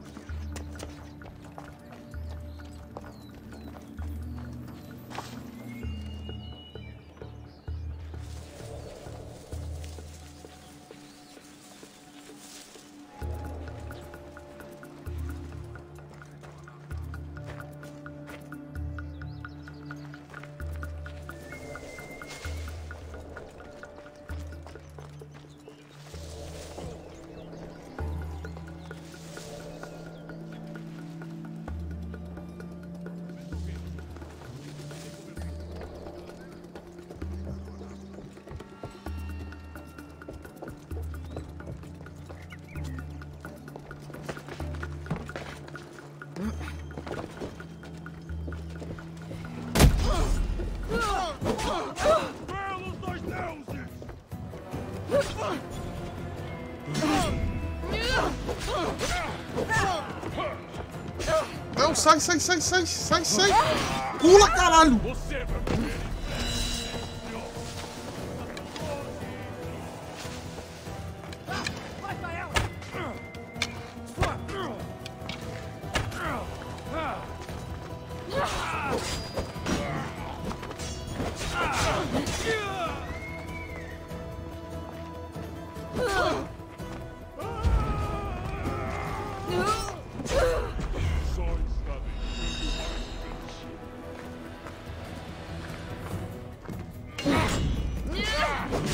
E: Não, sai, sai, sai, sai, sai, sai. Pula, caralho.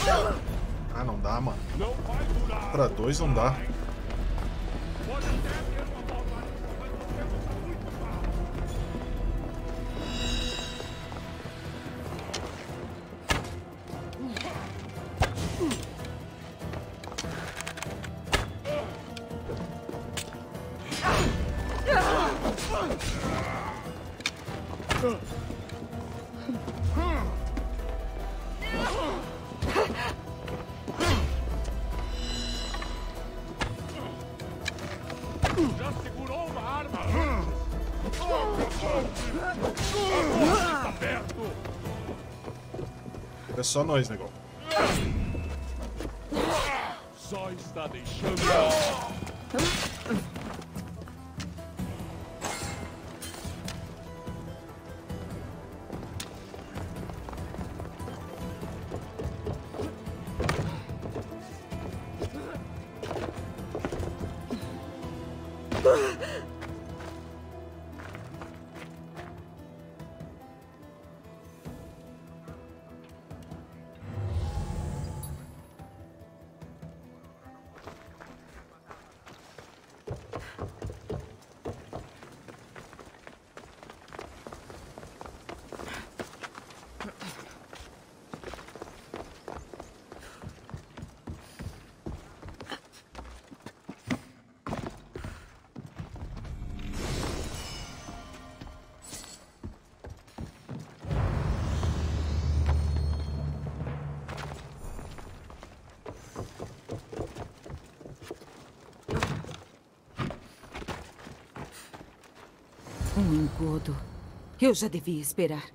E: Ah, não dá, mano. Pra dois não dá.
B: Já segurou uma arma? Tá perto.
E: É só nós, negão.
B: Só está deixando.
G: Um engodo. Eu já devia esperar.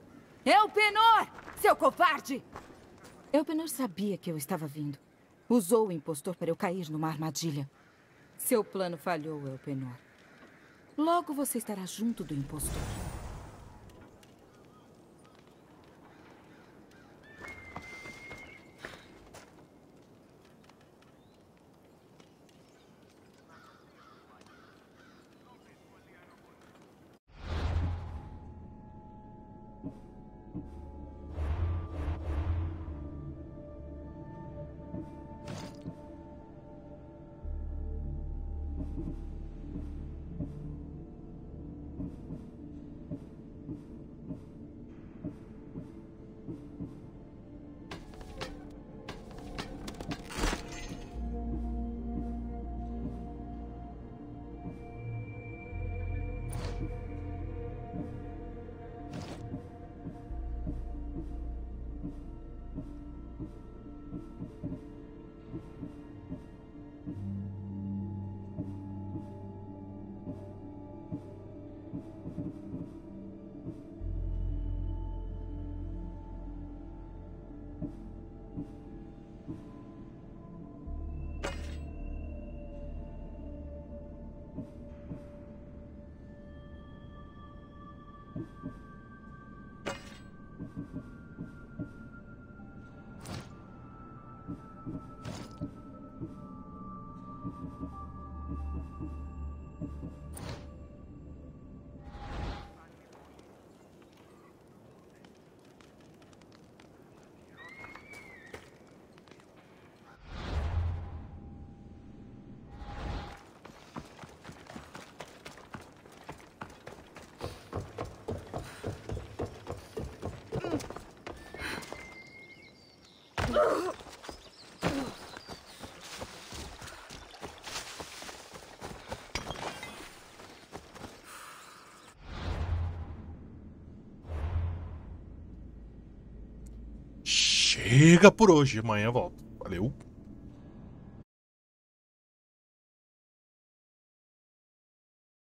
G: Elpenor! Seu covarde! Elpenor sabia que eu estava vindo. Usou o impostor para eu cair numa armadilha. Seu plano falhou, Elpenor. Logo você estará junto do impostor.
E: Chega por hoje. Amanhã eu volto. Valeu.